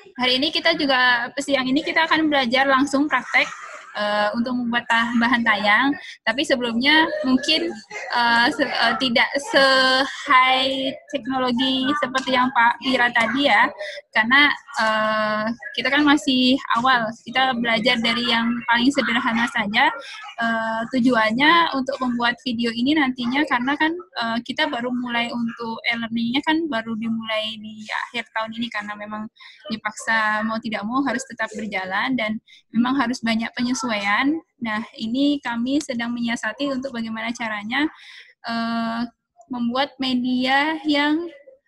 hari ini kita juga, siang ini kita akan belajar langsung praktek untuk membuat bahan tayang. Tapi sebelumnya mungkin tidak se-high teknologi seperti yang Pak Ira tadi ya, karena kita kan masih awal, kita belajar dari yang paling sederhana saja. Tujuannya untuk membuat video ini nantinya, karena kan kita baru mulai untuk e-learning-nya kan baru dimulai di akhir tahun ini, karena memang dipaksa mau tidak mau harus tetap berjalan dan memang harus banyak penyesuaian. Nah, ini kami sedang menyiasati untuk bagaimana caranya membuat media yang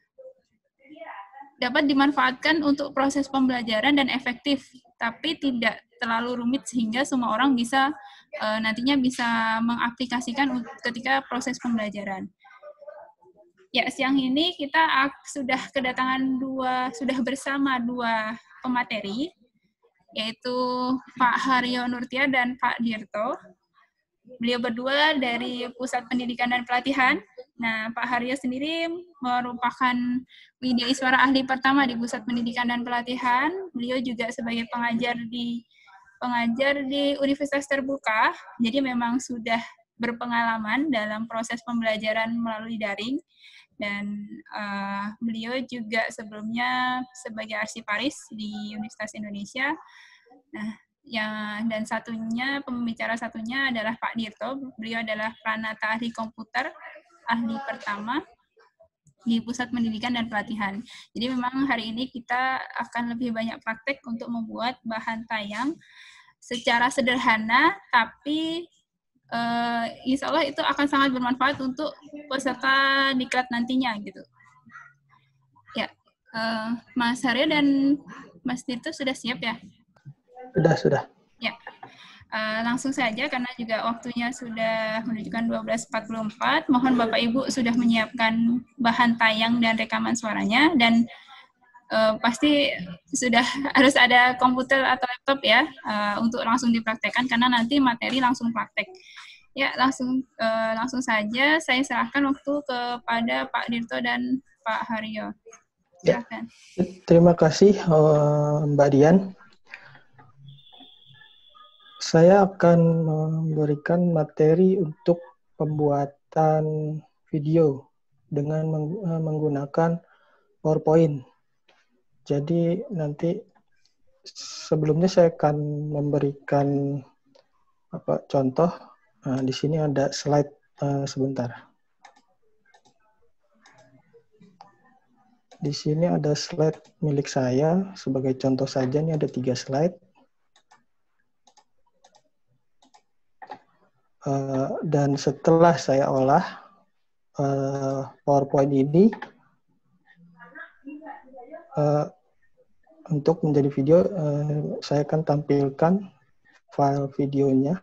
dapat dimanfaatkan untuk proses pembelajaran dan efektif, tapi tidak terlalu rumit sehingga semua orang bisa nantinya bisa mengaplikasikan ketika proses pembelajaran. Ya, siang ini kita sudah kedatangan sudah bersama dua pemateri, yaitu Pak Haryo Nurtia dan Pak Dirto. Beliau berdua dari Pusat Pendidikan dan Pelatihan. Nah, Pak Haryo sendiri merupakan Widya Iswara ahli pertama di Pusat Pendidikan dan Pelatihan. Beliau juga sebagai pengajar di Universitas Terbuka, jadi memang sudah berpengalaman dalam proses pembelajaran melalui daring. Dan beliau juga sebelumnya sebagai arsiparis di Universitas Indonesia. Nah, dan pembicara satunya adalah Pak Dirto. Beliau adalah Pranata Ahli Komputer, ahli pertama di Pusat Pendidikan dan Pelatihan. Jadi memang hari ini kita akan lebih banyak praktek untuk membuat bahan tayang secara sederhana, tapi insya Allah itu akan sangat bermanfaat untuk peserta diklat nantinya gitu. Ya, Mas Haryo dan Mas Dirto sudah siap ya? Sudah. Ya, langsung saja karena juga waktunya sudah menunjukkan 12.44. Mohon Bapak Ibu sudah menyiapkan bahan tayang dan rekaman suaranya, dan pasti sudah harus ada komputer atau laptop ya untuk langsung dipraktekkan karena nanti materi langsung praktek. Ya, langsung saja saya serahkan waktu kepada Pak Dirto dan Pak Haryo. Silakan. Ya, terima kasih Mbak Dian. Saya akan memberikan materi untuk pembuatan video dengan menggunakan PowerPoint. Jadi nanti sebelumnya saya akan memberikan contoh. Nah, di sini ada slide sebentar. Di sini ada slide milik saya sebagai contoh saja. Ini ada 3 slide. Dan setelah saya olah PowerPoint ini untuk menjadi video, saya akan tampilkan file videonya.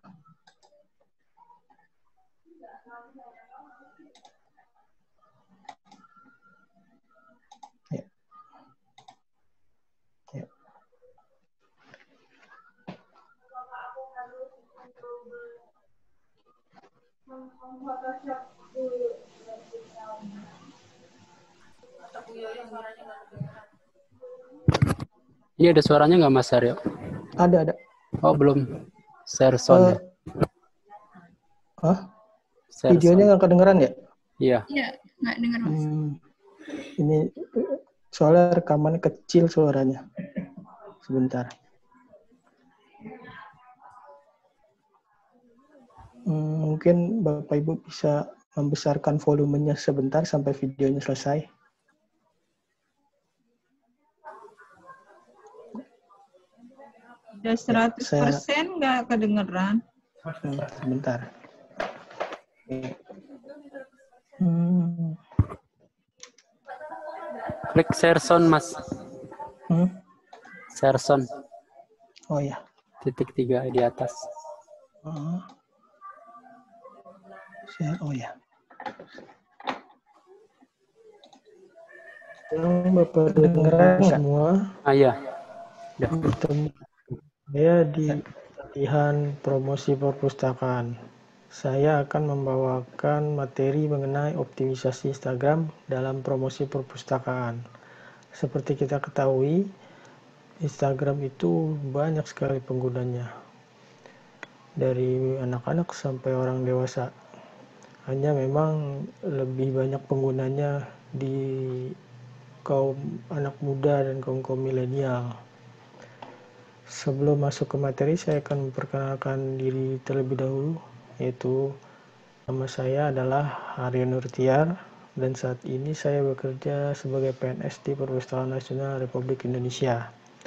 Ini ada suaranya nggak Mas Aryo? Ada. Oh, belum. Share sound. Videonya nggak kedengeran ya? Iya, nggak dengar Mas. Ini soalnya rekamannya kecil suaranya. Sebentar. Mungkin Bapak Ibu bisa membesarkan volumenya sebentar sampai videonya selesai. Udah 100% nggak kedengeran. Sebentar. Klik share sound, Mas. Share sound. Oh ya. Titik 3 di atas. Oh ya. Bapak dengar semua? Iya. Saya di pelatihan promosi perpustakaan. Saya akan membawakan materi mengenai optimisasi Instagram dalam promosi perpustakaan. Seperti kita ketahui, Instagram itu banyak sekali penggunanya, dari anak-anak sampai orang dewasa. Hanya memang lebih banyak penggunanya di kaum anak muda dan kaum milenial. Sebelum masuk ke materi, saya akan memperkenalkan diri terlebih dahulu, yaitu nama saya adalah Haryo Nurtiar, dan saat ini saya bekerja sebagai PNS di Perpustakaan Nasional Republik Indonesia.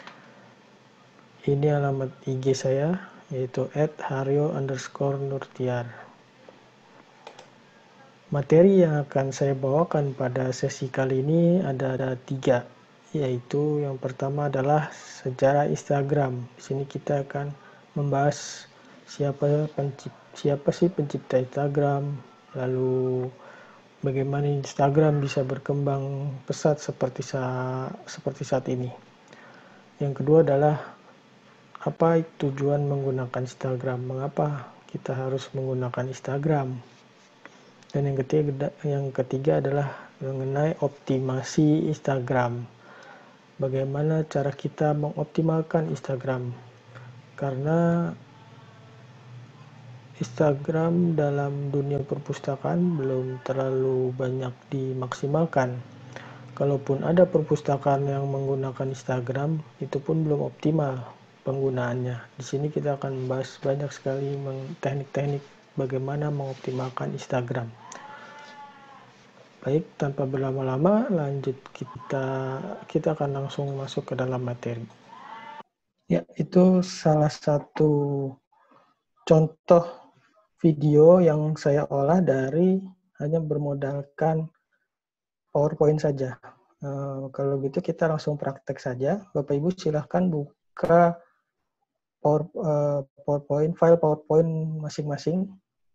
Ini alamat IG saya, yaitu @haryo_nurtiar. Materi yang akan saya bawakan pada sesi kali ini ada 3, yaitu yang pertama adalah sejarah Instagram. Di sini kita akan membahas siapa sih pencipta Instagram, lalu bagaimana Instagram bisa berkembang pesat seperti saat ini. Yang kedua adalah apa tujuan menggunakan Instagram, mengapa kita harus menggunakan Instagram. Dan yang ketiga adalah mengenai optimasi Instagram. Bagaimana cara kita mengoptimalkan Instagram? Karena Instagram dalam dunia perpustakaan belum terlalu banyak dimaksimalkan. Kalaupun ada perpustakaan yang menggunakan Instagram, itu pun belum optimal penggunaannya. Di sini kita akan membahas banyak sekali teknik-teknik bagaimana mengoptimalkan Instagram. Baik, tanpa berlama-lama, lanjut kita akan langsung masuk ke dalam materi. Ya, itu salah satu contoh video yang saya olah dari hanya bermodalkan PowerPoint saja. Kalau gitu kita langsung praktek saja. Bapak Ibu silahkan buka PowerPoint, file PowerPoint masing-masing.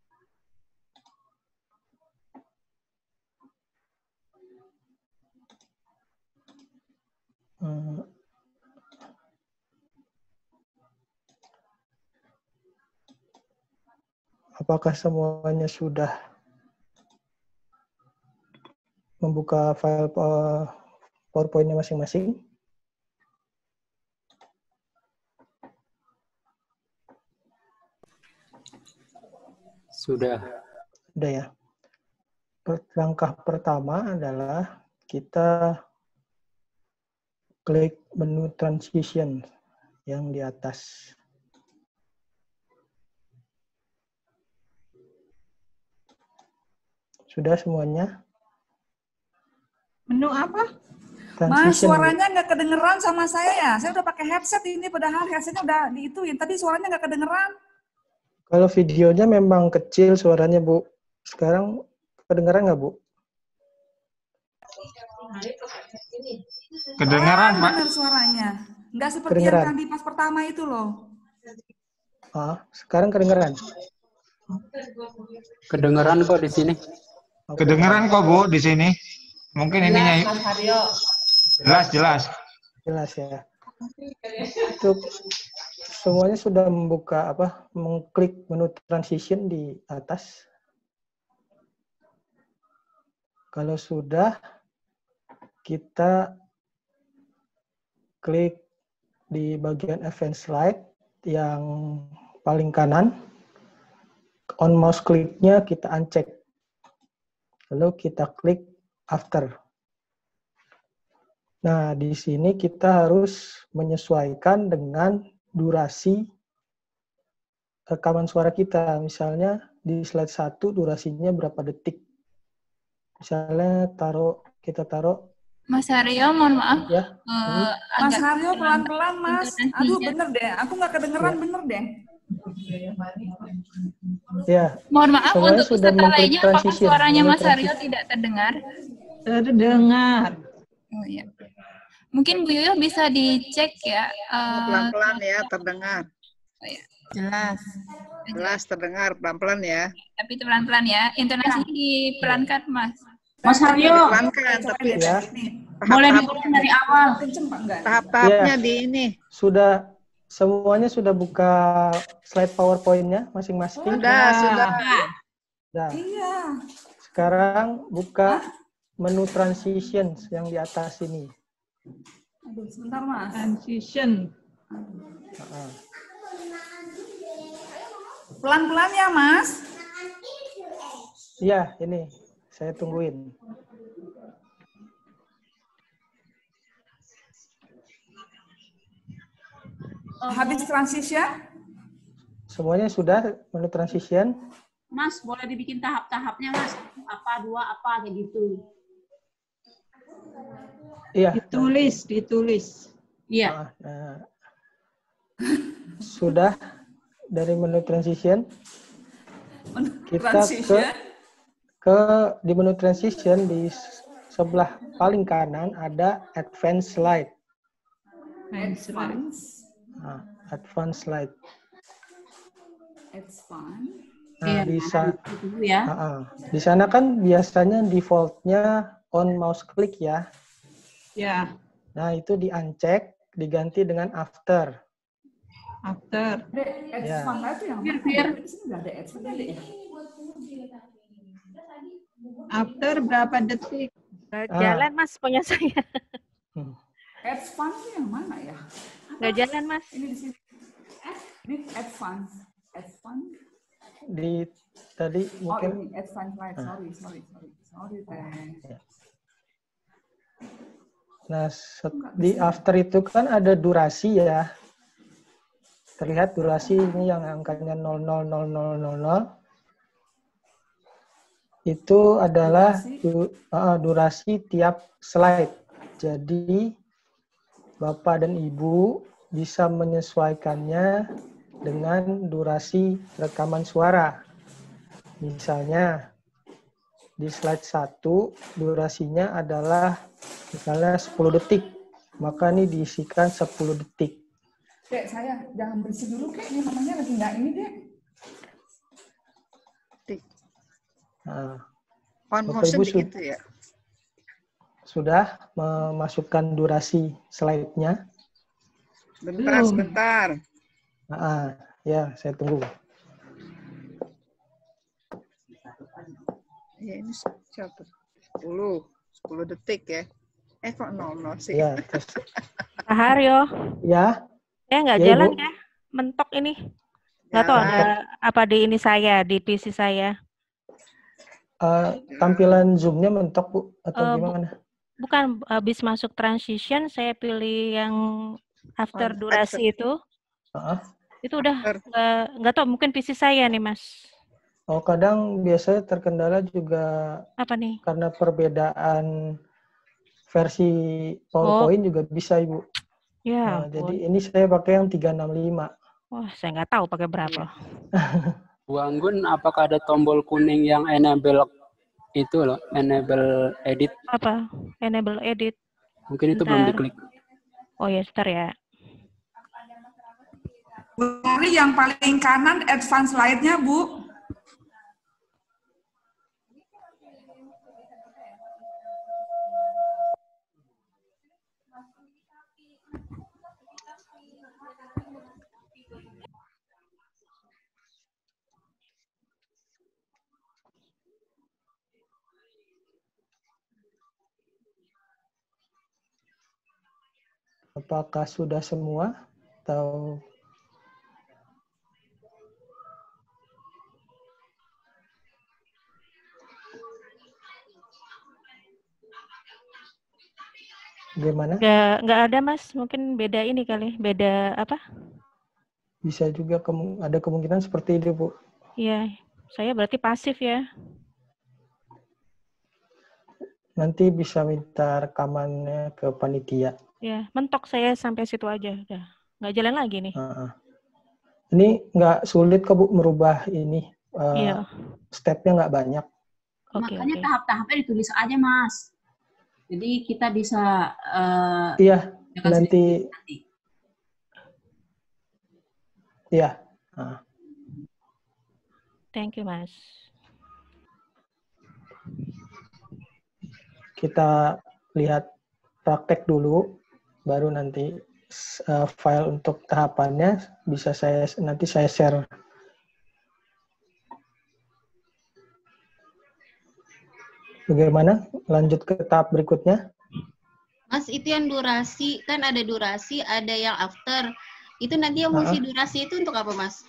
Apakah semuanya sudah membuka file PowerPoint-nya masing-masing? Sudah. Sudah ya. Langkah pertama adalah kita klik menu transition yang di atas. Sudah semuanya? Menu apa? Mas, suaranya nggak kedengeran sama saya ya. Saya udah pakai headset ini, padahal headsetnya udah diituin, tapi suaranya nggak kedengeran. Kalau videonya memang kecil suaranya, Bu. Sekarang kedengeran nggak, Bu? Kedengeran, Pak. Bener suaranya. Nggak seperti Kedengeran. yang tadi pas pertama itu loh. Sekarang kedengeran? Kedengeran kok di sini. Kedengeran kok, Bu, di sini. Mungkin ininya jelas. Jelas ya. Itu semuanya sudah mengklik menu transition di atas. Kalau sudah, kita klik di bagian event slide yang paling kanan. On mouse kliknya kita uncheck. Lalu kita klik after. Nah, di sini kita harus menyesuaikan dengan durasi rekaman suara kita. Misalnya di slide 1 durasinya berapa detik. Misalnya kita taruh. Mas Haryo, mohon maaf. Ya. Mas Haryo pelan-pelan, Mas. Aduh, bener deh. Aku nggak kedengeran, bener deh. Ya. Mohon maaf Semuanya untuk sudah peserta lainnya, apakah transition. suaranya Mas Haryo tidak terdengar? Terdengar. Oh iya. Mungkin Bu Yoyo bisa dicek ya. Pelan-pelan ya, terdengar. Oh, iya. Jelas terdengar, pelan-pelan ya. Tapi itu pelan-pelan ya. Intonasinya dipelankan, Mas. Mas Haryo, Pelan-pelan, tapi Ya. boleh diulang dari awal. Kenceng Pak, enggak? tahap-tahapnya Ya. di ini. Semuanya sudah buka slide PowerPoint-nya masing-masing. Sudah. Nah, Iya. sekarang buka menu transitions yang di atas ini. Aduh, sebentar Mas. Transition. Pelan-pelan ya Mas. Iya, ini saya tungguin. Habis transition? Semuanya sudah menu transition? Mas, boleh dibikin tahap-tahapnya, Mas. Apa, dua, apa, kayak gitu. Iya. Ditulis. Iya. Nah, sudah dari menu transition. Kita di menu transition di sebelah paling kanan ada advanced slide. Nah, advanced slide. Nah, di sana kan biasanya defaultnya on mouse click ya. Ya. Nah, itu di-uncheck, diganti dengan after. After. Ya. After berapa detik? Jalan Mas punya saya. Ads fun itu yang mana ya? Nggak jalan Mas. Ini di sini. Ini ads fun. Ads fun. Di tadi mungkin. Oh ini ads fun slide. Sorry. Nah, di after itu kan ada durasi ya. Terlihat durasi ini yang angkanya 000000. Itu adalah durasi tiap slide. Jadi, Bapak dan Ibu bisa menyesuaikannya dengan durasi rekaman suara. Misalnya, di slide 1, durasinya adalah misalnya 10 detik. Maka ini diisikan 10 detik. Dek, saya jangan bersih dulu, Kek. Ini namanya lagi nggak ini, Dek. Nah, on motion begitu ya? Sudah memasukkan durasi slide-nya? Sebentar. Ya, saya tunggu. Ya, ini 10 detik ya. Kok 00 sih? Ya, Pak Haryo. Ya. Nggak Ya, jalan Ibu. ya? Mentok ini. Nggak tahu ada apa di ini saya, di PC saya. Tampilan Zoom-nya mentok, Bu? Atau gimana? Bukan, habis masuk transition, saya pilih yang after durasi itu. Itu udah nggak tahu, mungkin PC saya nih, Mas. Oh, kadang biasanya terkendala juga apa nih? Karena perbedaan versi PowerPoint juga bisa, Ibu. Ya, jadi ini saya pakai yang 365. Wah, saya nggak tahu pakai berapa. Bu Anggun, apakah ada tombol kuning yang enable itu loh, enable edit? Apa? Enable edit. Mungkin itu belum diklik. Oh ya, sebentar ya. Ini yang paling kanan advance slide-nya, Bu. Apakah sudah semua? Atau gimana? Nggak ada, Mas. Mungkin beda ini kali. Beda apa? Bisa juga ada kemungkinan seperti itu, Bu. Iya. Saya berarti pasif ya. Nanti bisa minta rekamannya ke panitia. Ya, mentok saya sampai situ aja. Udah. Nggak jalan lagi nih. Ini nggak sulit kok, Bu, merubah ini. Iya. Stepnya nggak banyak. Makanya tahap-tahapnya ditulis aja, Mas. Jadi kita bisa iya, nanti. Iya. Thank you, Mas. Kita lihat praktek dulu, baru nanti file untuk tahapannya bisa nanti saya share. Bagaimana? Lanjut ke tahap berikutnya? Mas, itu yang durasi, kan ada durasi, ada yang after. Itu nanti yang fungsi durasi itu untuk apa, Mas?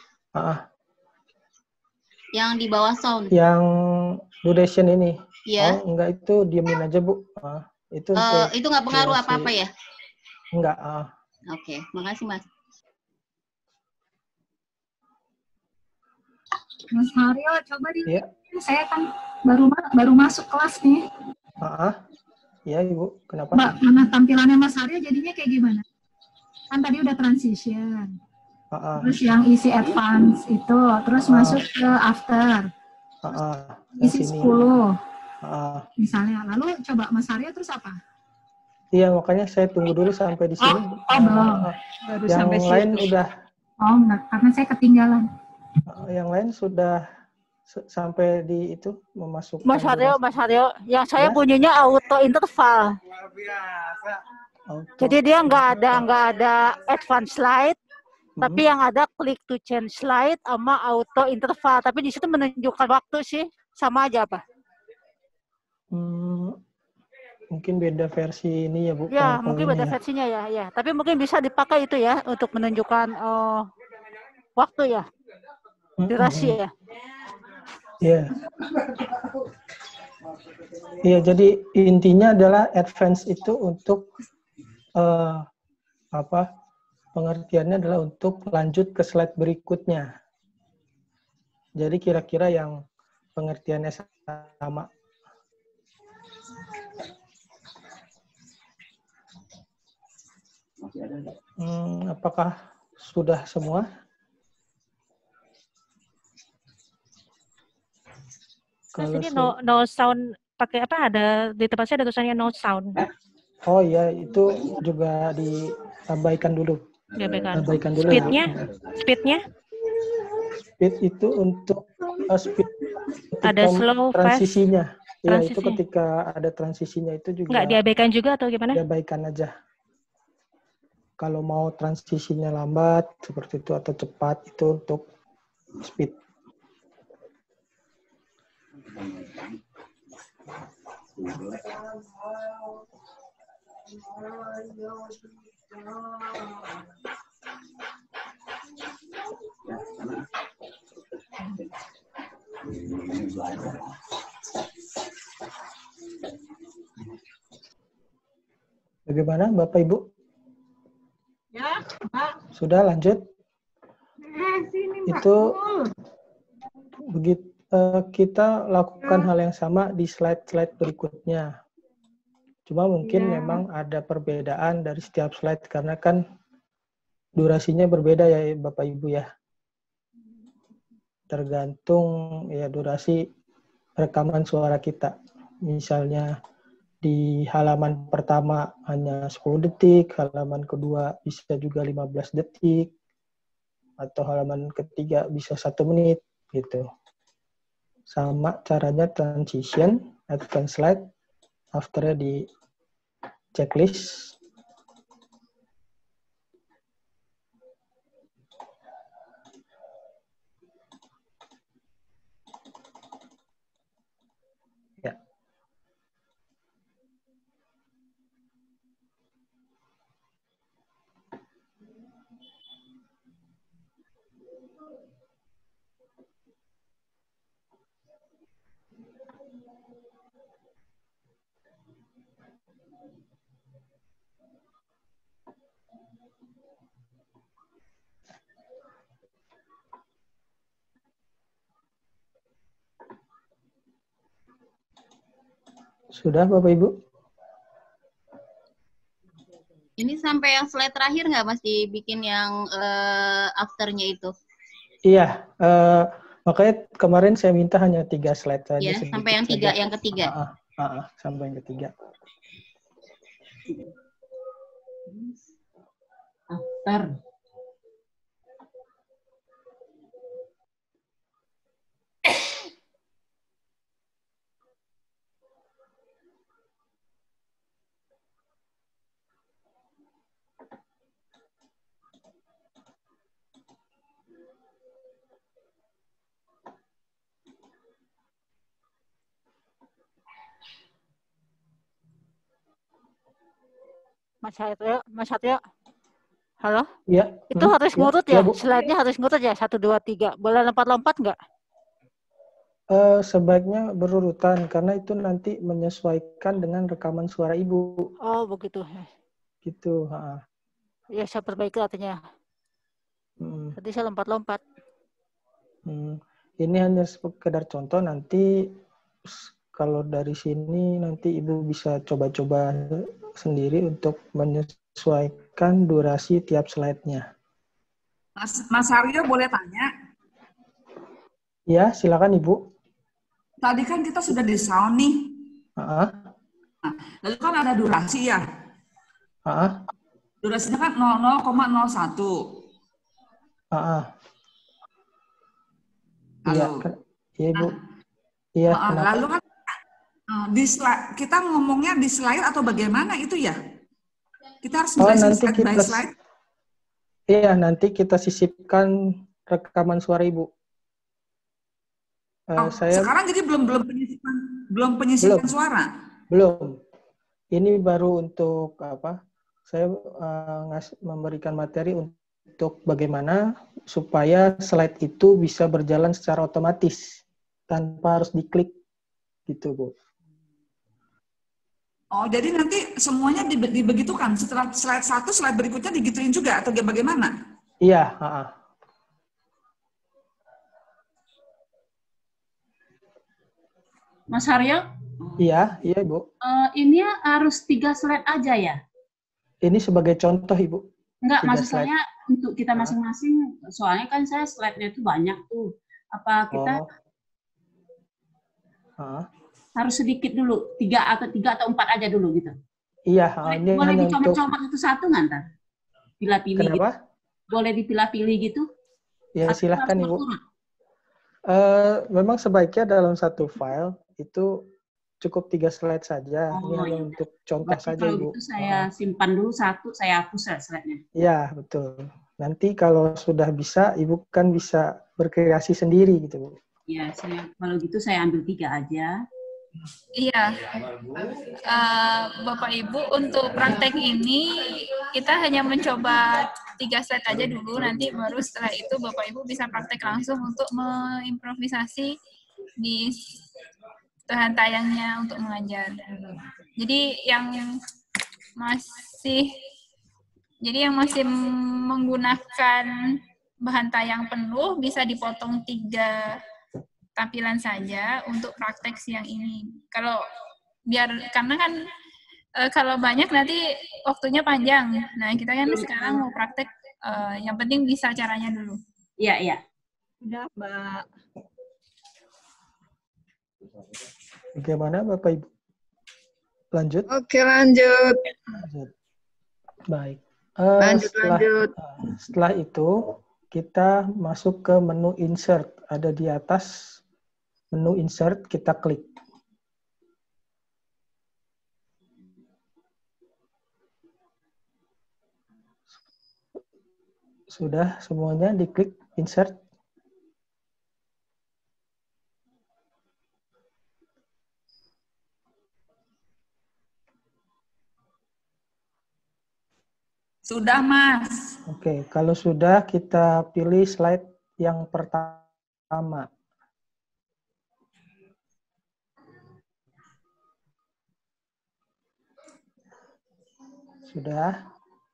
Yang di bawah sound. Yang duration ini. Iya. Oh, enggak, itu diemin aja, Bu. Itu itu nggak pengaruh apa-apa ya? Enggak. Oke, makasih, Mas. Mas Mario, coba saya kan baru masuk kelas nih. Iya, Ibu. Kenapa? Mbak, mana tampilannya Mas Mario jadinya kayak gimana? Kan tadi udah transition. Terus yang isi advance itu, terus masuk ke after. Isi 10. Misalnya. Lalu coba Mas Mario terus apa? Iya, makanya saya tunggu dulu sampai di sini. Belum. Baru yang sampai lain situ. udah. Oh, enggak, karena saya ketinggalan. Yang lain sudah sampai di itu memasukkan. Mas Haryo, yang saya punyanya auto interval. Jadi dia nggak ada advance slide, tapi yang ada click to change slide sama auto interval. Tapi di situ menunjukkan waktu sih, sama aja apa? Mungkin beda versi ini ya, Bu. Ya, mungkin beda versinya ya. Tapi mungkin bisa dipakai itu ya untuk menunjukkan waktu ya, durasi ya. Iya. Iya, jadi intinya adalah advance itu untuk pengertiannya adalah untuk lanjut ke slide berikutnya. Jadi kira-kira yang pengertiannya sama. Apakah sudah semua? Mas, ini no sound pakai apa? Ada di tempat saya ada tulisannya no sound. Oh iya, itu juga diabaikan dulu. Diabaikan dulu. Speednya? Speed itu untuk speed ada slow, transisinya. Ya, itu ketika ada transisinya itu juga. Nggak diabaikan juga atau gimana? Diabaikan aja. Kalau mau transisinya lambat seperti itu atau cepat itu untuk speed. Bagaimana Bapak Ibu? Ya, Pak. Sudah lanjut? Sini, Pak. Itu begitu kita lakukan hal yang sama di slide-slide berikutnya. Cuma mungkin memang ada perbedaan dari setiap slide karena kan durasinya berbeda ya Bapak Ibu ya. Tergantung ya durasi rekaman suara kita. Misalnya di halaman pertama hanya 10 detik, halaman kedua bisa juga 15 detik, atau halaman ketiga bisa 1 menit gitu. Sama caranya transition, advance slide, afternya di checklist. Ya. Sudah Bapak Ibu? Ini sampai yang slide terakhir nggak Mas dibikin yang afternya itu? Iya, makanya kemarin saya minta hanya 3 slide saja. Ya, sampai yang ketiga. Sampai yang ketiga. After. Mas Satrio. Halo? Iya. Itu harus ngurut ya? Bu. Slide-nya harus ngurut ya? 1, 2, 3. Boleh lompat-lompat nggak? Sebaiknya berurutan, karena itu nanti menyesuaikan dengan rekaman suara Ibu. Oh, begitu. Gitu. Ya, saya perbaiki artinya. Tadi saya lompat-lompat. Ini hanya sekedar contoh, nanti kalau dari sini nanti Ibu bisa coba-coba sendiri untuk menyesuaikan durasi tiap slide-nya. Mas Aryo boleh tanya? Ya, silakan Ibu. Tadi kan kita sudah di sound nih. Nah, lalu kan ada durasi ya? Durasinya kan 0,01. Iya, iya Bu. Iya. Lalu kan di slide, kita ngomongnya di slide atau bagaimana itu ya? Kita harus nanti slide by slide. Iya, nanti kita sisipkan rekaman suara Ibu. Sekarang jadi belum penyisipan suara. Belum. Ini baru untuk apa? Saya memberikan materi untuk bagaimana supaya slide itu bisa berjalan secara otomatis tanpa harus diklik, gitu Bu. Oh, jadi nanti semuanya dibegitukan. Setelah slide 1, slide berikutnya digituin juga atau bagaimana? Iya. Mas Haryo? Iya Ibu. Ini harus 3 slide aja ya? Ini sebagai contoh Ibu. Enggak, maksud saya untuk kita masing-masing, soalnya kan saya slide-nya itu banyak tuh. Apa kita harus sedikit dulu, 3 atau 4 aja dulu gitu? Iya. Boleh dicomot-comot satu-satu nggak ntar? Pilih-pilih gitu. Boleh dipilah-pilih gitu? Ya, silahkan Ibu. Memang sebaiknya dalam satu file itu cukup 3 slide saja. Ini hanya untuk contoh saja, kalau Ibu. Gitu saya simpan dulu 1, saya hapus slide-nya. Iya, betul. Nanti kalau sudah bisa, Ibu kan bisa berkreasi sendiri gitu, Bu. Iya, kalau gitu saya ambil 3 aja. Iya, Bapak Ibu, untuk praktek ini kita hanya mencoba 3 slide aja dulu, nanti baru setelah itu Bapak Ibu bisa praktek langsung untuk mengimprovisasi di bahan tayangnya untuk mengajar. Jadi yang masih menggunakan bahan tayang penuh bisa dipotong 3 tampilan saja untuk praktek siang ini. Karena kan kalau banyak nanti waktunya panjang. Nah, kita kan sekarang mau praktek, yang penting bisa caranya dulu. Iya. Udah, Mbak. Bagaimana Bapak Ibu? Lanjut? Oke, lanjut. Baik. Lanjut. Setelah itu, kita masuk ke menu insert. Ada di atas menu insert, kita klik. Sudah semuanya diklik insert? Sudah, Mas. Oke, kalau sudah kita pilih slide yang pertama. Sudah?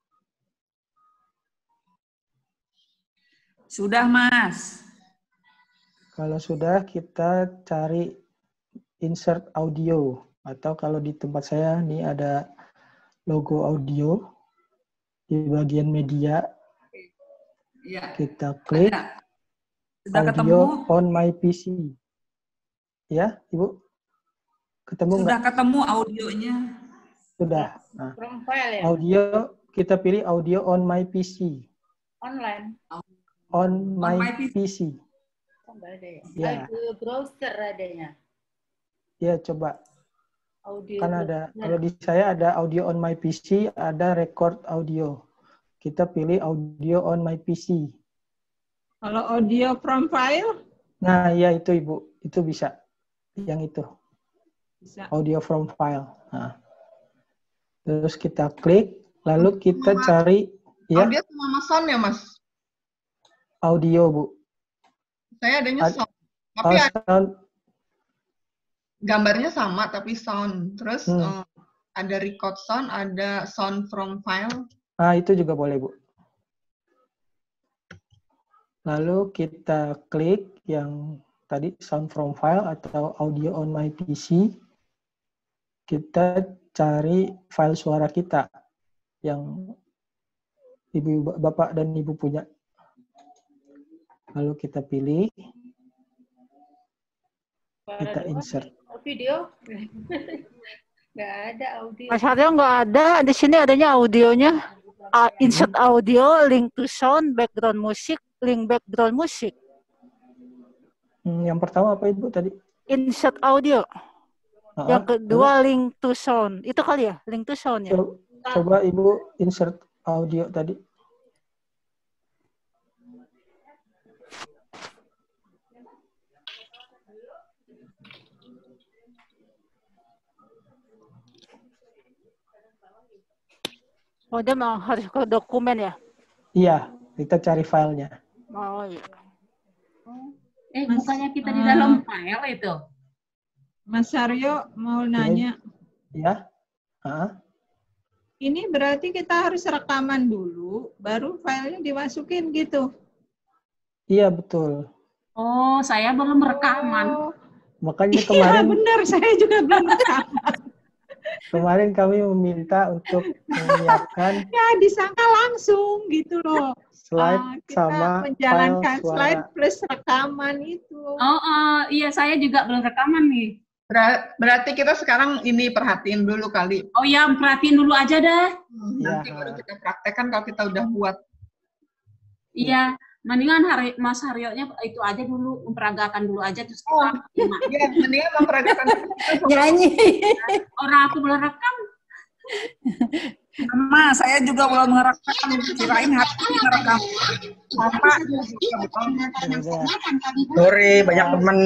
Sudah, Mas. Kalau sudah, kita cari insert audio. Atau kalau di tempat saya, ini ada logo audio di bagian media. Ya. Kita klik audio on my PC. Ya, Ibu? Ketemu Sudah ketemu audionya. Sudah. Nah, audio, kita pilih audio on my PC. Online. On my PC. Ya. Browser adanya. Ya, coba. Audio Kan ada, kalau di saya ada audio on my PC, ada record audio. Kita pilih audio on my PC. Kalau audio from file? Nah, ya itu Ibu. Itu bisa. Yang itu. Bisa. Audio from file. Nah. Terus kita klik, Lalu kita cari ya. Audio sama sound ya, Mas? Audio, Bu. Saya adanya sound. Tapi sound. Gambarnya sama tapi sound. Terus ada record sound, ada sound from file. Itu juga boleh, Bu. Lalu kita klik yang tadi sound from file atau audio on my PC. Kita cari file suara kita yang ibu, bapak dan ibu punya. Lalu kita pilih, kita insert. Video nggak ada audio. Mas Haryo nggak ada, di sini adanya audionya. Insert audio, link to sound, background music, link background music. Yang pertama apa Ibu tadi? Insert audio. Yang kedua link to sound. Itu kali ya, link to sound ya. Coba Ibu insert audio tadi. Oh, dia mau harus ke dokumen ya? Iya, kita cari filenya. Oh iya. Bukannya kita di dalam file itu? Mas Aryo mau nanya. Ya. Ini berarti kita harus rekaman dulu, baru filenya dimasukin gitu? Iya, betul. Oh, saya belum rekaman. Makanya kemarin... Iya, benar. Saya juga belum rekaman. Kemarin kami meminta untuk menyiapkan... Ya, disangka langsung gitu loh. Slide kita sama menjalankan file slide plus rekaman itu. Iya, saya juga belum rekaman nih. Berarti kita sekarang ini perhatiin dulu kali. Oh ya, perhatiin dulu aja dah. Nanti baru kita praktekkan kalau kita udah buat. Iya, mendingan Mas Haryo-nya itu aja dulu, memperagakan dulu aja terus kita. Iya, mendingan memperagakan. Nyanyi. Orang aku belum rekam. Sama, saya juga belum ngerekam, kirain hati ngerekam. Sorry, banyak teman.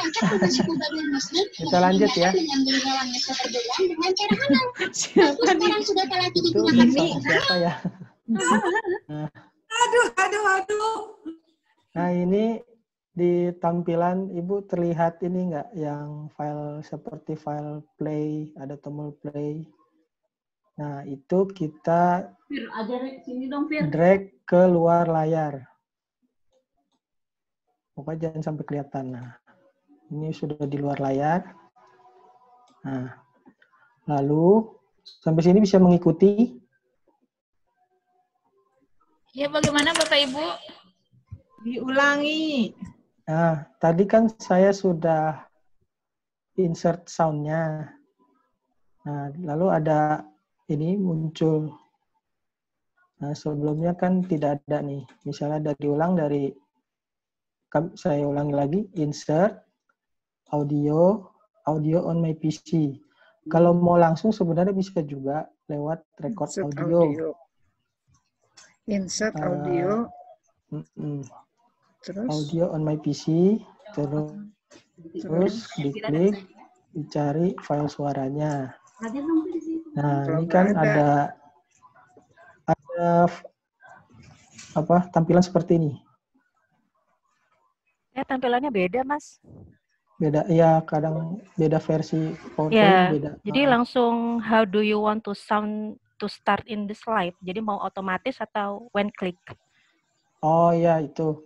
Kita lanjut ya. Siapa nih? Itu ini siapa ya? Aduh. Nah, ini di tampilan Ibu terlihat ini enggak yang file seperti file play, ada tombol play. Nah, itu kita drag ke luar layar. Pokoknya jangan sampai kelihatan. Nah, ini sudah di luar layar. Nah, lalu sampai sini bisa mengikuti. Ya, bagaimana Bapak Ibu? Diulangi. Nah, tadi kan saya sudah insert sound-nya. Nah, lalu ada ini muncul. Nah, sebelumnya kan tidak ada nih. Misalnya ada diulang dari, saya ulangi lagi, insert, audio on my PC. Kalau mau langsung sebenarnya bisa juga lewat record audio. Insert audio. Terus audio on my PC. Terus diklik, dicari file suaranya. Nah, ini kan ada tampilan seperti ini. Tampilannya beda, Mas. Beda, ya kadang beda versi foto beda. Jadi langsung how do you want to sound to start in the slide? Jadi mau otomatis atau when click? Oh ya, itu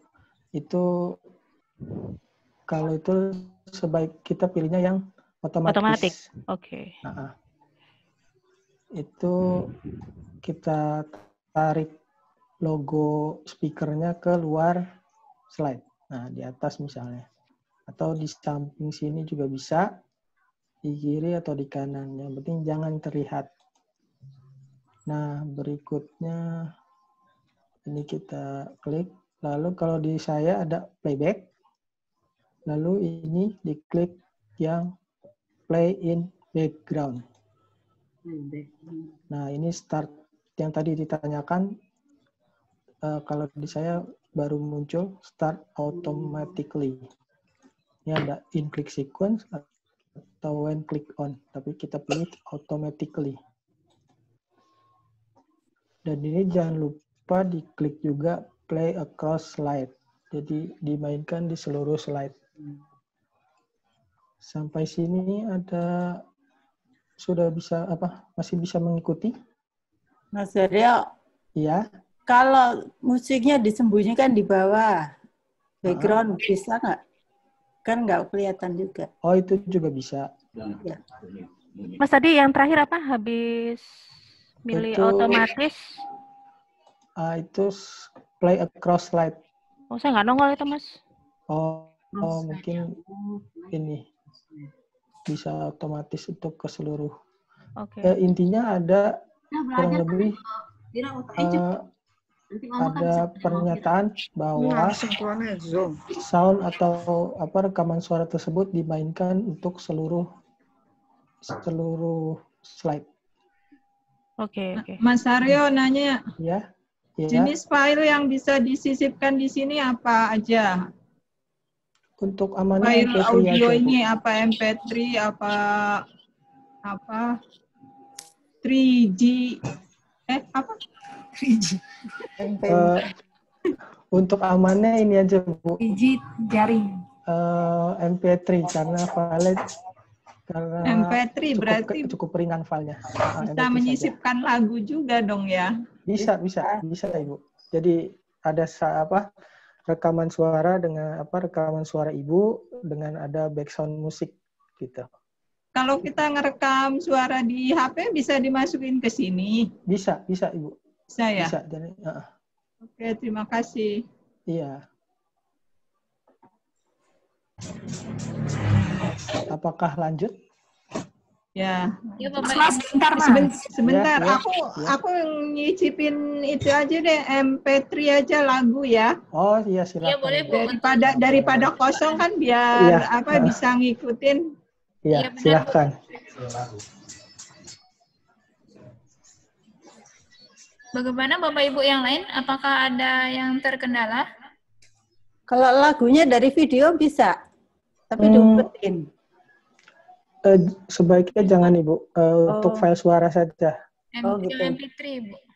kalau itu sebaik kita pilihnya yang otomatis. Oke. Itu kita tarik logo speakernya ke luar slide. Nah, di atas misalnya. Atau di samping sini juga bisa. Di kiri atau di kanan. Yang penting jangan terlihat. Nah, berikutnya ini kita klik. Lalu kalau di saya ada playback. Lalu ini diklik yang play in background. Nah, ini start yang tadi ditanyakan, kalau di saya baru muncul start automatically. Ini ada in click sequence atau when click on, tapi kita pilih automatically. Dan ini jangan lupa diklik juga play across slide. Jadi dimainkan di seluruh slide. Sampai sini sudah bisa masih bisa mengikuti? Mas Aryo. Iya. Kalau musiknya disembunyikan di bawah background bisa nggak? Kan nggak kelihatan juga. Oh, itu juga bisa. Ya. Mas tadi yang terakhir apa? Habis milih itu, otomatis? Itu play across slide. Oh, saya nggak nongol itu, Mas. Oh, mungkin ini bisa otomatis untuk ke seluruh. Oke. Intinya ada kurang lebih ada pernyataan bahwa sound atau rekaman suara tersebut dimainkan untuk seluruh slide. Oke. Mas Aryo nanya. Ya. Jenis file yang bisa disisipkan di sini apa aja? Untuk amanah file MP3 audio aja, ini apa MP3 apa 3G 3G. Untuk amannya ini aja, Bu. 3G jaring. MP3 karena file MP3 berarti cukup ringan filenya. Bisa menyisipkan saja. Lagu juga dong ya? Bisa Ibu. Jadi ada rekaman suara dengan rekaman suara Ibu dengan ada background musik gitu. Kalau kita ngerekam suara di HP bisa dimasukin ke sini? Bisa Ibu. Bisa ya? Bisa. Jadi, Oke, terima kasih. Iya. Apakah lanjut? Ya. Sebentar. Ya. Aku nyicipin itu aja deh, MP3 aja lagu ya. Oh iya, silakan. Ya, boleh, Bu. Daripada kosong kan biar bisa ngikutin. Iya, silakan. Bagaimana Bapak Ibu yang lain? Apakah ada yang terkendala? Kalau lagunya dari video bisa, tapi diumpetin. Sebaiknya jangan Ibu, untuk file suara saja. Gitu. MP3 Bu.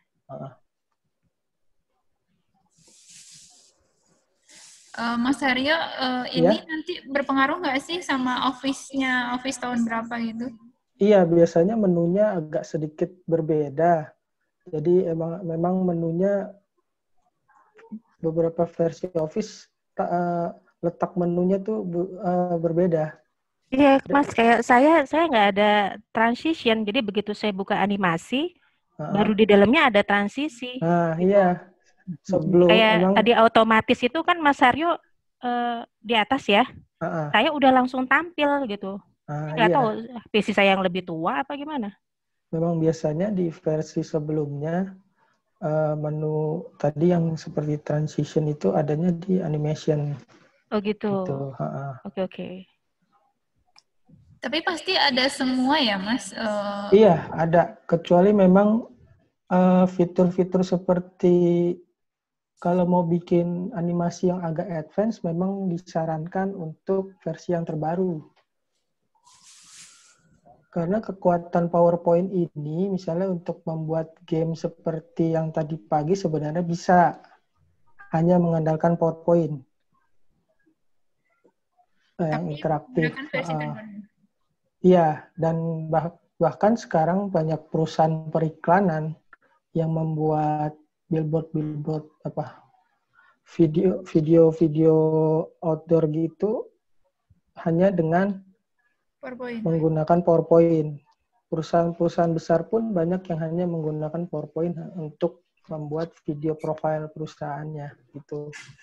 Mas Aryo, ini nanti berpengaruh nggak sih sama Office tahun berapa gitu? Iya, biasanya menunya agak sedikit berbeda. Jadi memang menunya beberapa versi Office letak menunya tuh berbeda. Iya, Mas, kayak saya nggak ada transition. Jadi begitu saya buka animasi, baru di dalamnya ada transisi. Nah, iya. Sebelum kayak tadi otomatis itu kan Mas Aryo di atas ya. Saya udah langsung tampil gitu. Nggak tahu PC saya yang lebih tua apa gimana. Memang biasanya di versi sebelumnya menu tadi yang seperti transition itu adanya di animation. Oh gitu. Oke. Tapi pasti ada semua ya, Mas? Iya, ada. Kecuali memang fitur-fitur seperti kalau mau bikin animasi yang agak advance, memang disarankan untuk versi yang terbaru. Karena kekuatan PowerPoint ini, misalnya untuk membuat game seperti yang tadi pagi sebenarnya bisa hanya mengandalkan PowerPoint. Yang interaktif. Iya, dan bahkan sekarang banyak perusahaan periklanan yang membuat billboard video outdoor gitu hanya dengan menggunakan PowerPoint. Perusahaan-perusahaan besar pun banyak yang hanya menggunakan PowerPoint untuk membuat video profile perusahaannya gitu.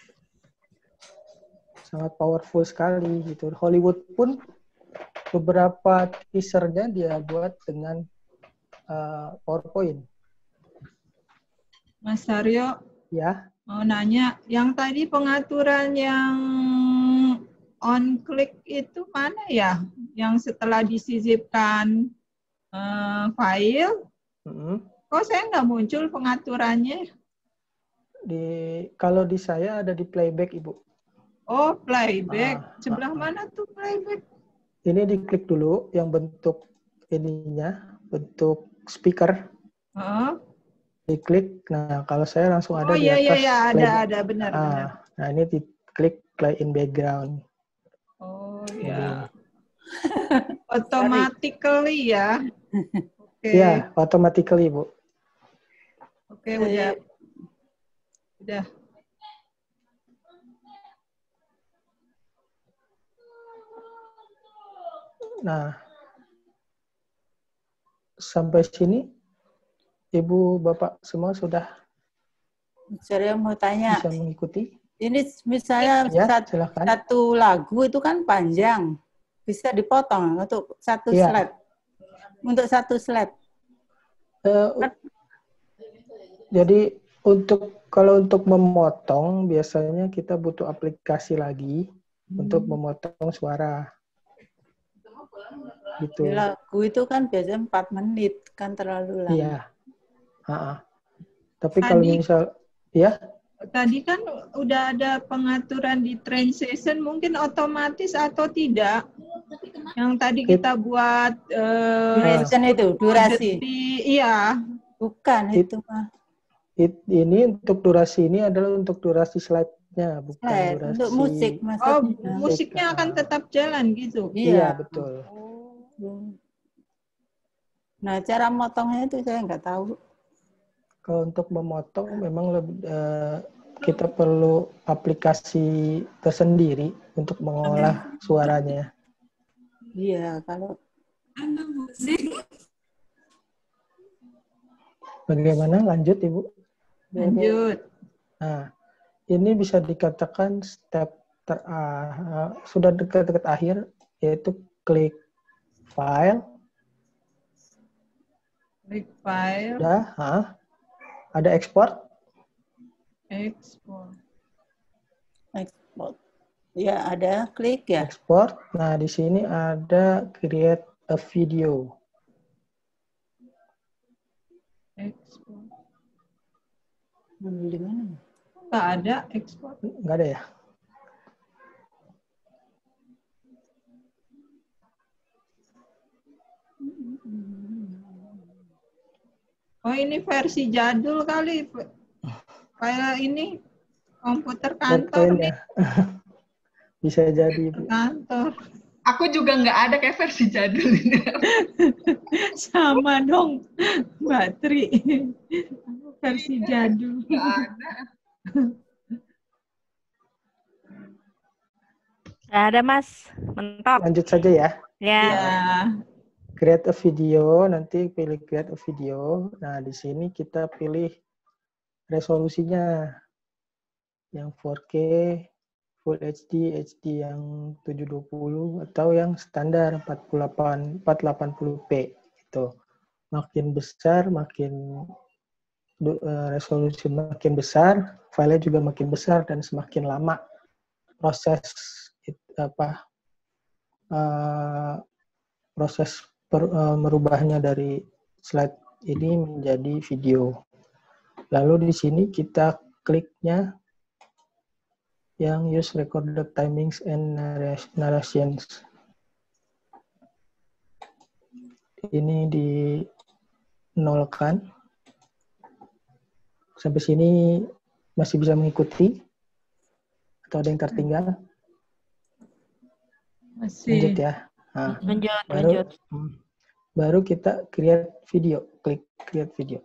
Sangat powerful sekali gitu. Hollywood pun beberapa teasernya dia buat dengan PowerPoint. Mas Aryo, ya, mau nanya, yang tadi pengaturan yang on click itu mana ya? Yang setelah disisipkan file, kok saya nggak muncul pengaturannya? Kalau di saya ada di playback, Ibu. Oh, playback. Sebelah mana tuh playback? Ini diklik dulu yang bentuk ininya, bentuk speaker. diklik. Nah, kalau saya langsung ada di iya, atas. Iya, ada, benar. Nah, ini diklik play in background. Oh, ya. Automatically ya. Oke. Iya, automatically, Bu. Oke, udah. Nah, sampai sini Ibu, Bapak semua sudah Saya mau tanya. Bisa mengikuti? Ini misalnya satu lagu itu kan panjang, bisa dipotong untuk satu slide. Untuk satu slide. Jadi kalau untuk memotong biasanya kita butuh aplikasi lagi untuk memotong suara. Gitu. Lagu itu kan biasanya 4 menit, kan terlalu lama. Iya. Tapi kalau misal, ya? Tadi kan udah ada pengaturan di transition, mungkin otomatis atau tidak? Yang tadi kita buat duration itu, durasi. Iya. Bukan itu mah. Ini untuk durasi ini adalah untuk durasi slide-nya, bukan durasi. Untuk musik maksudnya. Oh, musiknya akan tetap jalan gitu. Iya, betul. Nah, cara motongnya itu saya nggak tahu. Kalau untuk memotong memang kita perlu aplikasi tersendiri untuk mengolah suaranya. Iya, kalau bagaimana? Lanjut, Ibu. Lanjut. Nah, ini bisa dikatakan step sudah dekat-dekat akhir, yaitu klik file. Klik file. Udah, ada export. Export. Ya, ada klik ya. Export. Nah, di sini ada create a video. Export. Di mana? Nggak ada export. Nggak ada ya? Oh, ini versi jadul kali. Kayak ini komputer kantor nih. Bisa jadi. Kantor. Aku juga nggak ada kayak versi jadul ini. Sama dong, Mbak Tri. Versi jadul. Nggak ada. Nggak ada, Mas. Mentok. Lanjut saja ya. Ya. Create a video, nanti pilih create a video. Nah, di sini kita pilih resolusinya yang 4K, Full HD, HD yang 720 atau yang standar 480p itu. Makin besar, makin resolusi makin besar, filenya juga makin besar dan semakin lama proses merubahnya dari slide ini menjadi video. Lalu di sini kita kliknya yang use recorded timings and narrations. Ini dinolkan. Sampai sini masih bisa mengikuti? Atau ada yang tertinggal? Masih. Lanjut ya. Nah, lanjut. Baru kita create video. Klik create video.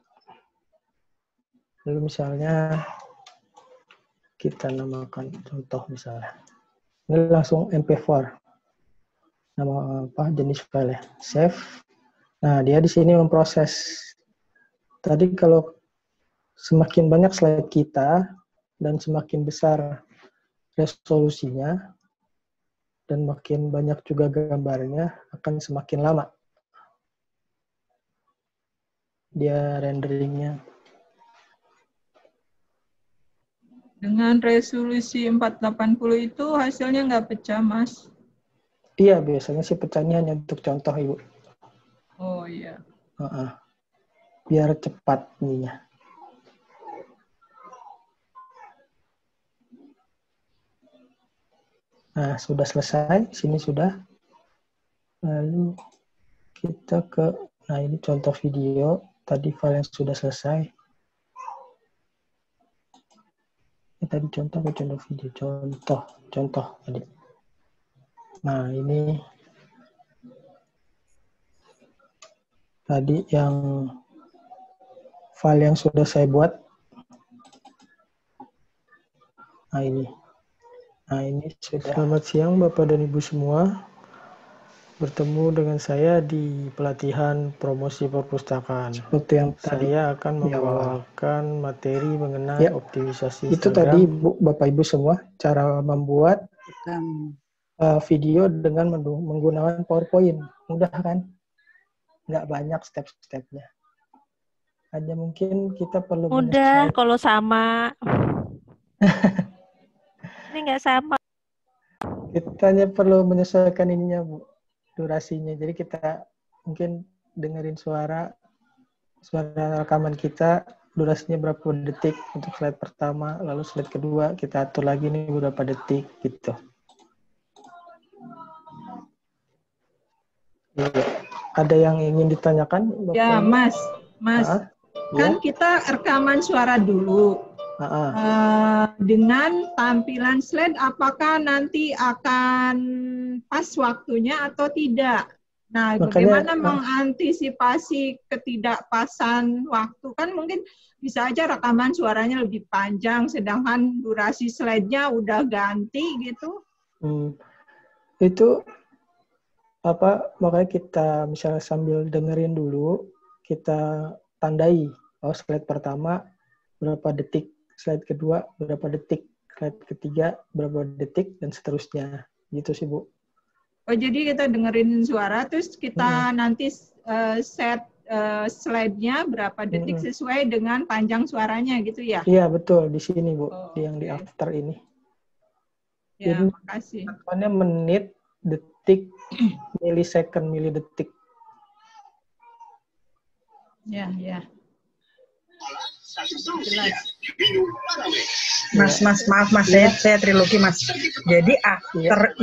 Lalu misalnya kita namakan contoh misalnya. Ini langsung MP4. Nama apa? Jenis file ya. Save. Nah, dia di sini memproses. Tadi kalau semakin banyak slide kita dan semakin besar resolusinya dan makin banyak juga gambarnya akan semakin lama dia renderingnya. Dengan resolusi 480 itu hasilnya nggak pecah, Mas? Iya, biasanya sih pecahnya hanya untuk contoh, Ibu. Oh iya. Biar cepat ininya. Nah, sudah selesai. Sini sudah. Lalu kita ke, nah ini contoh video. Tadi file yang sudah selesai. Tadi contoh video, contoh adik. Nah, ini tadi yang file yang sudah saya buat. Nah, ini sudah. Selamat siang Bapak dan Ibu semua. Bertemu dengan saya di pelatihan promosi perpustakaan. Seperti yang tadi saya akan membawakan materi mengenai optimisasi Instagram. Itu tadi Bapak Ibu semua, cara membuat video dengan menggunakan PowerPoint. Mudah kan? Nggak banyak step-stepnya. Hanya mungkin kita perlu mudah kalau sama. Ini nggak sama. Kita hanya perlu menyesuaikan ininya, Bu. Durasinya. Jadi kita mungkin dengerin suara rekaman kita, durasinya berapa detik untuk slide pertama, lalu slide kedua kita atur lagi nih berapa detik gitu. Ada yang ingin ditanyakan? Bapak? Ya, Mas. Kan kita rekaman suara dulu. Dengan tampilan slide, apakah nanti akan pas waktunya atau tidak? Nah, bagaimana mengantisipasi ketidakpasan waktu? Kan mungkin bisa aja rekaman suaranya lebih panjang, sedangkan durasi slide-nya udah ganti gitu. Itu makanya kita misalnya sambil dengerin dulu, kita tandai, slide pertama berapa detik, slide kedua berapa detik, slide ketiga berapa detik, dan seterusnya. Gitu sih, Bu. Oh, jadi kita dengerin suara, terus kita nanti set slide-nya berapa detik sesuai dengan panjang suaranya gitu ya? Iya, betul. Di sini, Bu. Yang di after ini. Ya, jadi, makasih. Makanya menit, detik, millisecond, milidetik. Ya. Mas, maaf Mas, saya trilogi Mas. Jadi after.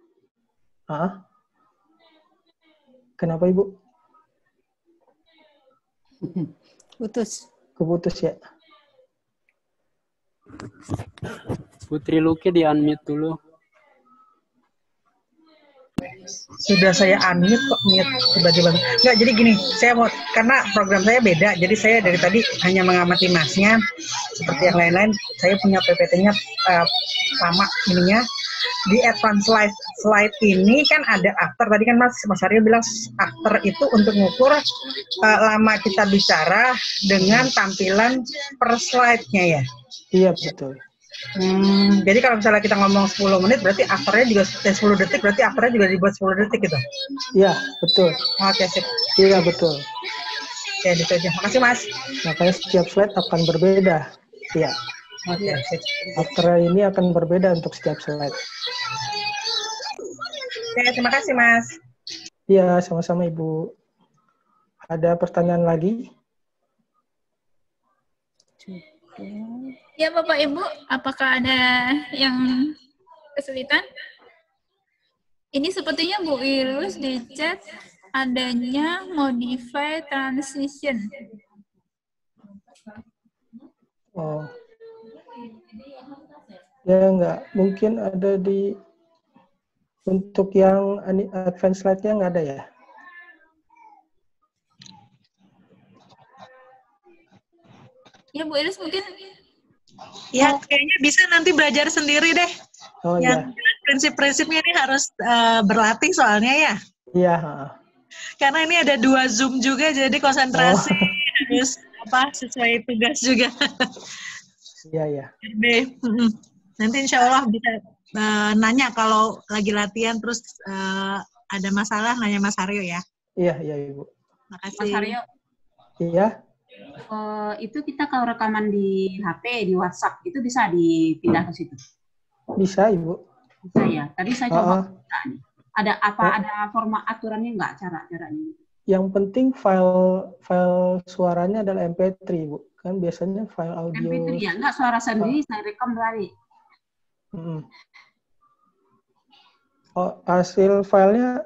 Kenapa Ibu? Keputus ya. Putri Luki di unmute dulu. Sudah saya unmute kok mute tiba-tiba. Enggak, jadi gini, saya mau, karena program saya beda, jadi saya dari tadi hanya mengamati Masnya. Seperti yang lain-lain, saya punya PPT-nya sama ininya. Di advance slide ini kan ada after. Tadi kan Mas Aryo bilang after itu untuk mengukur lama kita bicara dengan tampilan per slide-nya ya? Iya, betul. Jadi kalau misalnya kita ngomong 10 menit, berarti afternya juga 10 detik, berarti afternya juga dibuat 10 detik gitu? Iya, betul. Oke, sip. Iya, betul. Ya, itu aja. Makasih, Mas. Makanya setiap slide akan berbeda. Iya. Oke, sip. After ini akan berbeda untuk setiap slide. Oke, terima kasih, Mas. Iya, sama-sama, Ibu. Ada pertanyaan lagi? Ya, Bapak Ibu, apakah ada yang kesulitan? Ini sepertinya Bu Irus di chat adanya modify transition. Oh. Ya, enggak. Mungkin ada di untuk yang advance slide-nya enggak ada ya? Ya, Bu Iris mungkin. Ya, kayaknya bisa nanti belajar sendiri deh. Oh, yang prinsip-prinsipnya ini harus berlatih soalnya ya. Iya. Karena ini ada 2 Zoom juga, jadi konsentrasi harus sesuai tugas juga. Iya. Nanti insya Allah bisa nanya kalau lagi latihan, terus ada masalah nanya Mas Aryo ya. Iya Ibu. Makasih. Mas Aryo. Iya. Itu kita kalau rekaman di HP, di WhatsApp, itu bisa dipindah ke situ? Bisa, Ibu. Bisa ya. Tadi saya coba. Ada format aturannya nggak caranya? Yang penting file suaranya adalah MP3, Bu. Kan biasanya file audio. MP3 ya? Nggak, suara sendiri saya rekam tadi. Oh, hasil filenya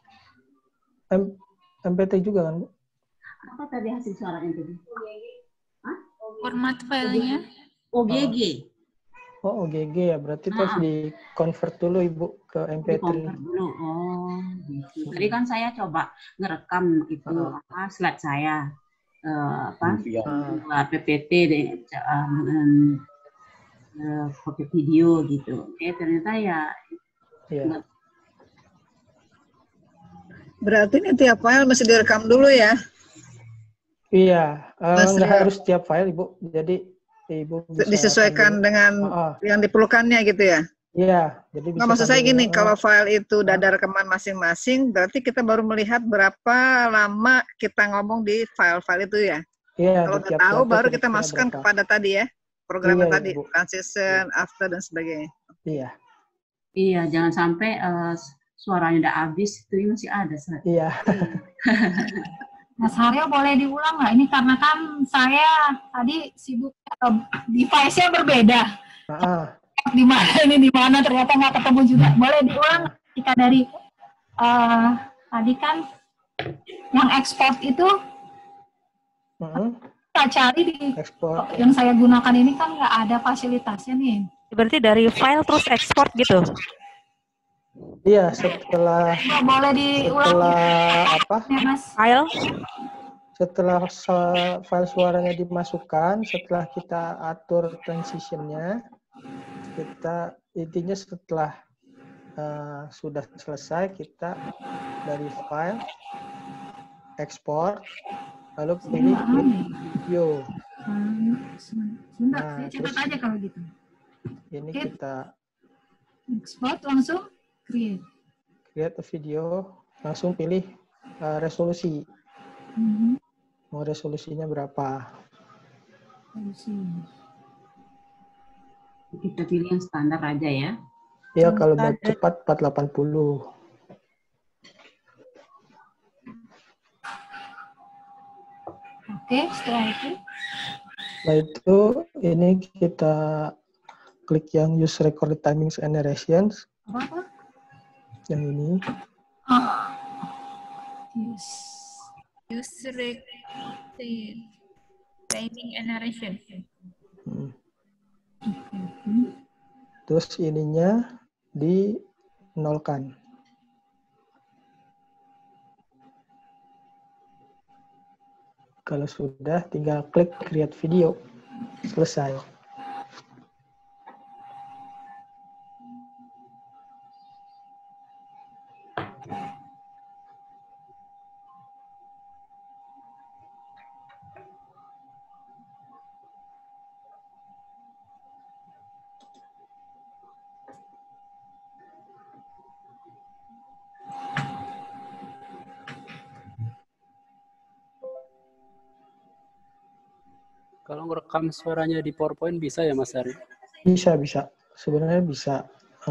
MP3 juga kan, Bu? Apa tadi hasil suaranya tadi? Format filenya? OGG. Oh, OGG ya, berarti terus di-convert dulu Ibu ke MP3. Di-convert dulu, gitu. Tadi kan saya coba ngerekam itu slide saya, PPT dengan foto video gitu. Ternyata ya. Berarti ini tiap file mesti direkam dulu ya? Iya, nggak harus tiap file Ibu. Jadi Ibu bisa disesuaikan dengan yang diperlukannya gitu ya? Iya. Jadi nggak, maksud saya gini, kalau file itu udah ada rekaman masing-masing, berarti kita baru melihat berapa lama kita ngomong di file-file itu ya? Iya. Kalau udah tahu, baru kita masukkan kepada tadi ya, programnya tadi, transition, after, dan sebagainya. Iya. Iya, jangan sampai suaranya udah habis, itu masih ada. Iya. Mas Haryo boleh diulang nggak? Ini karena kan saya tadi sibuk, device-nya berbeda. Di mana ternyata nggak ketemu juga. Boleh diulang ketika dari tadi kan yang ekspor itu kita cari di yang saya gunakan ini kan nggak ada fasilitasnya nih. Berarti dari file terus ekspor gitu? Iya, setelah file, setelah file suaranya dimasukkan, setelah kita atur transitionnya, kita intinya setelah sudah selesai, kita dari file ekspor, lalu pilih video. Sebentar, saya catat aja kalau gitu. Ini kita ekspor langsung create a video, langsung pilih resolusi. Mau resolusinya berapa? Kita pilih yang standar aja ya. Ya, kalau mau cepat 480. Oke, setelah itu? Setelah itu, ini kita klik yang use recorded timings and narrations. Apa? Yang ini. Use recorded timing and narration. Terus ininya di-nolkan. Kalau sudah, tinggal klik create video. Selesai. Kalau ngerekam suaranya di PowerPoint bisa ya Mas Ari? Bisa. Sebenarnya bisa.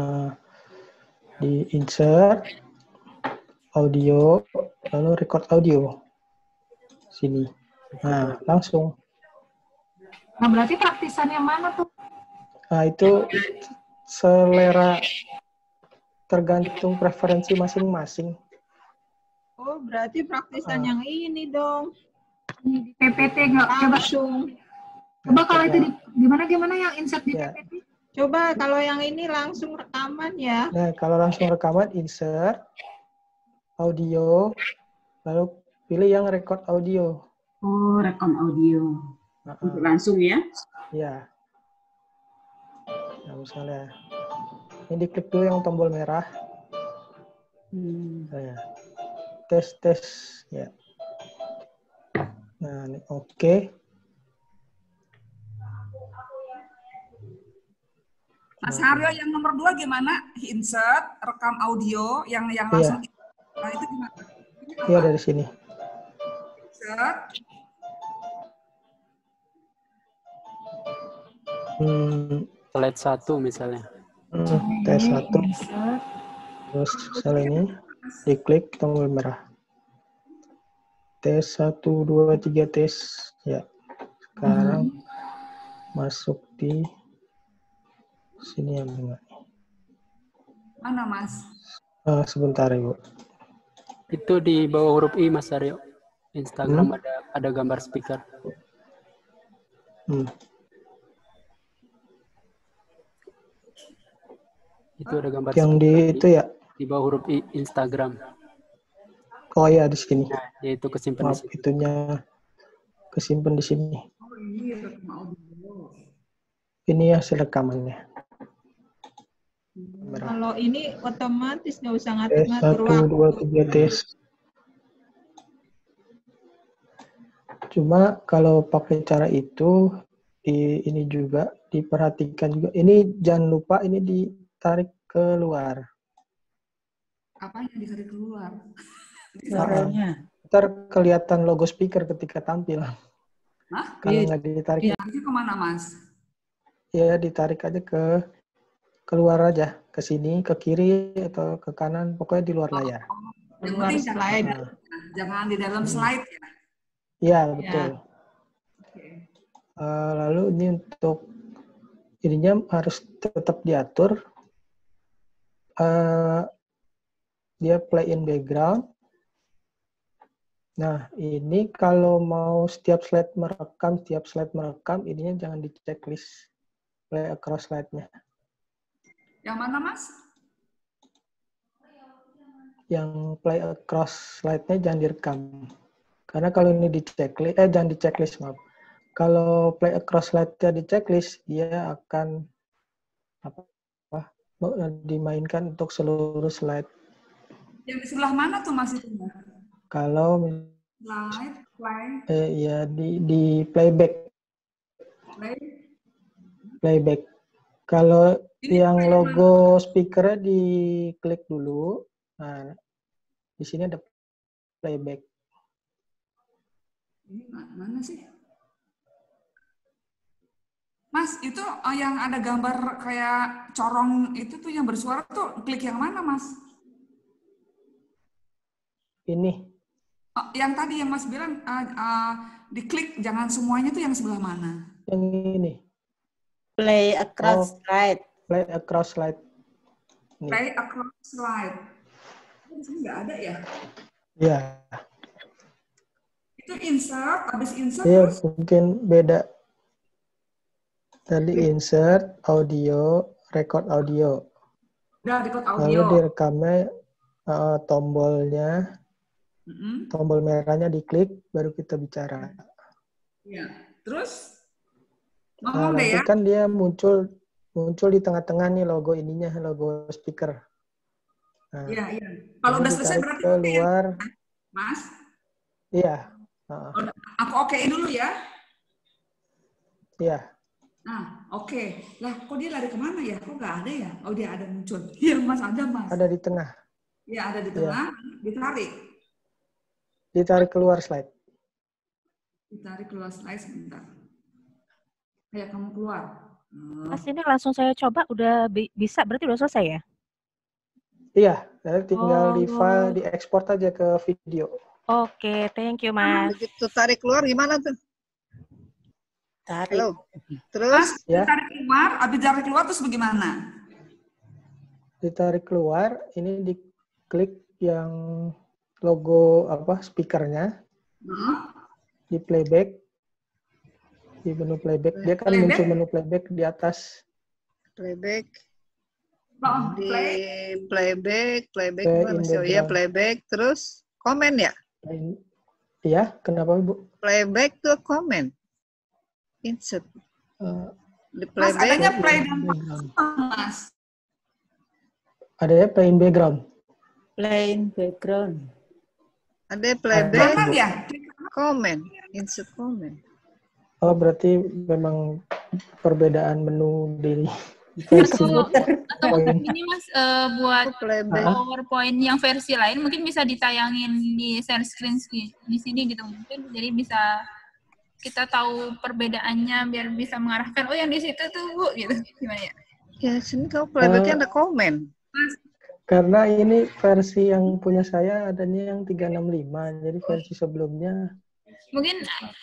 Di insert, audio, lalu record audio. Sini. Nah, langsung. Nah, berarti praktisan yang mana tuh? Nah, itu selera, tergantung preferensi masing-masing. Oh, berarti praktisan yang ini dong. Di PPT nggak langsung. Coba kalau itu gimana yang insert di PPT? Coba kalau yang ini langsung rekaman ya. Nah, kalau langsung rekaman, insert, audio, lalu pilih yang record audio. Oh, rekam audio. Untuk langsung ya? Iya. Nah, misalnya, ini diklik dulu yang tombol merah. Nah, tes, ya. Nah, ini oke. Mas Haryo, yang nomor 2 gimana? Insert, rekam audio, yang langsung. Nah, itu gimana? Iya, dari sini. Insert. Slide 1 misalnya. Tes 1. Terus misalnya ini, diklik tombol merah. Tes 1, 2, 3, tes. Ya. Sekarang masuk di sini yang bunga. Mana, Mas? Sebentar, Ibu. Itu di bawah huruf I, Mas Aryo. Instagram ada gambar speaker. Itu ada gambar yang di itu ya? Di bawah huruf Instagram. Oh ya, di sini. Nah, yaitu kesimpan di sini. Itunya kesimpan di sini. Ini hasil rekamannya. Kalau ini otomatis nggak usah ngatur-ngatur 1, 2, 3 tes. Cuma kalau pakai cara itu, ini juga diperhatikan juga. Ini jangan lupa ini ditarik keluar. Apa yang ditarik keluar? Suaranya. Ntar kelihatan logo speaker ketika tampil. Hah? Kalau nggak ditarik. Itu kemana, Mas? Ya, ditarik aja keluar aja. Ke sini, ke kiri, atau ke kanan. Pokoknya di luar layar. Di luar slide. Jangan di dalam slide ya? Iya, betul. Lalu ini untuk ininya harus tetap diatur. Dia play in background. Nah, ini kalau mau setiap slide merekam, ininya jangan di checklist play across slide-nya. Yang mana, Mas? Yang play across slide-nya jangan direkam. Karena kalau ini di checklist, jangan di checklist, maaf. Kalau play across slide-nya di checklist, dia akan dimainkan untuk seluruh slide. Yang di sebelah mana tuh, Mas, itu? Kalau slide, play. Ya di playback. Playback. Kalau yang logo speakernya diklik dulu. Nah, di sini ada playback. Ini mana sih? Mas, itu yang ada gambar kayak corong itu tuh yang bersuara tuh klik yang mana, Mas? Ini. Oh, yang tadi yang Mas bilang diklik jangan semuanya tuh yang sebelah mana? Yang ini. Play across slide. Play across slide. Ini. Play across slide. Di sini nggak ada ya? Iya. Itu insert, habis insert Iya, terus? mungkin beda. Tadi insert, audio, record audio. Udah, record audio. Lalu direkamnya tombolnya, tombol merahnya diklik, baru kita bicara. Ya, terus? Nah, Ngomong deh nanti ya. kan dia muncul di tengah-tengah nih logo ininya, logo speaker. Nah, Iya, iya. Kalau udah selesai berarti keluar. ya, Mas? Iya. Aku okein dulu ya. Iya. Nah, oke. Lah, kok dia lari kemana ya? Kok nggak ada ya? Oh, dia ada muncul. Iya, Mas, ada, Mas. Ada di tengah. Iya, ada di tengah. Ditarik. Ditarik keluar slide. Ditarik keluar slide sebentar. Kayak kamu keluar. Mas, ini langsung saya coba, udah bisa, berarti udah selesai ya? Iya, tinggal di file, diekspor aja ke video. Oke, thank you, Mas. Begitu tarik keluar gimana tuh? Tarik. Halo. Terus? Ya. Ditarik keluar, habis tarik keluar terus bagaimana? Ditarik keluar, ini diklik yang logo speakernya, di playback, di menu playback, dia kan muncul menu playback di atas. Playback. Oh, di playback mana sih? Oh iya, playback, terus komen ya? Iya, kenapa Bu? Playback tuh komen. Insert. Di Mas, playback. adanya play dan Mas. Adanya plain background. Plain background. Ada playback. Kanan ya? Komen. Insert komen. Oh, berarti memang perbedaan menu di versi atau ini Mas buat PowerPoint yang versi lain mungkin bisa ditayangin di share screen di sini gitu mungkin, jadi bisa kita tahu perbedaannya biar bisa mengarahkan oh yang di situ tuh Bu gitu, gimana ya? Ya sini kau playbacknya ada komen. Karena ini versi yang punya saya adanya yang 365, jadi versi sebelumnya mungkin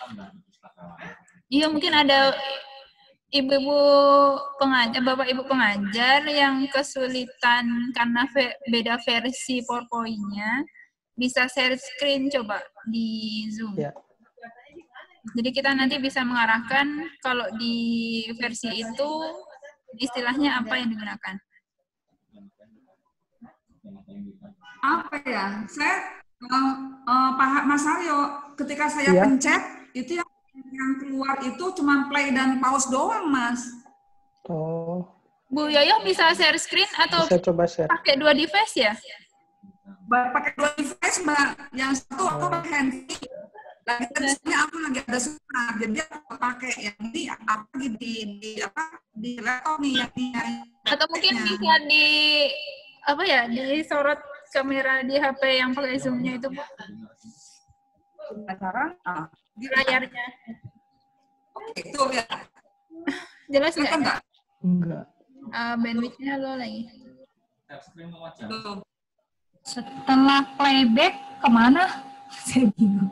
iya mungkin ada ibu-ibu pengajar, bapak ibu pengajar yang kesulitan karena beda versi PowerPoint-nya, bisa share screen coba di Zoom. Ya. Jadi kita nanti bisa mengarahkan kalau di versi itu istilahnya apa yang digunakan. Apa ya? Saya Pak Mas Aryo, ketika saya pencet itu yang keluar itu cuma play dan pause doang, Mas. Oh. Bu Yoyo bisa share screen atau bisa coba share. Pakai 2 device ya? Pakai 2 device, Mbak. Yang satu aku pakai handphone. Lagi tadinya aku lagi ada suara, jadi aku pakai yang ini apa di laptop nih yang ini. Atau mungkin bisa disorot kamera di HP yang pakai zoom-nya itu, Bu. Di layarnya. Oke, itu ya. Jelas nggak? Enggak. Bandwidth-nya low lagi. Setelah playback kemana? Saya bingung.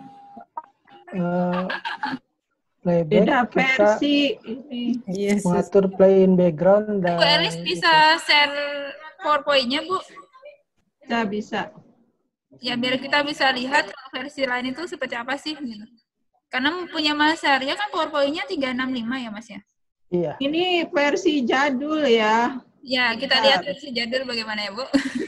Playback beda versi ini. Mengatur play in background dan Bu Elis bisa share PowerPoint-nya, Bu? Bisa. Ya biar kita bisa lihat versi lain itu seperti apa sih gitu. Karena punya Mas Aryo kan PowerPoint-nya 365 ya, Mas ya? Iya. Ini versi jadul ya. Ya, kita lihat versi jadul bagaimana ya, Bu?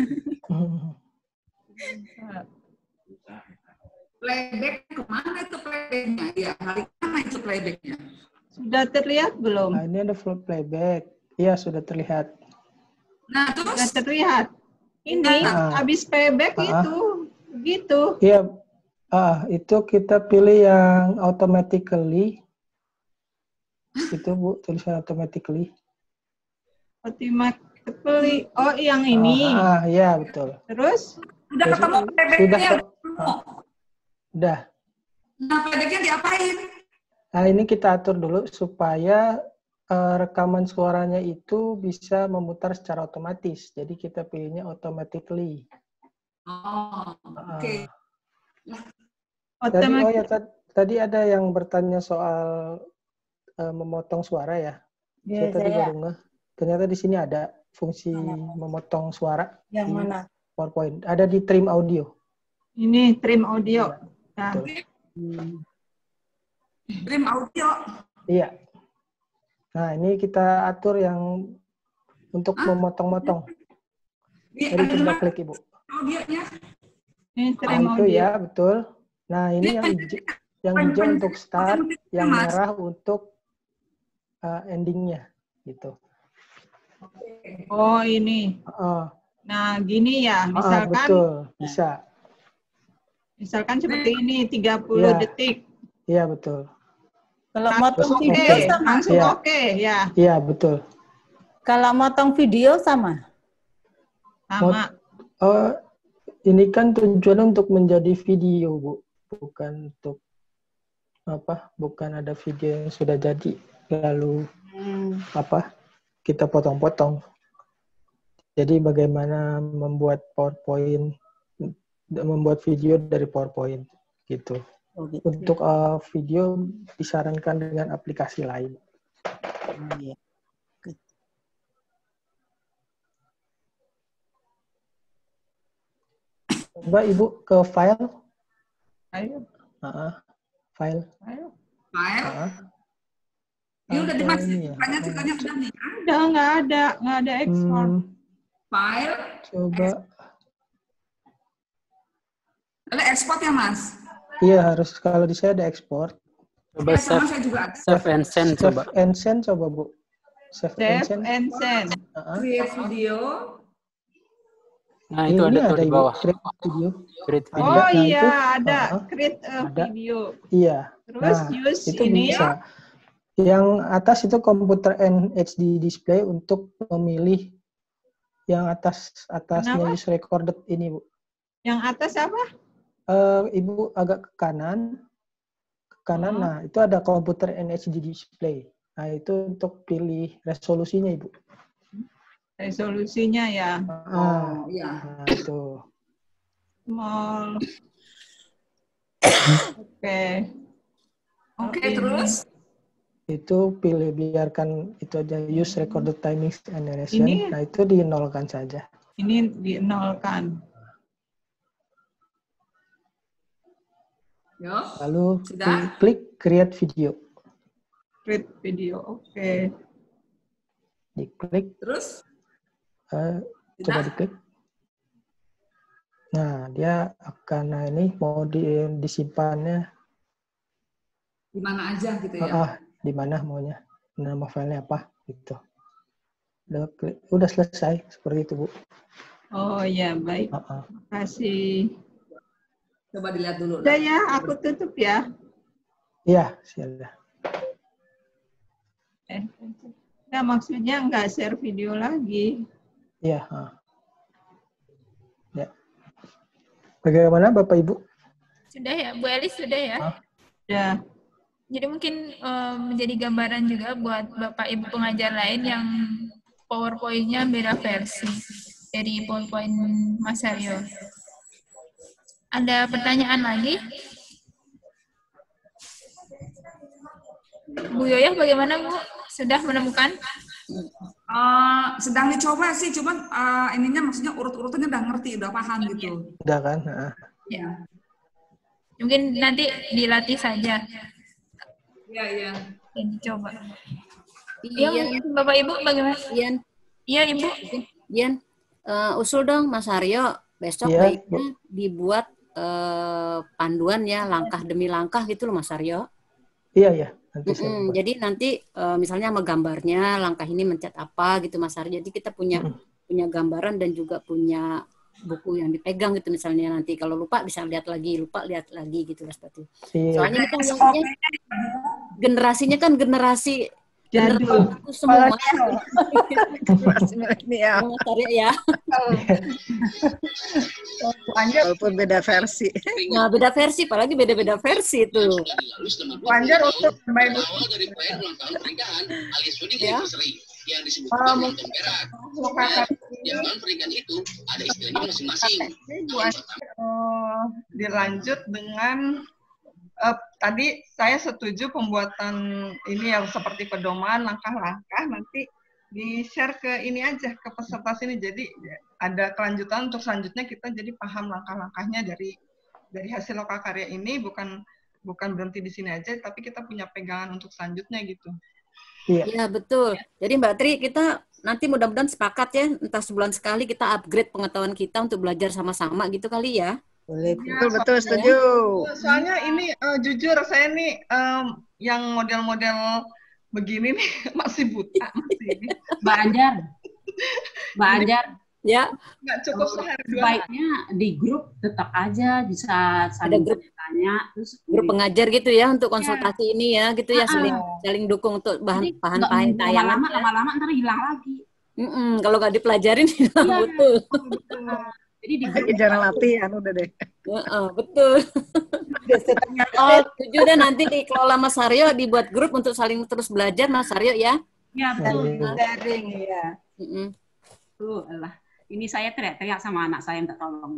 Playback kemana itu playbacknya? Ya, hari mana itu playbacknya? Sudah terlihat belum? Nah, ini ada full playback. Iya, sudah terlihat. Nah, terus? Sudah terlihat. Ini habis playback itu. Gitu. Iya. Itu kita pilih yang automatically. Itu, Bu, tulisan automatically. Automatically. Oh, yang ini. Iya, betul. Terus? Udah ketemu playbacknya? Udah. Nah, playbacknya diapain? Nah, ini kita atur dulu supaya rekaman suaranya itu bisa memutar secara otomatis. Jadi kita pilihnya automatically. Oh, oke. Tadi ada yang bertanya soal memotong suara ya. Saya tadi baru ngeh. Ternyata di sini ada fungsi memotong suara. Yang mana? PowerPoint. Ada di trim audio. Ini trim audio. Nah. Trim audio. Iya. Nah, ini kita atur yang untuk memotong-motong. Jadi coba klik, Ibu. Audionya. Ini trim audio. Itu ya, betul. Nah, ini yang hijau untuk start, yang merah untuk endingnya, gitu. Oh, ini. Nah, gini ya, misalkan. Betul, bisa. Misalkan seperti ini, 30 detik. Iya, betul. Kalau motong video sama? Langsung oke, ya. Iya, betul. Kalau motong video sama? Sama. Ini kan tujuannya untuk menjadi video, Bu. Bukan untuk bukan ada video yang sudah jadi lalu kita potong-potong. Jadi bagaimana membuat PowerPoint, membuat video dari PowerPoint gitu. Oh, gitu. Untuk video disarankan dengan aplikasi lain. Iya. Coba Ibu ke file. Ayo. File. File. Ini udah dimasukin. Tanya udah nih. Nggak ada ekspor. File. Coba. Ada ekspor ya, Mas? Iya, harus kalau di saya ada ekspor. Coba save and send coba. Save and send coba, Bu. Save and send. Create video. Nah, itu ada tuh di bawah. Create video. Create video. Oh iya, ada create video. Iya. Terus use itu ini bisa. Yang atas itu komputer HD display untuk memilih yang atasnya use recorded ini, Bu. Yang atas apa? Ibu agak ke kanan. Nah itu ada komputer HD display. Nah itu untuk pilih resolusinya, Ibu. Resolusinya ya. Iya. Nah, itu. Small. Oke, terus? Itu biarkan itu aja use recorded timing and narration. Nah itu dinolkan saja. Ini dinolkan. Lalu klik create video. Create video, oke. Diklik. Terus? Coba diklik. Nah, dia akan ini mau disimpannya di mana aja gitu ya. Di mana maunya. Nama filenya apa gitu. Udah selesai seperti itu, Bu. Oh ya, baik. Terima kasih. Coba dilihat dulu. Udah ya, aku tutup ya. Iya, silakan. Nah, maksudnya nggak share video lagi. Iya. Ya. Bagaimana Bapak Ibu? Sudah ya, Bu Elis sudah ya? Sudah. Jadi mungkin menjadi gambaran juga buat Bapak Ibu pengajar lain yang PowerPoint-nya beda versi dari PowerPoint Mas Aryo. Ada pertanyaan lagi? Bu Yoyah bagaimana Bu? Sudah menemukan? Sedang dicoba sih, cuman ininya maksudnya urut-urutannya udah ngerti, udah paham gitu. Udah kan? Ya. Mungkin nanti dilatih saja. Iya. Dan dicoba. Iya, Bapak Ibu bagaimana? Iya, Ibu. Ian, usul dong Mas Aryo, besok baiknya dibuat panduan ya, langkah demi langkah gitu loh Mas Aryo. Iya. Jadi nanti misalnya sama gambarnya, langkah ini mencet apa gitu Mas Aryo. Jadi kita punya gambaran dan juga punya buku yang dipegang gitu misalnya, nanti kalau lupa bisa lihat lagi gitu seperti itu. Soalnya kita generasinya kan generasi semua. Ya. Walaupun beda versi. Nah, beda versi, apalagi beda-beda versi itu. Wajar untuk bermain ya. Yang disebutkan dengan perak. Yang peringkat itu ada istilahnya masing-masing. Dilanjut dengan tadi saya setuju pembuatan ini yang seperti pedoman langkah-langkah, nanti di-share ke ini aja, ke peserta sini. Jadi ada kelanjutan untuk selanjutnya kita jadi paham langkah-langkahnya dari hasil lokakarya ini, bukan berhenti di sini aja, tapi kita punya pegangan untuk selanjutnya gitu. Iya, betul. Jadi Mbak Tri, kita nanti mudah-mudahan sepakat ya, entah sebulan sekali kita upgrade pengetahuan kita untuk belajar sama-sama gitu kali ya. Boleh, betul, setuju. Soalnya ini jujur saya nih yang model-model begini nih masih buta. Mbak Anjar. Ya. Nggak cukup sehari dua. Baiknya di grup tetap aja bisa saling tanya, terus grup pengajar gitu ya untuk konsultasi ini ya, gitu ya, saling dukung untuk bahan tayangan. Lama-lama ntar hilang lagi. Kalau nggak dipelajarin hilang betul. Jadi jangan latihan udah deh. Betul. Setuju deh, nanti dikelola Mas Aryo, dibuat grup untuk saling terus belajar Mas Aryo ya. Ya betul. Sharing ya. Tuh lah. Ini saya teriak-teriak sama anak saya minta tolong.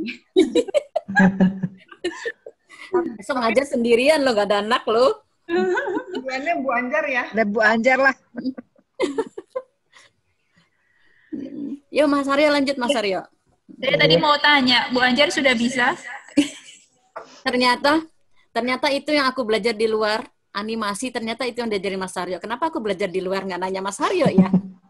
Besok ngajar sendirian lo, gak ada anak lo. Buannya Bu Anjar ya. Ada Bu Anjar lah. Yuk Mas Aryo, lanjut Mas Aryo. Saya tadi mau tanya, Bu Anjar sudah bisa? Ternyata itu yang aku belajar di luar, animasi, ternyata itu yang diajarin Mas Aryo. Kenapa aku belajar di luar nggak nanya Mas Aryo ya?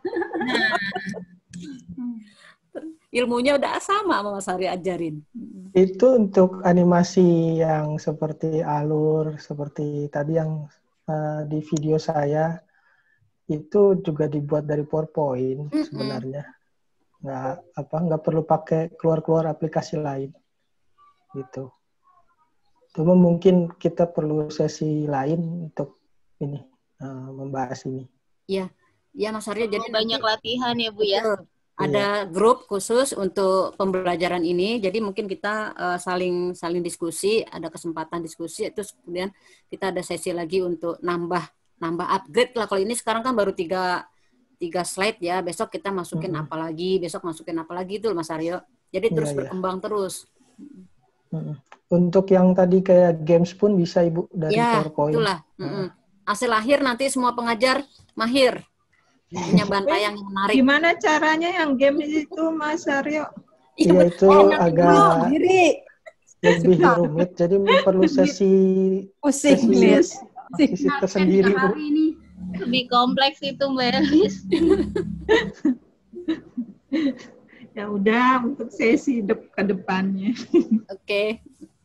Ilmunya udah sama Mas Aryo ajarin. Itu untuk animasi yang seperti alur, seperti tadi yang di video saya, itu juga dibuat dari PowerPoint sebenarnya. Nggak perlu pakai keluar aplikasi lain gitu. Cuma mungkin kita perlu sesi lain untuk ini membahas ini. Iya Mas Aryo, jadi banyak latihan ya Bu ya. Ada grup khusus untuk pembelajaran ini, jadi mungkin kita saling diskusi, ada kesempatan diskusi, terus kemudian kita ada sesi lagi untuk nambah upgrade lah. Kalau ini sekarang kan baru tiga slide ya, besok kita masukin apa lagi, itu Mas Aryo. Jadi terus berkembang terus. Untuk yang tadi kayak games pun bisa Ibu dari PowerPoint. Itulah. Hasil akhir nanti semua pengajar mahir. Punya bantayang yang menarik. Gimana caranya yang game itu Mas Aryo? Iya itu agak lebih rumit, jadi perlu sesi tersendiri Bu. Lebih kompleks itu Mbak Elis. Ya udah untuk sesi ke depannya. Oke.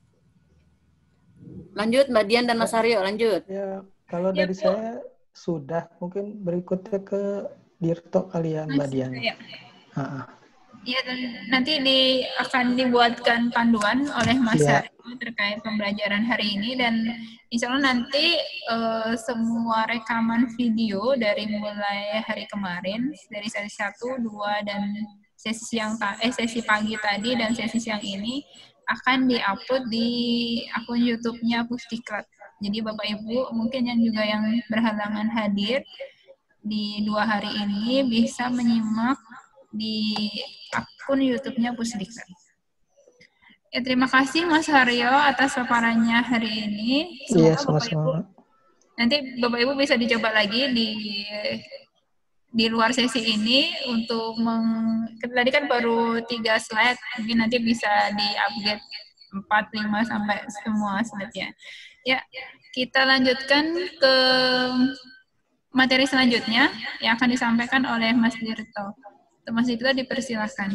Lanjut Mbak Dian dan Mas Aryo, lanjut. Ya, kalau dari saya sudah, mungkin berikutnya ke Dirto kali ya Mbak Dian. Ya. Iya, dan nanti akan dibuatkan panduan oleh Mas Aryo terkait pembelajaran hari ini, dan insya Allah nanti semua rekaman video dari mulai hari kemarin, dari sesi 1, 2, dan sesi pagi tadi dan sesi siang ini akan diupload di akun YouTube-nya Pusdiklat. Jadi Bapak Ibu mungkin yang berhalangan hadir di 2 hari ini bisa menyimak di akun YouTube-nya Pusdiklat. Ya, terima kasih Mas Haryo atas paparannya hari ini. Iya, sama-sama. Nanti Bapak Ibu bisa dicoba lagi di luar sesi ini untuk tadi kan baru 3 slide, mungkin nanti bisa di-upgrade 4, 5 sampai semua slide-nya. Ya, kita lanjutkan ke materi selanjutnya yang akan disampaikan oleh Mas Dirto. Mas Dirto dipersilakan.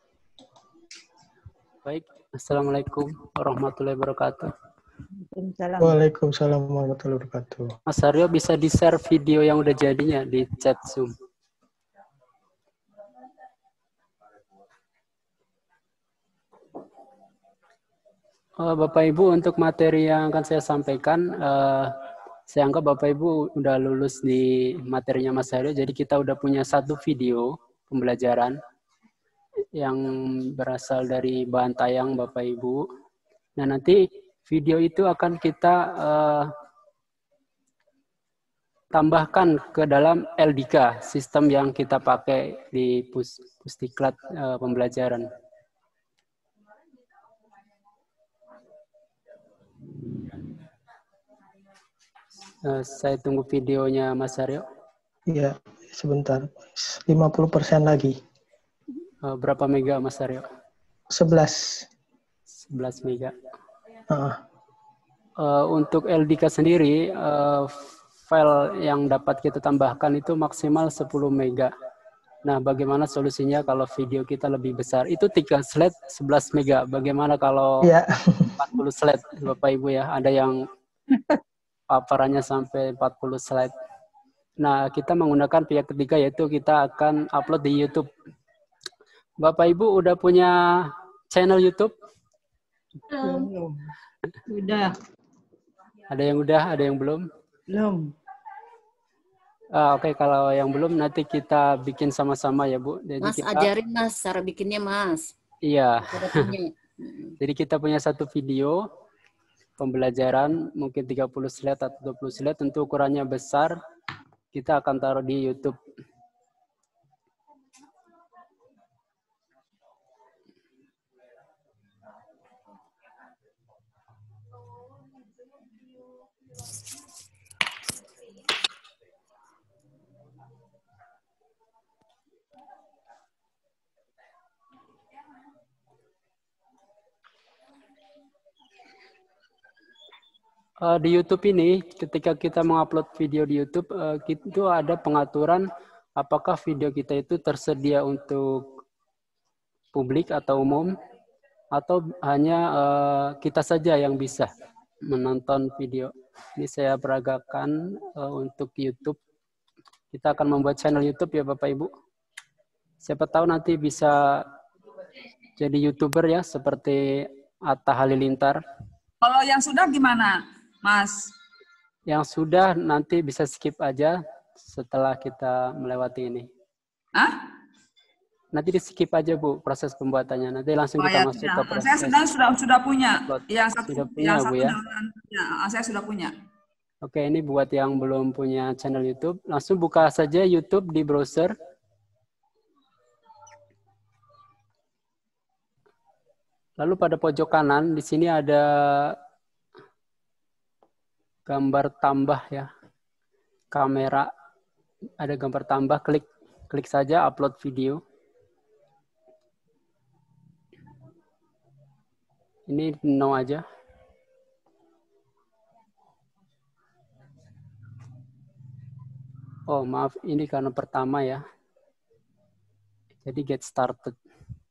Baik, Assalamualaikum warahmatullahi wabarakatuh. Waalaikumsalam warahmatullahi wabarakatuh. Mas Aryo bisa di-share video yang udah jadinya di chat Zoom. Bapak Ibu, untuk materi yang akan saya sampaikan, saya anggap Bapak Ibu udah lulus di materinya Mas Aryo, jadi kita udah punya 1 video pembelajaran yang berasal dari bahan tayang Bapak Ibu. Nah, nanti video itu akan kita tambahkan ke dalam LDK, sistem yang kita pakai di Pusdiklat pembelajaran. Saya tunggu videonya Mas Aryo. Iya, sebentar. 50% lagi. Berapa mega Mas Aryo? 11. 11 mega. Untuk LDK sendiri, file yang dapat kita tambahkan itu maksimal 10 mega. Nah, bagaimana solusinya kalau video kita lebih besar? Itu 3 slide 11 mega. Bagaimana kalau 40 slide, Bapak Ibu ya? Ada yang paparannya sampai 40 slide. Nah, kita menggunakan pihak ketiga, yaitu kita akan upload di YouTube. Bapak Ibu udah punya channel YouTube? Belum. Udah. Ada yang udah, ada yang belum? Belum. Oke, kalau yang belum nanti kita bikin sama-sama ya Bu. Jadi Mas kita, ajarin Mas cara bikinnya Mas. Iya. Jadi kita punya 1 video pembelajaran mungkin 30 slide atau 20 slide, tentu ukurannya besar, kita akan taruh di YouTube. Di YouTube ini, ketika kita mengupload video di YouTube, itu ada pengaturan apakah video kita itu tersedia untuk publik atau umum, atau hanya kita saja yang bisa menonton video. Ini saya peragakan untuk YouTube. Kita akan membuat channel YouTube ya Bapak Ibu. Siapa tahu nanti bisa jadi YouTuber ya, seperti Atta Halilintar. Kalau yang sudah gimana, Mas? Yang sudah nanti bisa skip aja setelah kita melewati ini. Hah? Nanti di skip aja Bu proses pembuatannya. Nanti langsung kita masuk ke proses. Saya sudah punya. Yang satu, sudah punya Bu ya? Saya sudah punya. Oke, ini buat yang belum punya channel YouTube, langsung buka saja YouTube di browser. Lalu pada pojok kanan di sini ada gambar tambah ya, kamera, ada gambar tambah, klik saja upload video. Ini no aja. Oh maaf, ini karena pertama ya. Jadi get started.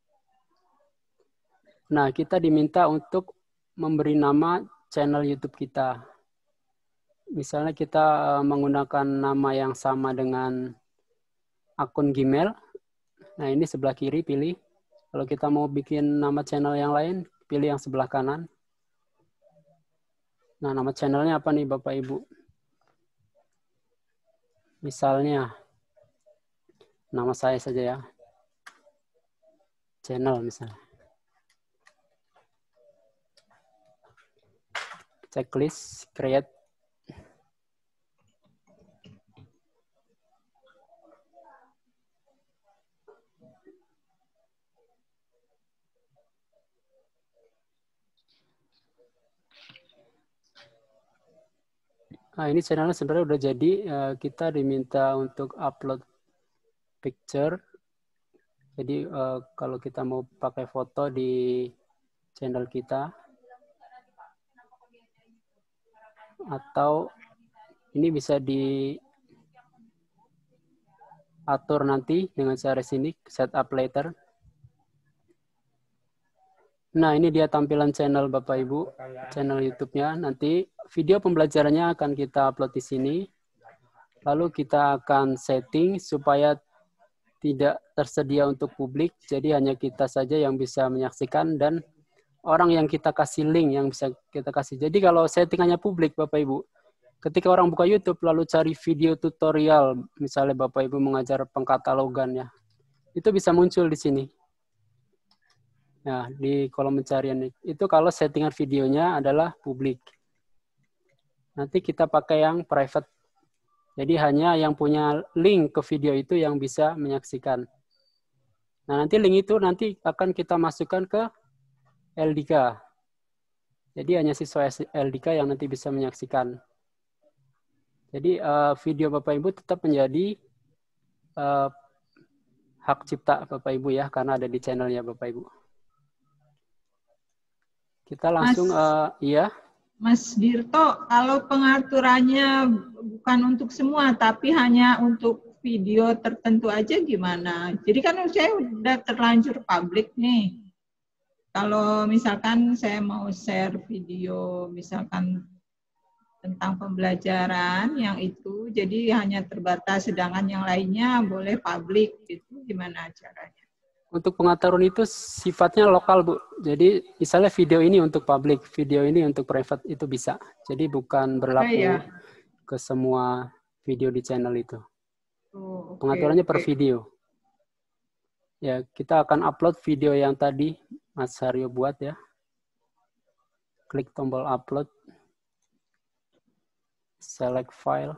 Nah, kita diminta untuk memberi nama channel YouTube kita. Misalnya kita menggunakan nama yang sama dengan akun Gmail. Nah, ini sebelah kiri pilih. Kalau kita mau bikin nama channel yang lain, pilih yang sebelah kanan. Nah, nama channelnya apa nih Bapak Ibu? Misalnya, nama saya saja ya. Channel misalnya. Checklist, create. Nah, ini channelnya sebenarnya udah jadi. Kita diminta untuk upload picture. Jadi kalau kita mau pakai foto di channel kita, atau ini bisa diatur nanti dengan cara sini, set up later. Nah, ini dia tampilan channel Bapak Ibu, channel YouTube-nya. Nanti video pembelajarannya akan kita upload di sini. Lalu kita akan setting supaya tidak tersedia untuk publik, jadi hanya kita saja yang bisa menyaksikan dan orang yang kita kasih link yang bisa kita kasih. Jadi kalau settingannya publik Bapak Ibu, ketika orang buka YouTube lalu cari video tutorial, misalnya Bapak Ibu mengajar pengkatalogan ya, itu bisa muncul di sini. Nah, di kolom pencarian itu kalau settingan videonya adalah publik. Nanti kita pakai yang private. Jadi hanya yang punya link ke video itu yang bisa menyaksikan. Nah, nanti link itu nanti akan kita masukkan ke LDK. Jadi hanya siswa LDK yang nanti bisa menyaksikan. Jadi video Bapak Ibu tetap menjadi hak cipta Bapak Ibu ya, karena ada di channelnya Bapak Ibu. Kita langsung, iya. Mas Dirto, kalau pengaturannya bukan untuk semua, tapi hanya untuk video tertentu aja gimana? Jadi kan saya udah terlanjur publik nih. Kalau misalkan saya mau share video, misalkan tentang pembelajaran yang itu, jadi hanya terbatas, sedangkan yang lainnya boleh publik, itu gimana caranya? Untuk pengaturan itu sifatnya lokal, Bu. Jadi misalnya video ini untuk publik, video ini untuk private, itu bisa. Jadi bukan berlaku ke semua video di channel itu. Pengaturannya per video. Ya, kita akan upload video yang tadi Mas Haryo buat ya. Klik tombol upload. Select file.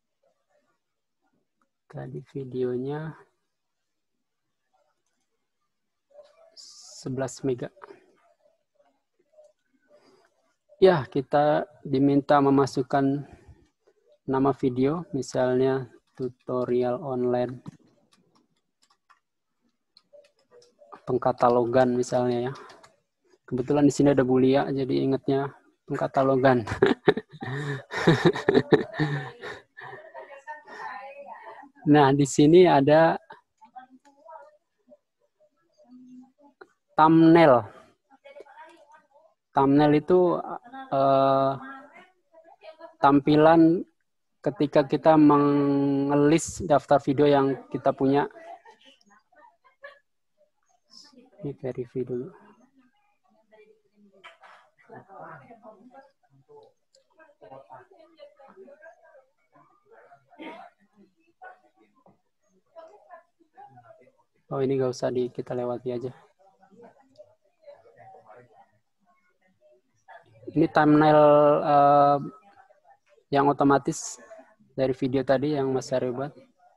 Tadi videonya 11 mega. Ya, kita diminta memasukkan nama video, misalnya tutorial online pengkatalogan misalnya ya. Kebetulan di sini ada Bulia, jadi ingatnya pengkatalogan. Nah, di sini ada thumbnail. Thumbnail itu tampilan ketika kita mengelis daftar video yang kita punya. Ini verify dulu. Oh, ini nggak usah kita lewati aja. Ini thumbnail yang otomatis dari video tadi yang Mas Aryo buat.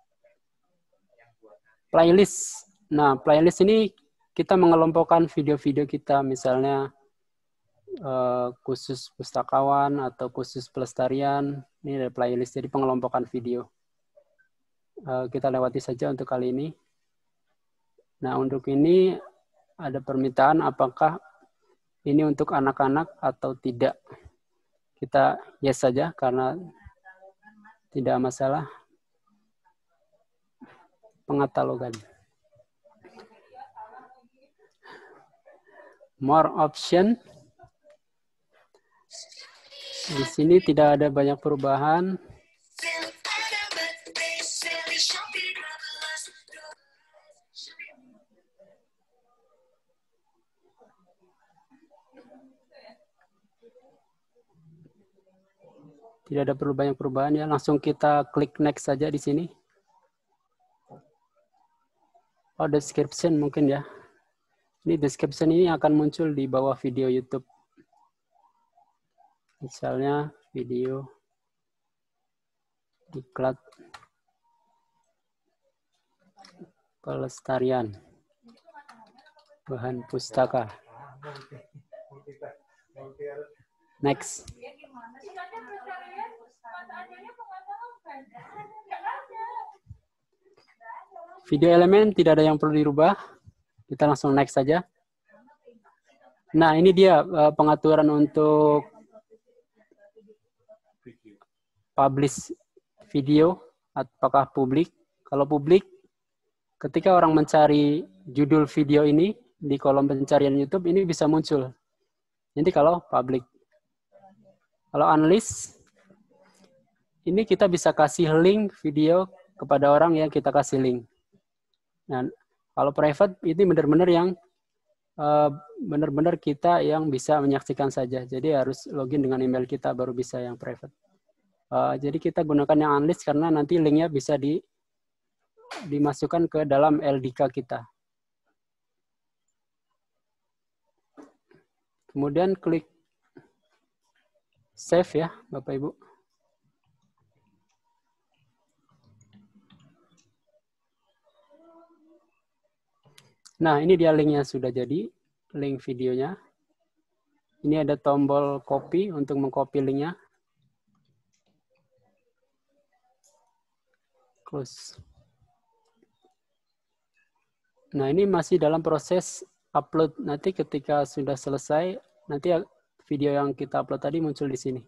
Playlist. Nah, playlist ini kita mengelompokkan video-video kita, misalnya khusus pustakawan atau khusus pelestarian. Ini ada playlist, jadi pengelompokan video. Kita lewati saja untuk kali ini. Nah, untuk ini ada permintaan apakah ini untuk anak-anak atau tidak. Kita yes saja karena tidak masalah. Pengkatalogan. more option. Di sini tidak ada banyak perubahan. Tidak ada banyak perubahan ya. Langsung kita klik next saja di sini. Oh, description mungkin ya. Ini description ini akan muncul di bawah video YouTube. Misalnya video diklat pelestarian bahan pustaka. Next. Video elemen tidak ada yang perlu dirubah. Kita langsung next saja. Nah, ini dia pengaturan untuk publish video, apakah publik. Kalau publik, ketika orang mencari judul video ini di kolom pencarian YouTube, ini bisa muncul. Nanti kalau publik. Kalau unlist, ini kita bisa kasih link video kepada orang yang kita kasih link. Nah, kalau private, ini benar-benar yang benar-benar kita yang bisa menyaksikan saja. Jadi harus login dengan email kita baru bisa yang private. Jadi kita gunakan yang unlist karena nanti linknya bisa dimasukkan ke dalam LDK kita. Kemudian klik save ya, Bapak Ibu. Nah, ini dia linknya sudah jadi, link videonya. Ini ada tombol copy untuk mengcopy linknya. Close. Nah, ini masih dalam proses upload. Nanti ketika sudah selesai, nanti video yang kita upload tadi muncul di sini.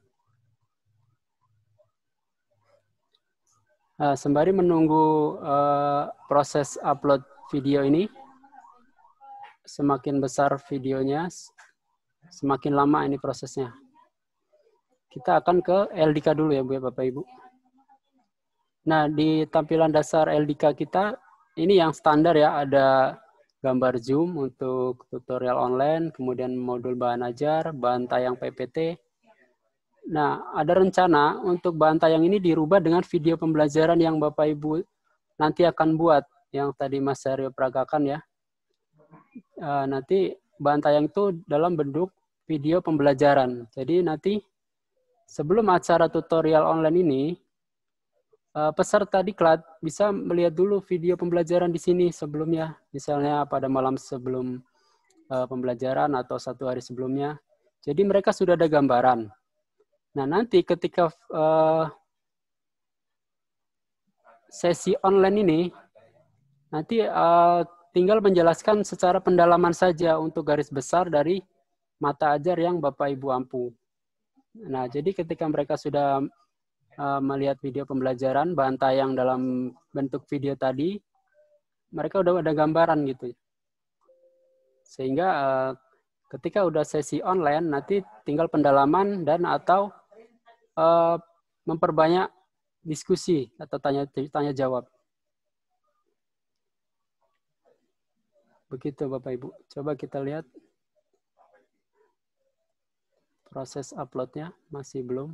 Nah, sembari menunggu proses upload video ini, semakin besar videonya, semakin lama ini prosesnya. Kita akan ke LDK dulu ya, Bu, Bapak Ibu. Nah, di tampilan dasar LDK kita, ini yang standar ya, ada gambar Zoom untuk tutorial online, kemudian modul bahan ajar, bahan tayang PPT. Nah, ada rencana untuk bahan tayang ini dirubah dengan video pembelajaran yang Bapak Ibu nanti akan buat, yang tadi Mas Aryo peragakan ya. Nanti bahan tayang itu dalam bentuk video pembelajaran. Jadi nanti sebelum acara tutorial online ini, peserta diklat bisa melihat dulu video pembelajaran di sini sebelumnya. Misalnya pada malam sebelum pembelajaran atau 1 hari sebelumnya. Jadi mereka sudah ada gambaran. Nah, nanti ketika sesi online ini, nanti tinggal menjelaskan secara pendalaman saja untuk garis besar dari mata ajar yang Bapak Ibu ampu. Nah, jadi ketika mereka sudah melihat video pembelajaran, bahan tayang dalam bentuk video tadi, mereka udah ada gambaran gitu. Sehingga ketika udah sesi online, nanti tinggal pendalaman dan atau memperbanyak diskusi atau tanya jawab. Begitu Bapak Ibu. Coba kita lihat proses uploadnya, masih belum.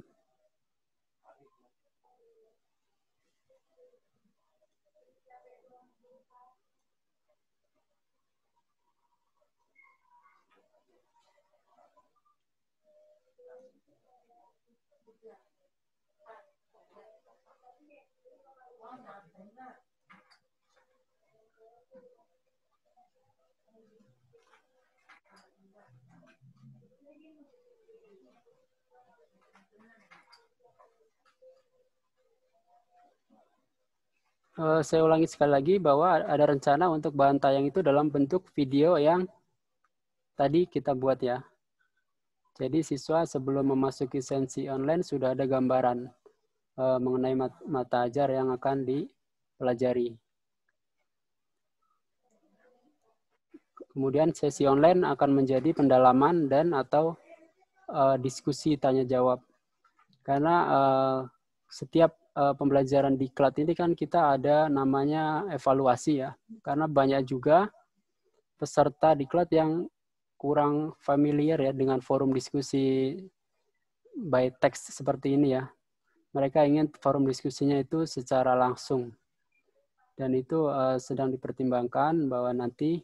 Saya ulangi sekali lagi bahwa ada rencana untuk bahan tayang itu dalam bentuk video yang tadi kita buat ya. Jadi siswa sebelum memasuki sesi online sudah ada gambaran mengenai mata ajar yang akan dipelajari. Kemudian sesi online akan menjadi pendalaman dan atau diskusi tanya jawab. Karena setiap pembelajaran diklat ini kan kita ada namanya evaluasi ya. Karena banyak juga peserta diklat yang kurang familiar ya dengan forum diskusi by text seperti ini ya. Mereka ingin forum diskusinya itu secara langsung. Dan itu sedang dipertimbangkan bahwa nanti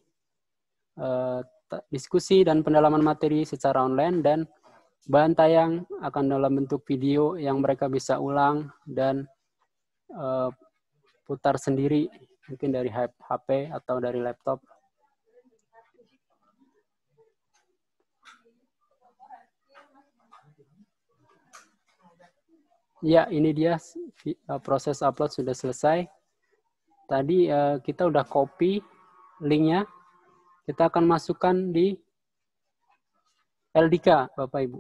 diskusi dan pendalaman materi secara online dan bahan tayang akan dalam bentuk video yang mereka bisa ulang dan putar sendiri, mungkin dari HP atau dari laptop. Ya, ini dia proses upload sudah selesai. Tadi kita udah copy linknya. Kita akan masukkan di LDK, Bapak Ibu.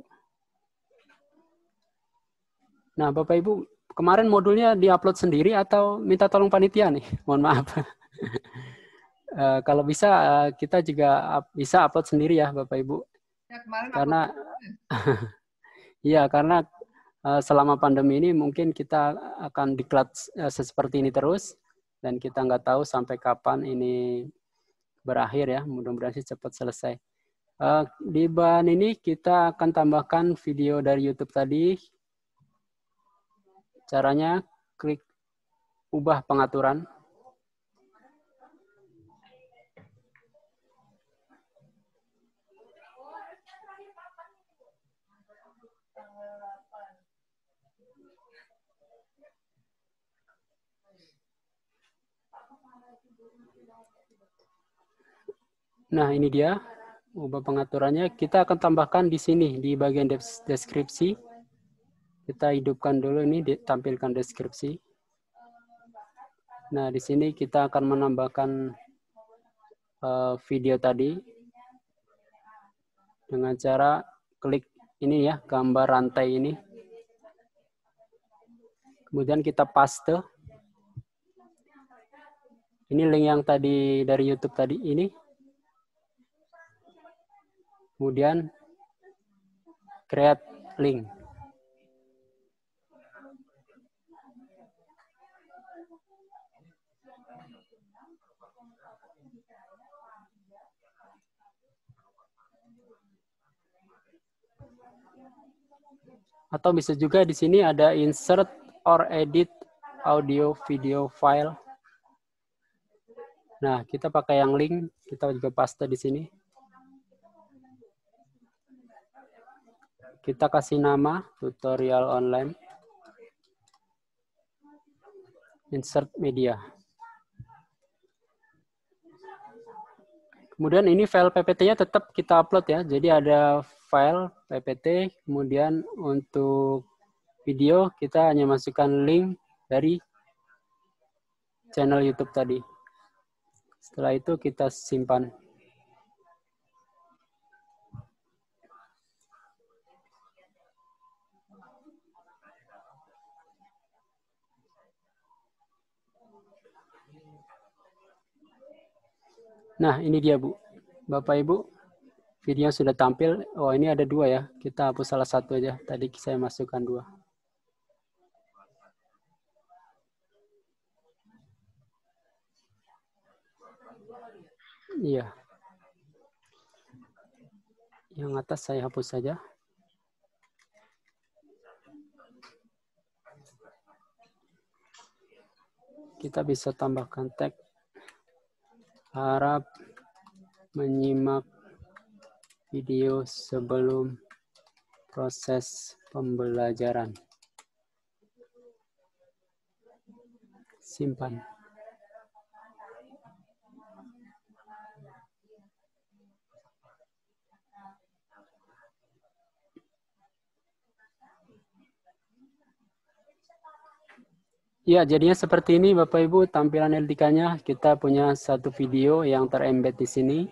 Nah, Bapak Ibu, kemarin modulnya di-upload sendiri atau minta tolong panitia nih? Mohon maaf. Kalau bisa, kita juga bisa upload sendiri ya, Bapak Ibu. Ya, kemarin karena, iya, karena selama pandemi ini mungkin kita akan diklat seperti ini terus, dan kita nggak tahu sampai kapan ini berakhir ya, mudah-mudahan sih cepat selesai. Di bahan ini kita akan tambahkan video dari YouTube tadi. Caranya klik ubah pengaturan. Nah, ini dia ubah pengaturannya. Kita akan tambahkan di sini di bagian deskripsi. Kita hidupkan dulu ini, ditampilkan deskripsi. Nah, di sini kita akan menambahkan video tadi dengan cara klik ini ya, gambar rantai ini. Kemudian kita paste. Ini link yang tadi dari YouTube tadi ini. Kemudian create link. Atau bisa juga di sini ada insert or edit audio video file. Nah, kita pakai yang link, kita juga paste di sini. Kita kasih nama tutorial online. Insert media. Kemudian ini file PPT-nya tetap kita upload ya. Jadi ada file PPT, kemudian untuk video kita hanya masukkan link dari channel YouTube tadi. Setelah itu kita simpan. Nah, ini dia, Bu. Bapak, Ibu, video sudah tampil. Oh, ini ada 2 ya. Kita hapus salah satu aja. Tadi saya masukkan 2. Iya. Yang atas saya hapus saja. Kita bisa tambahkan tag. Harap menyimak video sebelum proses pembelajaran. Simpan. Ya, jadinya seperti ini Bapak Ibu tampilan LDK-nya. Kita punya satu video yang terembed di sini.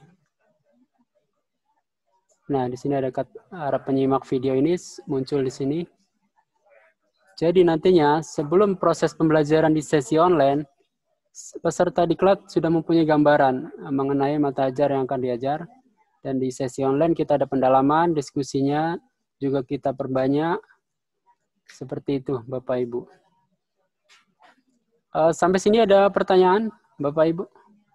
Nah, di sini ada harap penyimak video ini muncul di sini. Jadi nantinya sebelum proses pembelajaran di sesi online, peserta diklat sudah mempunyai gambaran mengenai mata ajar yang akan diajar. Dan di sesi online kita ada pendalaman, diskusinya juga kita perbanyak. Seperti itu, Bapak Ibu. Sampai sini ada pertanyaan, Bapak Ibu?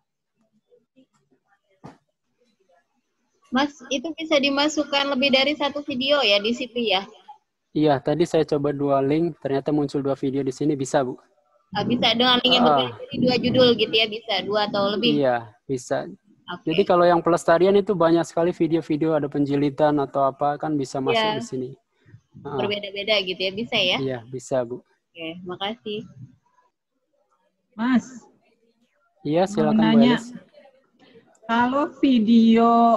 Mas, itu bisa dimasukkan lebih dari satu video ya di situ ya? Iya, tadi saya coba 2 link, ternyata muncul 2 video di sini, bisa Bu? Bisa dengan link yang berbeda dari 2 judul gitu ya, bisa 2 atau lebih? Iya, bisa. Okay. Jadi kalau yang pelestarian itu banyak sekali video-video, ada penjilitan atau apa, kan bisa masuk di sini. Berbeda-beda gitu ya, bisa ya? Iya, bisa Bu. Oke, makasih. Mas. Iya, silakan Bu Elis. Kalau video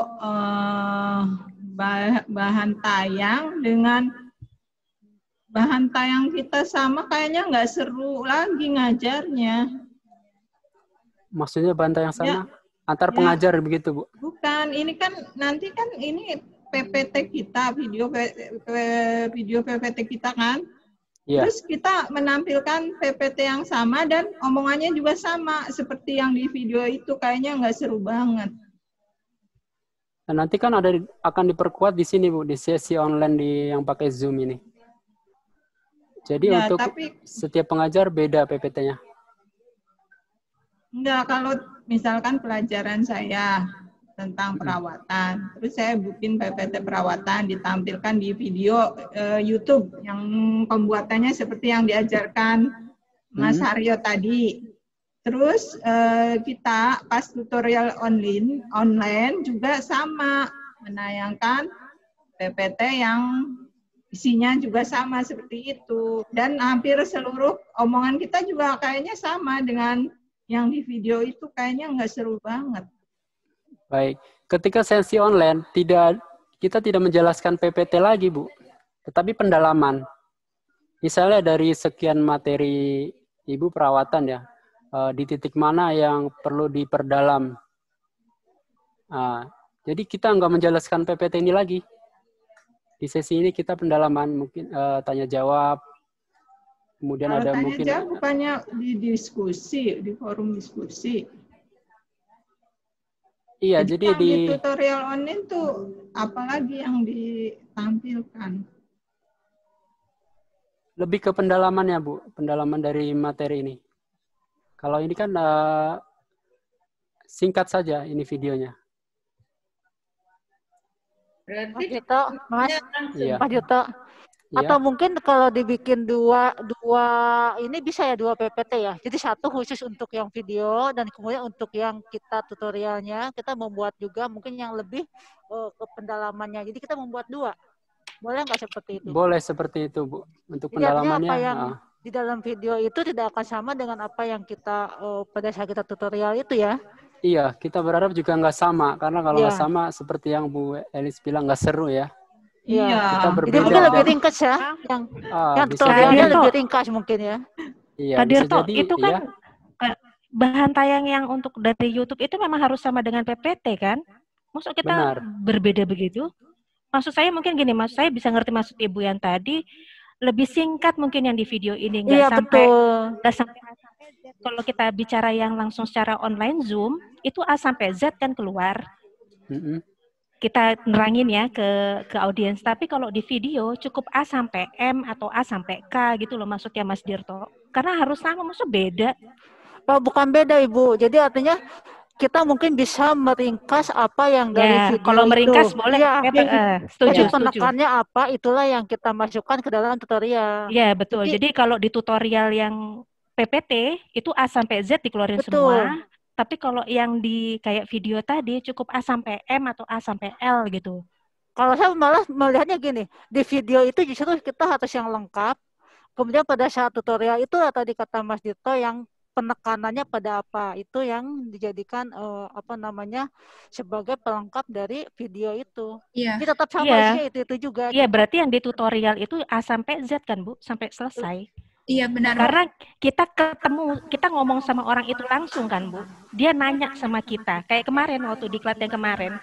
bahan tayang dengan bahan tayang kita sama, kayaknya nggak seru lagi ngajarnya. Maksudnya bahan tayang sama? Antar pengajar begitu, Bu? Bukan, ini kan nanti kan ini PPT kita, video PPT kita kan. Yeah. Terus kita menampilkan PPT yang sama dan omongannya juga sama seperti yang di video itu, kayaknya nggak seru banget. Nah, nanti kan akan diperkuat di sini Bu, di sesi online yang pakai Zoom ini. Jadi untuk setiap pengajar beda PPT-nya. Enggak, kalau misalkan pelajaran saya tentang perawatan, terus saya bikin PPT perawatan, ditampilkan di video YouTube yang pembuatannya seperti yang diajarkan Mas Haryo tadi. Terus kita pas tutorial online juga sama, menayangkan PPT yang isinya juga sama seperti itu. Dan hampir seluruh omongan kita juga kayaknya sama dengan yang di video itu, kayaknya nggak seru banget. Baik, ketika sesi online kita tidak menjelaskan PPT lagi Bu, tetapi pendalaman. Misalnya dari sekian materi Ibu perawatan ya, di titik mana yang perlu diperdalam. Jadi kita nggak menjelaskan PPT ini lagi. Di sesi ini kita pendalaman, mungkin tanya jawab. Kemudian kalau ada tanya mungkin jawab bukannya di diskusi, di forum diskusi. Iya, jadi di tutorial online tuh apalagi yang ditampilkan? Lebih ke pendalamannya Bu, pendalaman dari materi ini. Kalau ini kan singkat saja ini videonya. Mas Juto, Mas, iya. Mas Juto. Atau mungkin kalau dibikin dua ini bisa ya, 2 PPT ya. Jadi satu khusus untuk yang video dan kemudian untuk yang kita tutorialnya kita membuat juga mungkin yang lebih ke pendalamannya. Jadi kita membuat 2. Boleh nggak seperti itu? Boleh seperti itu Bu. Untuk jadi pendalamannya. Apa yang di dalam video itu tidak akan sama dengan apa yang kita pada saat kita tutorial itu ya? Iya, kita berharap juga nggak sama karena kalau nggak sama seperti yang Bu Elis bilang nggak seru ya. Iya. Jadi mungkin lebih ringkas ya, yang tutorialnya lebih ringkas mungkin ya. Iya. Kak Dirto, itu kan bahan tayang yang untuk dari YouTube itu memang harus sama dengan PPT kan? Maksud kita berbeda begitu? Maksud saya mungkin gini, Mas, saya bisa ngerti maksud Ibu yang tadi lebih singkat mungkin yang di video ini, nggak sampai kalau kita bicara yang langsung secara online Zoom itu A sampai Z kan keluar. Kita nerangin ya ke audiens, tapi kalau di video cukup A sampai M atau A sampai K gitu loh maksudnya Mas Dirto. Karena harus sama, maksudnya beda. Oh, bukan beda Ibu. Jadi artinya kita mungkin bisa meringkas apa yang dari video kalau meringkas itu. boleh. Setuju. Penekannya apa, itulah yang kita masukkan ke dalam tutorial. Iya, betul. Jadi kalau di tutorial yang PPT itu A sampai Z dikeluarin semua. Tapi kalau yang di kayak video tadi cukup A sampai M atau A sampai L gitu. Kalau saya malah melihatnya gini, di video itu justru kita harus yang lengkap. Kemudian pada saat tutorial itu tadi kata Mas Dirto yang penekanannya pada apa, itu yang dijadikan sebagai pelengkap dari video itu. Iya. Jadi tetap sama sih itu juga. Iya, berarti yang di tutorial itu A sampai Z kan Bu, sampai selesai. Iya benar. Karena kita ngomong sama orang itu langsung kan Bu. Dia nanya sama kita. Kayak kemarin waktu diklat yang kemarin.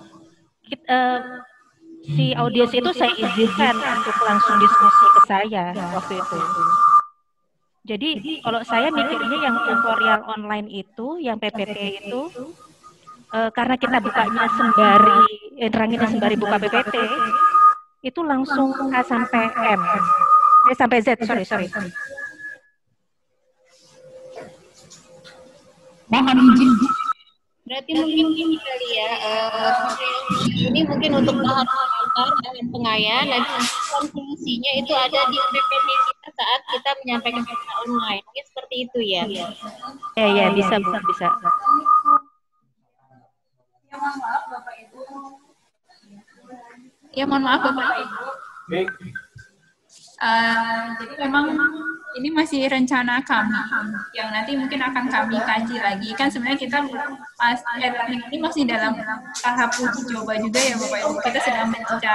Si audiens itu saya izinkan untuk langsung diskusi ke saya waktu itu. Jadi kalau saya mikirnya yang tutorial online itu, yang PPT itu, karena kita bukanya sembari, neranginnya sembari buka PPT, itu langsung A sampai M, sampai Z, sorry. Mohon izin. Berarti mungkin ini kali ya, ini mungkin untuk bahan pengantar, bahan pengayaan, dan konklusinya itu ada di PPT kita saat kita menyampaikan secara online. Mungkin seperti itu ya. Ya, bisa Bu, bisa. Ya, mohon maaf Bapak Ibu. Ya, mohon maaf Bapak Ibu. Jadi memang ini masih rencana kami yang nanti mungkin akan kami kaji lagi. Kan sebenarnya kita ini masih dalam tahap uji coba juga ya Bapak Ibu. Kita sedang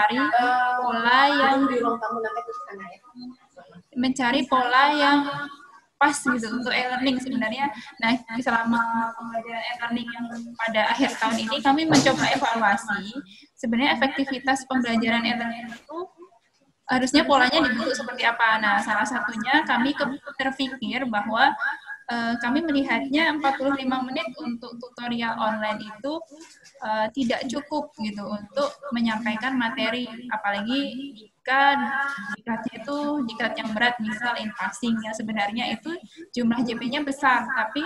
mencari pola yang pas gitu untuk e-learning sebenarnya. Nah, selama pembelajaran e-learning yang pada akhir tahun ini kami mencoba evaluasi sebenarnya efektivitas pembelajaran e-learning itu harusnya polanya dibentuk seperti apa. Nah, salah satunya kami terpikir bahwa kami melihatnya 45 menit untuk tutorial online itu tidak cukup gitu untuk menyampaikan materi, apalagi jika diklatnya itu diklat yang berat, misal in passing yang sebenarnya itu jumlah JP-nya besar, tapi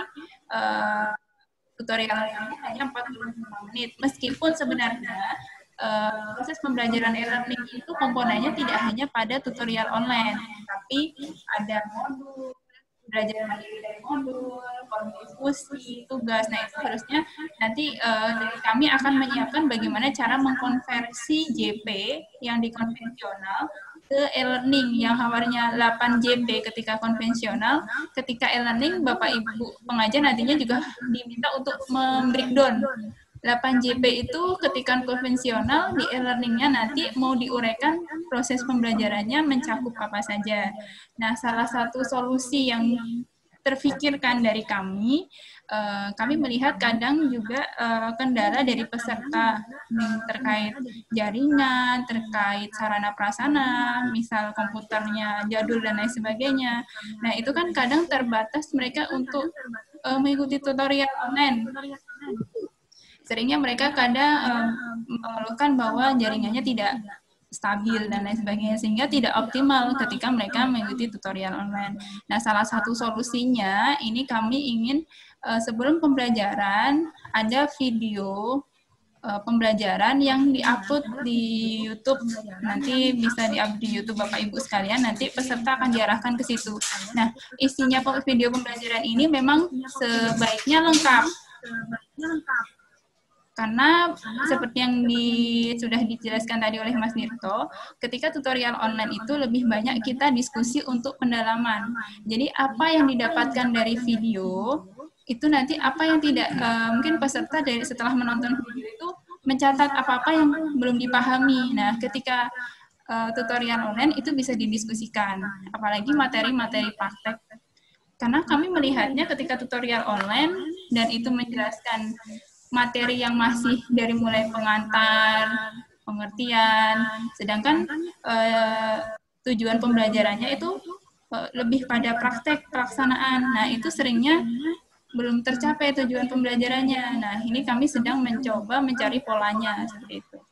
tutorial ini hanya 45 menit. Meskipun sebenarnya proses pembelajaran e-learning itu komponennya tidak hanya pada tutorial online, tapi ada modul, belajar mandiri dari modul, forum diskusi, tugas. Nah, itu harusnya nanti dari kami akan menyiapkan bagaimana cara mengkonversi JP yang di konvensional ke e-learning yang awalnya 8 JP ketika konvensional. Ketika e-learning, Bapak Ibu pengajar nantinya juga diminta untuk membreakdown 8 JP itu ketika konvensional, di e-learningnya nanti mau diuraikan proses pembelajarannya mencakup apa saja. Nah, salah satu solusi yang terfikirkan dari kami melihat kadang juga kendala dari peserta terkait jaringan, terkait sarana prasarana, misal komputernya jadul dan lain sebagainya. Nah, itu kan kadang terbatas mereka untuk mengikuti tutorial online. Seringnya mereka kadang mengeluhkan bahwa jaringannya tidak stabil dan lain sebagainya, sehingga tidak optimal ketika mereka mengikuti tutorial online. Nah, salah satu solusinya ini kami ingin sebelum pembelajaran ada video pembelajaran yang diupload di YouTube. Nanti bisa diupload di YouTube Bapak Ibu sekalian, nanti peserta akan diarahkan ke situ. Nah, isinya video pembelajaran ini memang sebaiknya lengkap. Karena seperti yang sudah dijelaskan tadi oleh Mas Nirto, ketika tutorial online itu lebih banyak kita diskusi untuk pendalaman. Jadi apa yang didapatkan dari video, itu nanti apa yang tidak, mungkin peserta setelah menonton video itu mencatat apa-apa yang belum dipahami. Nah, ketika tutorial online itu bisa didiskusikan, apalagi materi-materi praktek. Karena kami melihatnya ketika tutorial online dan itu menjelaskan materi yang masih dari mulai pengantar, pengertian, sedangkan tujuan pembelajarannya itu lebih pada praktek pelaksanaan. Nah, itu seringnya belum tercapai tujuan pembelajarannya. Nah, ini kami sedang mencoba mencari polanya seperti itu.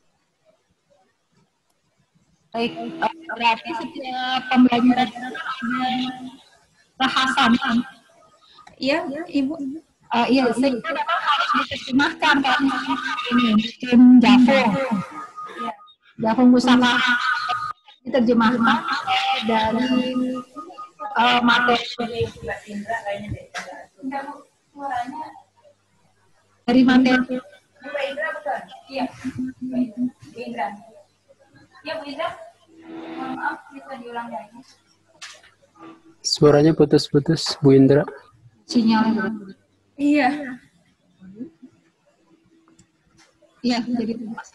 Baik, berarti setiap pembelajaran ada bahasannya. Iya, Ibu. Iya, sehingga memang harus diterjemahkan kan ini tim Javung. Javung Pusaka diterjemahkan dari materi dari materi. Bu Indra betul? Iya. Bu Indra. Ya, Bu Indra. Maaf, bisa diulang lagi. Suaranya putus-putus, Bu Indra. Sinyalnya. Iya. Iya, jadi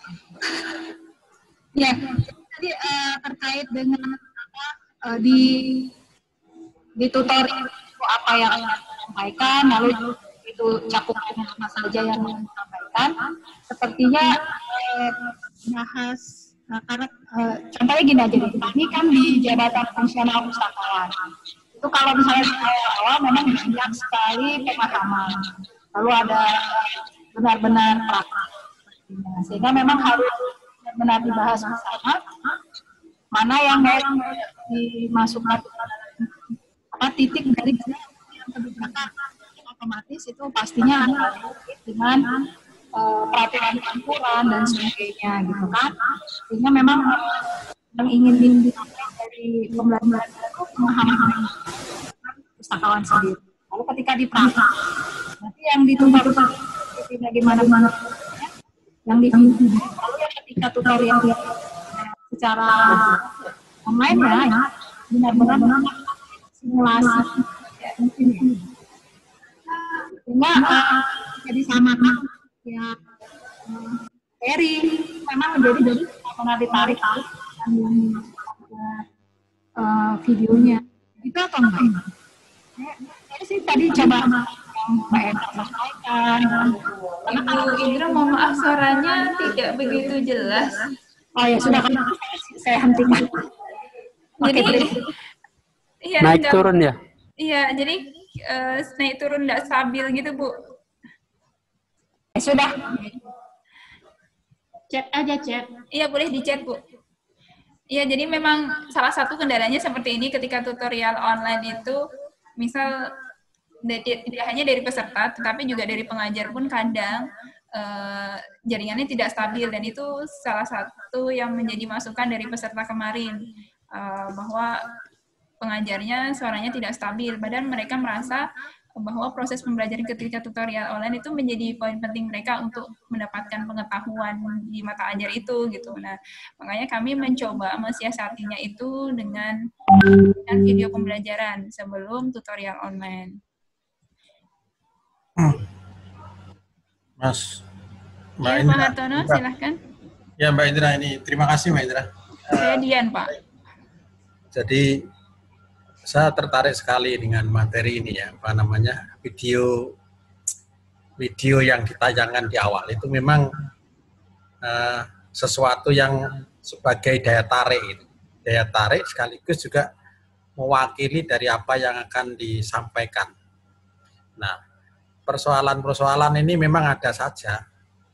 ya, jadi terkait dengan apa di tutorial itu apa yang akan disampaikan, lalu itu cakup dengan apa saja yang mau disampaikan. Sepertinya bahas karena contohnya gini aja, ini kan di jabatan fungsional usahawan. Itu kalau misalnya di awal memang banyak sekali pemahaman. Lalu ada benar-benar praktik. Sehingga memang harus benar-benar dibahas bersama mana yang dimasukkan titik dari yang kebijakan otomatis itu pastinya ada dengan peraturan peraturan dan sebagainya gitu kan. Sehingga memang yang ingin disampaikan dari pembelajaran itu pemahaman pustakawan sendiri. Lalu ketika dipraktik, nanti yang dituntut tidak di mana-mana yang dituntut. Lalu yang ketika tutorial secara online ya benar-benar simulasi ya, mungkin ya. Sehingga jadi samakan ya materi memang menjadi benar ditarik videonya itu atau enggak? Saya sih tadi coba Mbak Indra sampaikan. Ibu Indra, mohon maaf suaranya tidak begitu jelas. Oh ya sudah, saya hentikan. Jadi iya, naik turun ya? Iya, jadi naik turun tidak stabil gitu Bu. Sudah. Chat aja chat. Iya boleh di chat Bu. Iya, jadi memang salah satu kendalanya seperti ini ketika tutorial online itu, misal tidak hanya dari peserta, tetapi juga dari pengajar pun kadang jaringannya tidak stabil, dan itu salah satu yang menjadi masukan dari peserta kemarin, bahwa pengajarnya suaranya tidak stabil, padahal mereka merasa bahwa proses pembelajaran ketika tutorial online itu menjadi poin penting mereka untuk mendapatkan pengetahuan di mata ajar itu gitu. Nah, makanya kami mencoba mensiasatinya itu dengan video pembelajaran sebelum tutorial online. Mas, Mbak ya, Indra. Pak Hartono, silahkan. Ya Mbak Indra, ini terima kasih Mbak Indra. Saya Dian Pak. Jadi saya tertarik sekali dengan materi ini ya, apa namanya, video yang ditayangkan di awal itu memang sesuatu yang sebagai daya tarik itu. Daya tarik sekaligus juga mewakili dari apa yang akan disampaikan. Nah, persoalan-persoalan ini memang ada saja.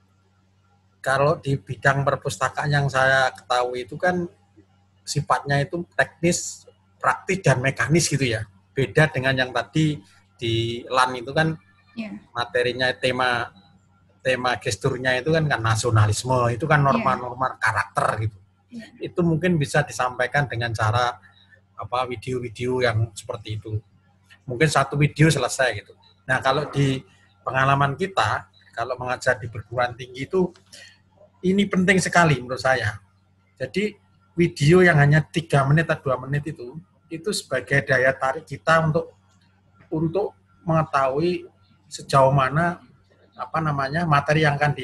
Kalau di bidang perpustakaan yang saya ketahui itu kan sifatnya itu teknis, praktis dan mekanis gitu ya. Beda dengan yang tadi di LAN itu kan materinya tema gesturnya itu kan nasionalisme, itu kan norma-norma karakter gitu. Itu mungkin bisa disampaikan dengan cara apa video-video yang seperti itu. Mungkin satu video selesai gitu. Nah, kalau di pengalaman kita, kalau mengajar di perguruan tinggi itu ini penting sekali menurut saya. Jadi video yang hanya 3 menit atau 2 menit itu sebagai daya tarik kita untuk mengetahui sejauh mana apa namanya materi yang akan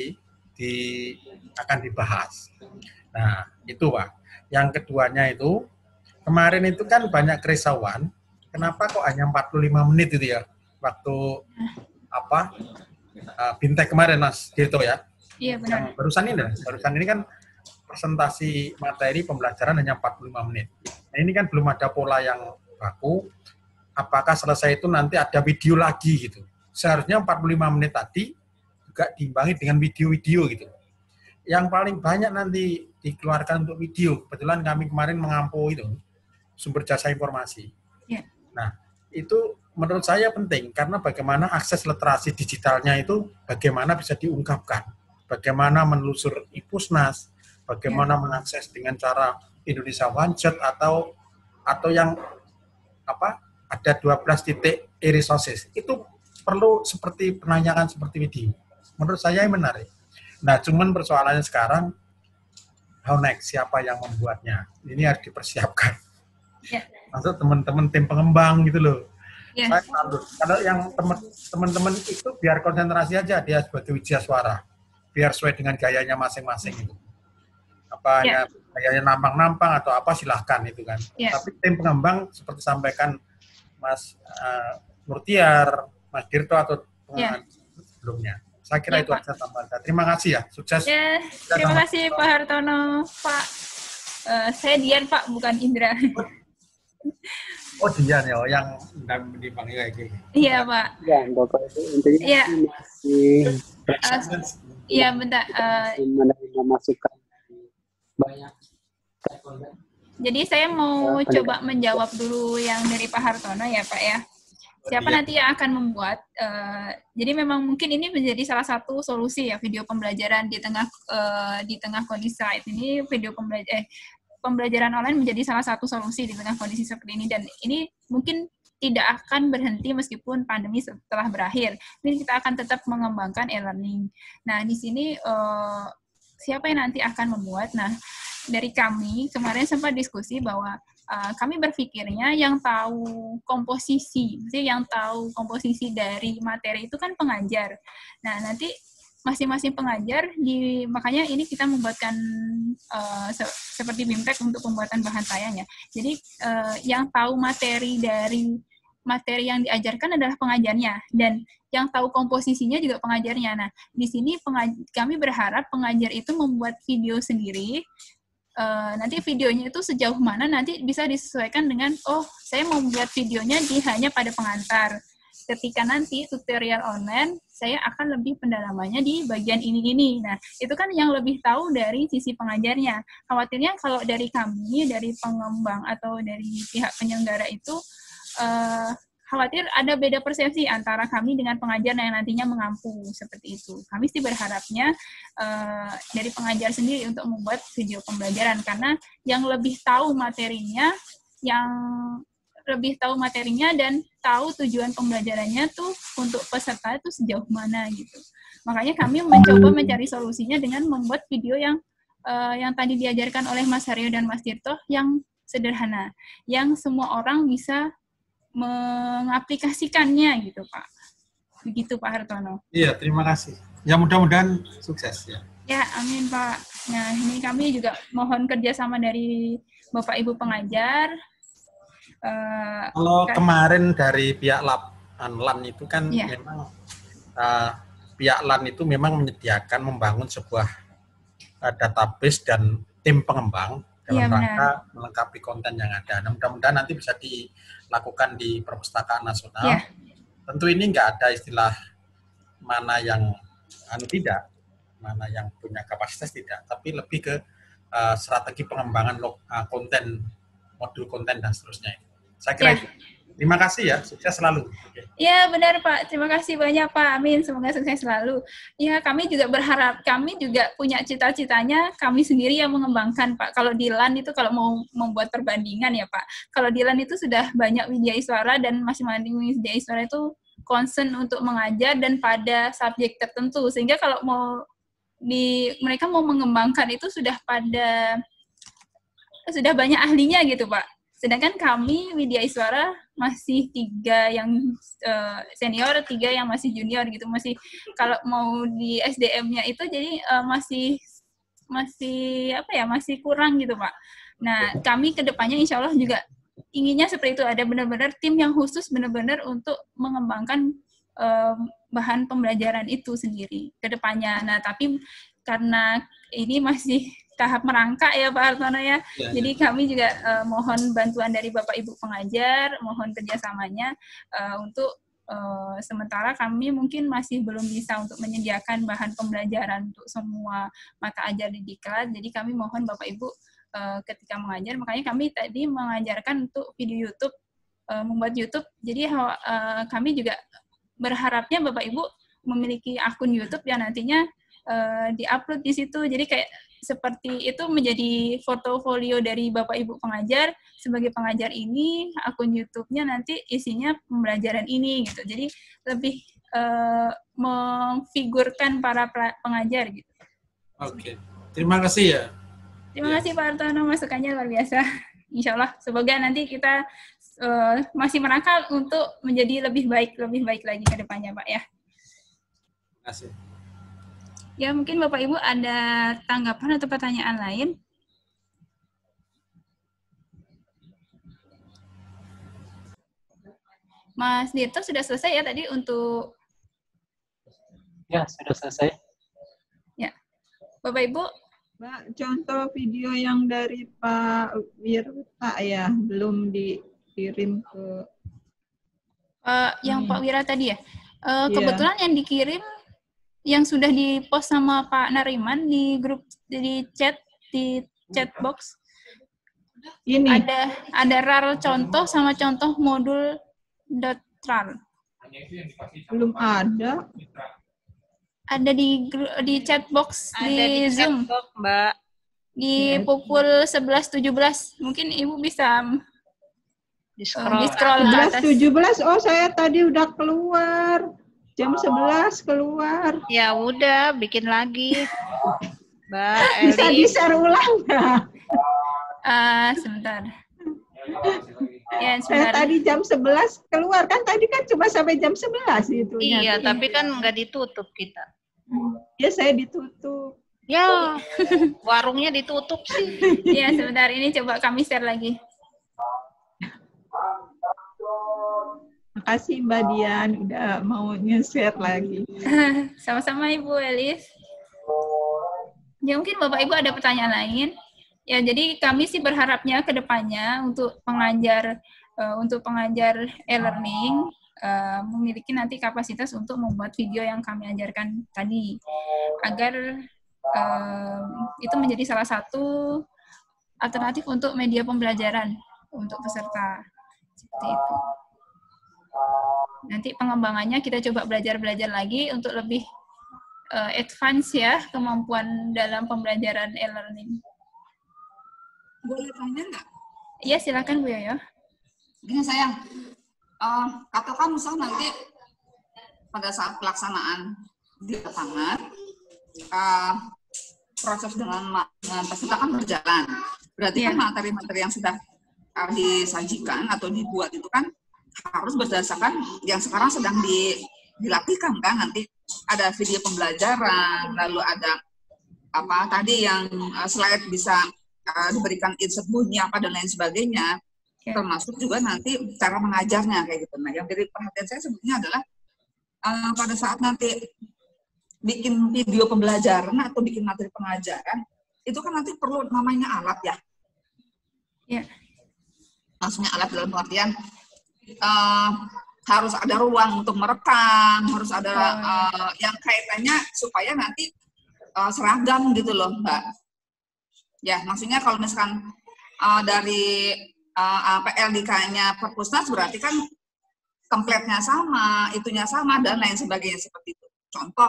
akan dibahas. Nah, itu Pak. Yang keduanya itu kemarin itu kan banyak kerisauan, kenapa kok hanya 45 menit itu ya waktu apa Bintek kemarin Mas Dirto ya. Iya benar. Barusan ini kan presentasi materi pembelajaran hanya 45 menit. Nah, ini kan belum ada pola yang baku. Apakah selesai itu nanti ada video lagi gitu. Seharusnya 45 menit tadi juga diimbangi dengan video-video gitu. Yang paling banyak nanti dikeluarkan untuk video. Kebetulan kami kemarin mengampu itu sumber jasa informasi. Yeah. Nah, itu menurut saya penting karena bagaimana akses literasi digitalnya itu bagaimana bisa diungkapkan. Bagaimana menelusur Ipusnas, bagaimana mengakses dengan cara Indonesia One Shot atau yang apa? Ada 12 titik e-resources. Itu perlu seperti penanyakan seperti video. Menurut saya menarik. Nah, cuman persoalannya sekarang how next, siapa yang membuatnya? Ini harus dipersiapkan. Yeah. Maksud teman-teman tim pengembang gitu loh. Yeah. Saya salut. Kalau yang teman-teman itu biar konsentrasi aja dia sebagai wijaya suara. Biar sesuai dengan gayanya masing-masing itu. Apa gayanya nampang-nampang atau apa silahkan itu kan. Yeah. Tapi tim pengembang seperti sampaikan Mas Murtiar, Mas Dirto atau sebelumnya. Saya kira itu aja tambahan. Terima kasih ya, sukses. Ya, terima kasih Pak Hartono. Pak, saya Dian Pak, bukan Indra. Oh Dian ya, yang dipanggil kayak gini. Iya Pak. Ya, Bapak itu intinya Iya. masih Iya bentar. menerima masukan banyak. Jadi saya mau coba menjawab dulu yang dari Pak Hartono ya Pak ya. Siapa nanti yang akan membuat? Jadi memang mungkin ini menjadi salah satu solusi ya video pembelajaran di tengah kondisi saat ini. Pembelajaran online menjadi salah satu solusi di tengah kondisi seperti ini, dan ini mungkin tidak akan berhenti meskipun pandemi setelah berakhir. Ini kita akan tetap mengembangkan e-learning. Nah di sini siapa yang nanti akan membuat? Nah dari kami kemarin sempat diskusi bahwa kami berpikirnya yang tahu komposisi, yang tahu komposisi dari materi itu kan pengajar. Nah, nanti masing-masing pengajar, makanya ini kita membuatkan seperti BIMTEK untuk pembuatan bahan tayangnya. Jadi, yang tahu materi dari materi yang diajarkan adalah pengajarnya, dan yang tahu komposisinya juga pengajarnya. Nah, di sini kami berharap pengajar itu membuat video sendiri. Nanti videonya itu sejauh mana nanti bisa disesuaikan dengan, oh saya mau membuat videonya hanya pada pengantar. Ketika nanti tutorial online, saya akan lebih pendalamannya di bagian ini. Nah, itu kan yang lebih tahu dari sisi pengajarnya. Khawatirnya kalau dari kami, dari pengembang atau dari pihak penyelenggara itu, khawatir ada beda persepsi antara kami dengan pengajar yang nantinya mengampu seperti itu. Kami sih berharapnya dari pengajar sendiri untuk membuat video pembelajaran, karena yang lebih tahu materinya, dan tahu tujuan pembelajarannya tuh untuk peserta itu sejauh mana gitu. Makanya kami mencoba mencari solusinya dengan membuat video yang tadi diajarkan oleh Mas Haryo dan Mas Tirto yang sederhana, yang semua orang bisa mengaplikasikannya gitu Pak. Begitu Pak Hartono. Iya, terima kasih. Ya mudah-mudahan sukses ya. Ya, amin Pak. Nah, ini kami juga mohon kerjasama dari Bapak Ibu pengajar. Kalau kemarin dari pihak LAN itu kan memang pihak LAN itu memang menyediakan membangun sebuah database dan tim pengembang dalam rangka melengkapi konten yang ada. Nah, mudah-mudahan nanti bisa dilakukan di Perpustakaan Nasional. Tentu ini nggak ada istilah mana yang tidak, mana yang punya kapasitas tidak, tapi lebih ke strategi pengembangan konten, modul konten dan seterusnya. Saya kira itu. Terima kasih ya, sukses selalu. Ya benar Pak, terima kasih banyak Pak, amin, semoga sukses selalu. Ya kami juga berharap, kami juga punya cita-citanya, kami sendiri yang mengembangkan Pak. Kalau di LAN itu kalau mau membuat perbandingan ya Pak, kalau di LAN itu sudah banyak Widyaiswara dan masing-masing Widyaiswara itu concern untuk mengajar dan pada subjek tertentu, sehingga kalau mereka mau mengembangkan itu sudah banyak ahlinya gitu Pak. Sedangkan kami Widyaiswara masih 3 yang senior, 3 yang masih junior gitu. Masih kalau mau di SDM-nya itu jadi masih kurang gitu Pak. Nah kami kedepannya insya Allah juga inginnya seperti itu, ada benar-benar tim yang khusus benar-benar untuk mengembangkan bahan pembelajaran itu sendiri kedepannya. Nah tapi karena ini masih tahap merangkak ya Pak Hartono ya. Jadi kami juga mohon bantuan dari Bapak Ibu pengajar, mohon kerjasamanya untuk sementara kami mungkin masih belum bisa untuk menyediakan bahan pembelajaran untuk semua mata ajar di Diklat. Jadi kami mohon Bapak Ibu ketika mengajar, makanya kami tadi mengajarkan untuk video YouTube, membuat YouTube. Jadi kami juga berharapnya Bapak Ibu memiliki akun YouTube yang nantinya di-upload di situ. Jadi kayak seperti itu menjadi portofolio dari Bapak Ibu pengajar. Sebagai pengajar ini, akun YouTube-nya nanti isinya pembelajaran ini gitu. Jadi lebih memfigurkan para pengajar gitu. Oke, terima kasih ya. Terima kasih Pak Hartono, masukannya luar biasa. Insya Allah, semoga nanti kita masih merangkak untuk menjadi lebih baik lagi ke depannya Pak ya. Terima kasih. Ya, mungkin Bapak Ibu ada tanggapan atau pertanyaan lain? Mas Dirto sudah selesai ya tadi untuk... Ya, sudah selesai. Ya. Bapak Ibu? Mbak, contoh video yang dari Pak Wirta ya, belum kirim ke yang Pak Wira tadi ya. Kebetulan yang dikirim yang sudah di-post sama Pak Nariman di grup di chat box. Ini ada RAR contoh sama contoh modul .rar. Belum ada. Ada di chat box di Zoom. Chat box, Mbak. Di pukul 11.17. Mungkin Ibu bisa di scroll ke atas. 11.17. Oh, saya tadi udah keluar. Jam 11 keluar. Ya udah, bikin lagi. Mbak Eli. Bisa di-share ulang nggak? Sebentar. Ya, saya tadi jam 11 keluar. Kan tadi kan cuma sampai jam 11 itu. Iya, tapi kan nggak ditutup kita. Ya, saya ditutup. Ya, warungnya ditutup sih. Iya, sebentar. Ini coba kami share lagi. Makasih Mbak Dian udah mau nge-share lagi. Sama-sama Ibu Elis. Ya mungkin Bapak Ibu ada pertanyaan lain. Ya jadi kami sih berharapnya ke depannya untuk pengajar e-learning memiliki nanti kapasitas untuk membuat video yang kami ajarkan tadi agar itu menjadi salah satu alternatif untuk media pembelajaran untuk peserta seperti itu. Nanti pengembangannya kita coba belajar lagi untuk lebih advance ya kemampuan dalam pembelajaran e-learning. Boleh tanya nggak? Iya silakan Bu Yoyo. Gini sayang, katakan misal nanti pada saat pelaksanaan di lapangan proses dengan peserta kan berjalan. Berarti kan materi-materi yang sudah disajikan atau dibuat itu kan harus berdasarkan yang sekarang sedang dilatihkan kan, nanti ada video pembelajaran, lalu ada apa tadi yang slide bisa diberikan insert bunyi apa dan lain sebagainya, termasuk juga nanti cara mengajarnya kayak gitu. Nah yang jadi perhatian saya sebetulnya adalah pada saat nanti bikin video pembelajaran atau bikin materi pengajaran itu kan nanti perlu namanya alat ya. Iya. Maksudnya alat dalam pengertian harus ada ruang untuk merekam, harus ada yang kaitannya supaya nanti seragam gitu loh, Mbak. Ya, maksudnya kalau misalkan dari LDK-nya Perpusnas berarti kan template-nya sama, itunya sama, dan lain sebagainya seperti itu. Contoh,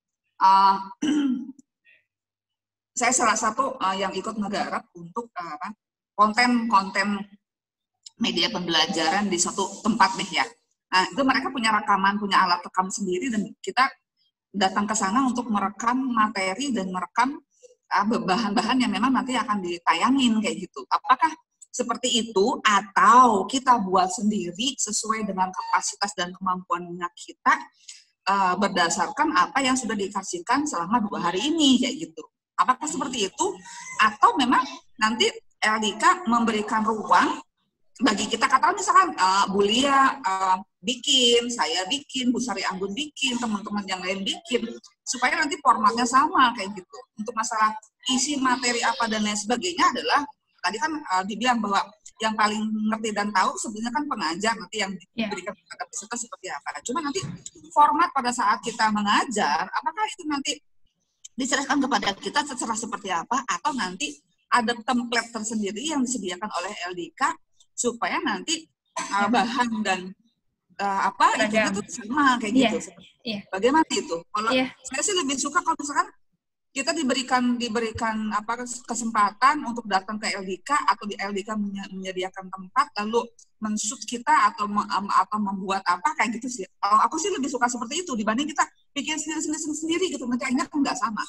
saya salah satu yang ikut menggarap untuk konten-konten media pembelajaran di suatu tempat nih ya. Nah, itu mereka punya rekaman, punya alat rekam sendiri, dan kita datang ke sana untuk merekam materi dan merekam bahan-bahan yang memang nanti akan ditayangin kayak gitu. Apakah seperti itu atau kita buat sendiri sesuai dengan kapasitas dan kemampuannya kita berdasarkan apa yang sudah dikasihkan selama 2 hari ini kayak gitu. Apakah seperti itu atau memang nanti LDK memberikan ruang bagi kita, katakan misalkan Bu Lia bikin, saya bikin, Bu Sari Anggun bikin, teman-teman yang lain bikin, supaya nanti formatnya sama kayak gitu. Untuk masalah isi materi apa dan lain sebagainya adalah, tadi kan dibilang bahwa yang paling ngerti dan tahu sebenarnya kan pengajar, nanti yang diberikan kepada peserta seperti apa. Cuma nanti format pada saat kita mengajar, apakah itu nanti diserahkan kepada kita secara seperti apa, atau nanti ada template tersendiri yang disediakan oleh LDK, supaya nanti bahan dan itu sama kayak gitu. Bagaimana itu? Kalau saya sih lebih suka kalau misalkan kita diberikan kesempatan untuk datang ke LDK atau di LDK menyediakan tempat lalu men-shoot kita atau membuat apa kayak gitu sih. Kalau aku sih lebih suka seperti itu dibanding kita bikin sendiri gitu, nanti akhirnya kan nggak sama.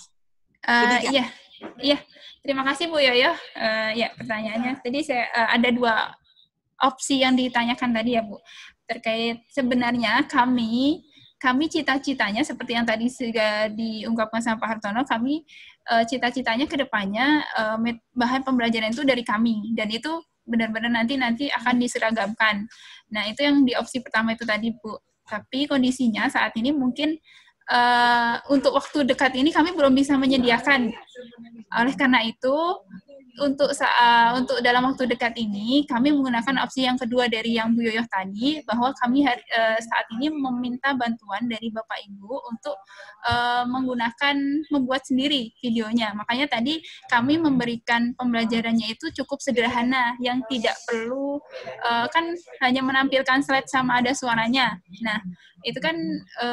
Iya. Terima kasih Bu Yoyo. Ya pertanyaannya tadi saya ada 2 opsi yang ditanyakan tadi ya Bu, terkait sebenarnya kami cita-citanya seperti yang tadi sudah diungkapkan sama Pak Hartono, kami cita-citanya ke depannya bahan pembelajaran itu dari kami, dan itu benar-benar nanti akan diseragamkan. Nah itu yang di opsi pertama itu tadi Bu, tapi kondisinya saat ini mungkin untuk waktu dekat ini kami belum bisa menyediakan. Oleh karena itu untuk dalam waktu dekat ini kami menggunakan opsi yang kedua dari yang Bu Yoyoh tadi, bahwa kami saat ini meminta bantuan dari Bapak Ibu untuk membuat sendiri videonya. Makanya tadi kami memberikan pembelajarannya itu cukup sederhana, yang tidak perlu kan hanya menampilkan slide sama ada suaranya. Nah, itu kan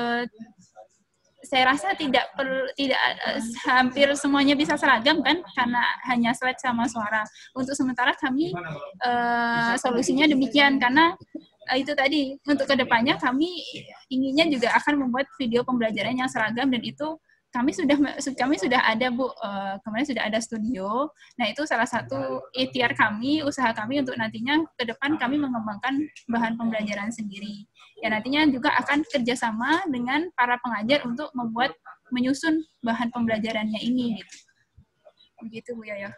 saya rasa tidak hampir semuanya bisa seragam kan, karena hanya slide sama suara. Untuk sementara kami solusinya demikian, karena itu tadi untuk kedepannya kami inginnya juga akan membuat video pembelajaran yang seragam, dan itu kami sudah ada Bu, kemarin sudah ada studio. Nah, itu salah satu ikhtiar kami, usaha kami untuk nantinya ke depan kami mengembangkan bahan pembelajaran sendiri. Ya, nantinya juga akan kerjasama dengan para pengajar untuk menyusun bahan pembelajarannya ini. Gitu. Begitu Bu Yoyoh.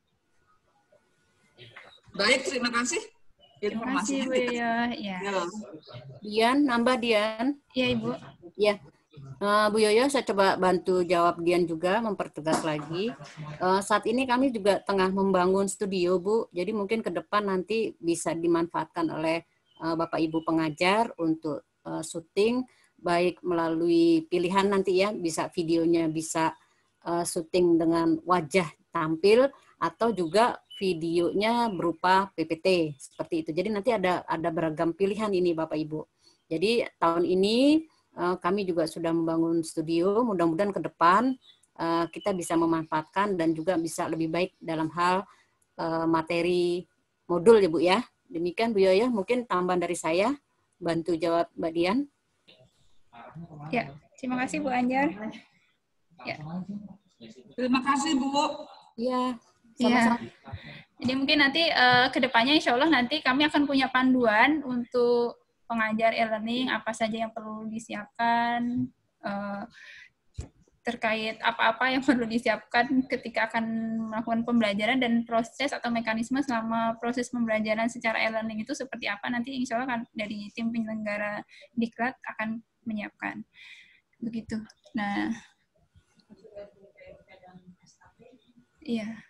Baik, terima kasih. Terima kasih Bu Yoyoh. Ya. Dian, nambah Dian. Iya Ibu. Ya. Bu Yoyoh, saya coba bantu jawab Dian juga, mempertegas lagi. Saat ini kami juga tengah membangun studio, Bu. Jadi mungkin ke depan nanti bisa dimanfaatkan oleh Bapak Ibu pengajar untuk syuting, baik melalui pilihan nanti ya, bisa videonya bisa syuting dengan wajah tampil, atau juga videonya berupa PPT, seperti itu. Jadi nanti ada beragam pilihan ini Bapak Ibu. Jadi tahun ini kami juga sudah membangun studio, mudah-mudahan ke depan kita bisa memanfaatkan dan juga bisa lebih baik dalam hal materi modul ya Bu ya. Demikian Bu Yoyoh, mungkin tambahan dari saya, bantu jawab Mbak Dian. Ya, terima kasih Bu Anjar. Ya. Terima kasih Bu. Ya, sama-sama. Jadi mungkin nanti ke depannya insya Allah nanti kami akan punya panduan untuk pengajar e-learning, apa saja yang perlu disiapkan, terkait apa-apa yang perlu disiapkan ketika akan melakukan pembelajaran, dan proses atau mekanisme selama proses pembelajaran secara e-learning itu seperti apa, nanti insya Allah kan dari tim penyelenggara Diklat akan menyiapkan. Begitu. Nah, iya.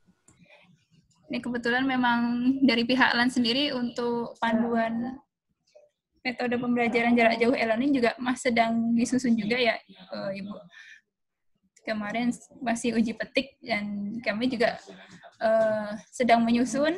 Ini kebetulan memang dari pihak LAN sendiri untuk panduan metode pembelajaran jarak jauh e-learning juga sedang disusun juga ya, Ibu. Kemarin masih uji petik dan kami juga sedang menyusun.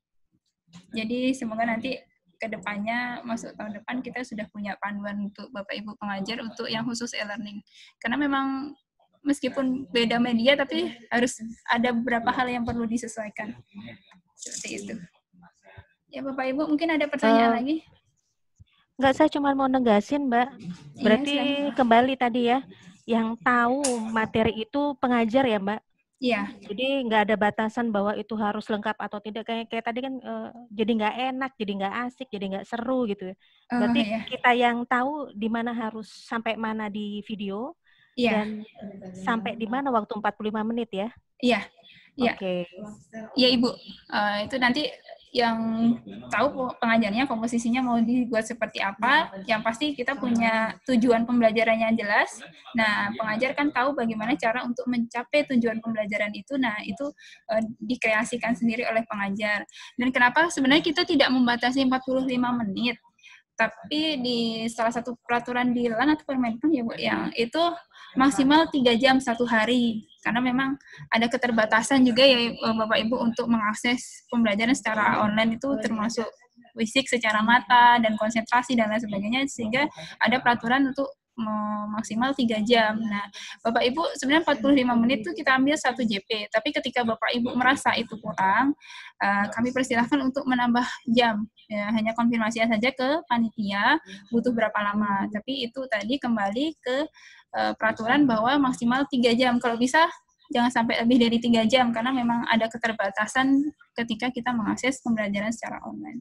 Jadi semoga nanti ke depannya, masuk tahun depan, kita sudah punya panduan untuk Bapak Ibu pengajar untuk yang khusus e-learning. Karena memang meskipun beda media, tapi harus ada beberapa hal yang perlu disesuaikan. Seperti itu. Ya Bapak Ibu, mungkin ada pertanyaan lagi? Enggak, saya cuma mau negasin, Mbak. Berarti kembali tadi ya, yang tahu materi itu pengajar ya, Mbak? Iya. Jadi nggak ada batasan bahwa itu harus lengkap atau tidak. Kayak tadi kan jadi nggak enak, jadi nggak asik, jadi nggak seru gitu. Berarti kita yang tahu di mana harus sampai mana di video, dan sampai di mana waktu 45 menit ya? Iya. Iya. Oke. Iya Ibu. Itu nanti yang tahu pengajarnya komposisinya mau dibuat seperti apa. Yang pasti kita punya tujuan pembelajarannya jelas. Nah, pengajar kan tahu bagaimana cara untuk mencapai tujuan pembelajaran itu. Nah, itu dikreasikan sendiri oleh pengajar. Dan kenapa sebenarnya kita tidak membatasi 45 menit. Tapi di salah satu peraturan di LAN atau Permenpan ya Bu, yang itu maksimal 3 jam 1 hari. Karena memang ada keterbatasan juga ya Bapak Ibu untuk mengakses pembelajaran secara online itu, termasuk fisik secara mata dan konsentrasi dan lain sebagainya, sehingga ada peraturan untuk maksimal 3 jam. Nah, Bapak Ibu sebenarnya 45 menit itu kita ambil 1 JP, tapi ketika Bapak Ibu merasa itu kurang, kami persilahkan untuk menambah jam. Ya, hanya konfirmasi saja ke panitia butuh berapa lama. Tapi itu tadi kembali ke peraturan bahwa maksimal 3 jam. Kalau bisa jangan sampai lebih dari 3 jam, karena memang ada keterbatasan ketika kita mengakses pembelajaran secara online.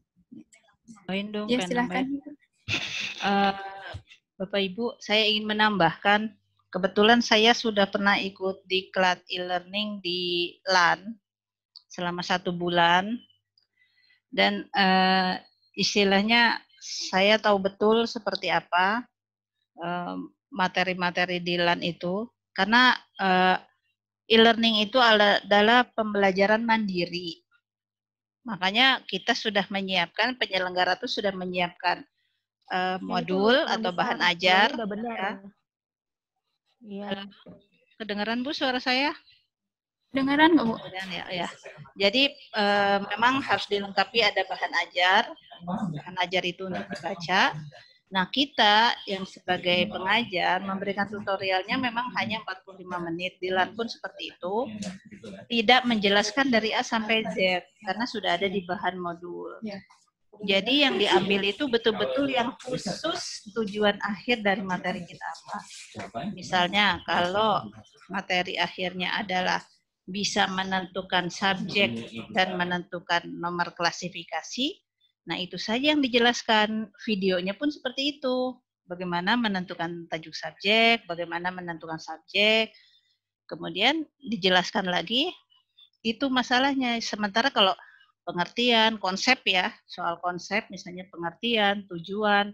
Ya, silahkan. Bapak Ibu, saya ingin menambahkan, kebetulan saya sudah pernah ikut diklat e-learning di LAN selama 1 bulan, dan istilahnya saya tahu betul seperti apa materi-materi di LAN itu, karena e-learning itu adalah pembelajaran mandiri. Makanya kita sudah menyiapkan, penyelenggara itu sudah menyiapkan modul atau bahan ajar. Udah benar. Iya. Kedengaran Bu suara saya? Kedengaran nggak Bu? Ya. Jadi memang harus dilengkapi ada bahan ajar. Bahan ajar itu untuk dibaca. Nah, kita yang sebagai pengajar memberikan tutorialnya memang hanya 45 menit. Di LAN pun seperti itu. Tidak menjelaskan dari A sampai Z karena sudah ada di bahan modul. Jadi yang diambil itu betul-betul yang khusus tujuan akhir dari materi kita apa. Misalnya kalau materi akhirnya adalah bisa menentukan subjek dan menentukan nomor klasifikasi, nah itu saja yang dijelaskan. Videonya pun seperti itu. Bagaimana menentukan tajuk subjek, bagaimana menentukan subjek, kemudian dijelaskan lagi, itu masalahnya. Sementara kalau pengertian, konsep ya, soal konsep misalnya pengertian, tujuan,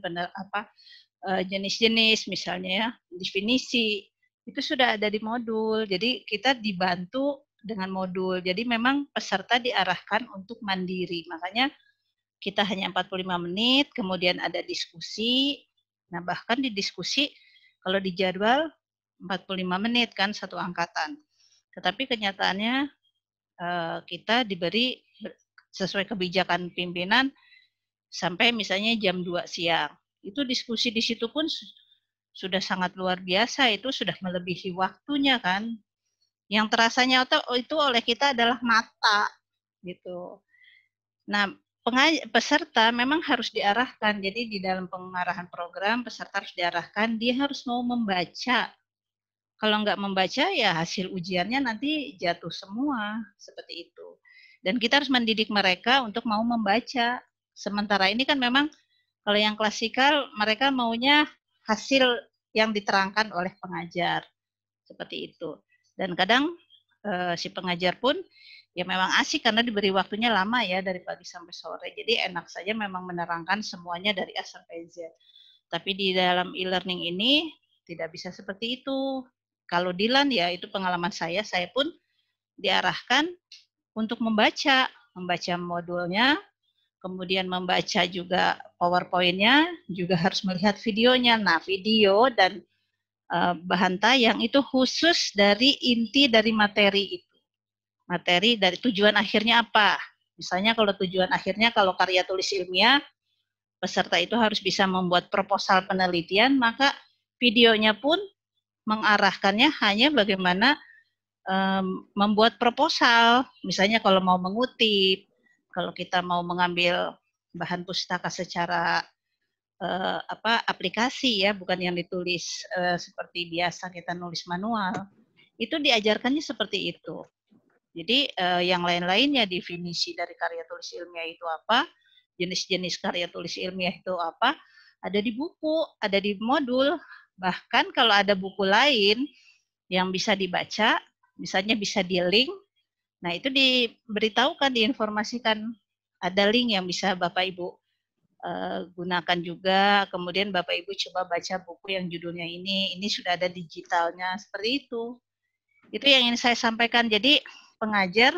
jenis-jenis misalnya ya, definisi, itu sudah ada di modul. Jadi kita dibantu dengan modul. Jadi memang peserta diarahkan untuk mandiri. Makanya kita hanya 45 menit, kemudian ada diskusi. Nah, bahkan di diskusi kalau di jadwal 45 menit kan satu angkatan. Tetapi kenyataannya kita diberi sesuai kebijakan pimpinan sampai misalnya jam 2 siang. Itu diskusi di situ pun sudah sangat luar biasa, itu sudah melebihi waktunya kan. Yang terasanya itu oleh kita adalah mata gitu. Nah, peserta memang harus diarahkan. Jadi di dalam pengarahan program peserta harus diarahkan, dia harus mau membaca. Kalau nggak membaca ya hasil ujiannya nanti jatuh semua, seperti itu. Dan kita harus mendidik mereka untuk mau membaca. Sementara ini kan memang kalau yang klasikal mereka maunya hasil yang diterangkan oleh pengajar. Seperti itu. Dan kadang si pengajar pun ya memang asik karena diberi waktunya lama ya dari pagi sampai sore. Jadi enak saja memang menerangkan semuanya dari A sampai Z. Tapi di dalam e-learning ini tidak bisa seperti itu. Kalau di LAN ya itu pengalaman saya pun diarahkan untuk membaca modulnya, kemudian membaca juga PowerPoint-nya, juga harus melihat videonya. Nah, video dan bahan tayang itu khusus dari inti dari materi itu. Materi dari tujuan akhirnya apa? Misalnya kalau tujuan akhirnya kalau karya tulis ilmiah, peserta itu harus bisa membuat proposal penelitian, maka videonya pun mengarahkannya hanya bagaimana membuat proposal. Misalnya kalau mau mengutip, kalau kita mau mengambil bahan pustaka secara aplikasi ya, bukan yang ditulis seperti biasa kita nulis manual, itu diajarkannya seperti itu. Jadi yang lain-lainnya definisi dari karya tulis ilmiah itu apa, jenis-jenis karya tulis ilmiah itu apa, ada di buku, ada di modul. Bahkan kalau ada buku lain yang bisa dibaca, misalnya bisa di link, nah itu diberitahukan, diinformasikan, ada link yang bisa Bapak Ibu gunakan juga, kemudian Bapak Ibu coba baca buku yang judulnya ini sudah ada digitalnya, seperti itu. Itu yang ingin saya sampaikan. Jadi pengajar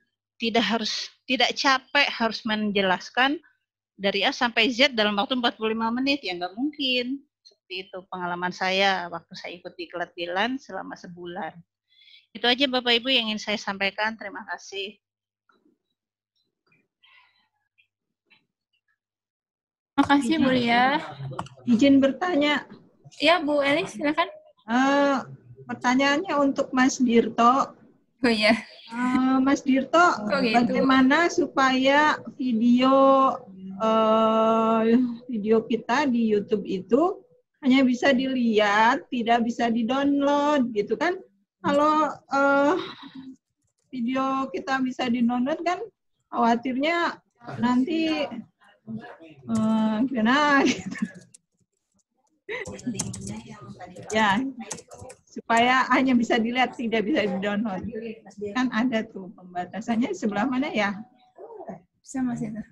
tidak capek harus menjelaskan dari A sampai Z dalam waktu 45 menit, ya nggak mungkin. Seperti itu pengalaman saya waktu saya ikut diklat di LAN selama sebulan. Itu aja Bapak Ibu yang ingin saya sampaikan. Terima kasih. Terima kasih Bu Lia. Izin bertanya. Ya Bu Elis, silakan. Pertanyaannya untuk Mas Dirto. Oh iya. Mas Dirto, bagaimana supaya video kita di YouTube itu hanya bisa dilihat, tidak bisa di-download, gitu kan? Kalau video kita bisa di-download kan, khawatirnya nanti gimana gitu. Ya, supaya hanya bisa dilihat, tidak bisa di-download. Kan ada tuh pembatasannya sebelah mana ya? Bisa Mas itu.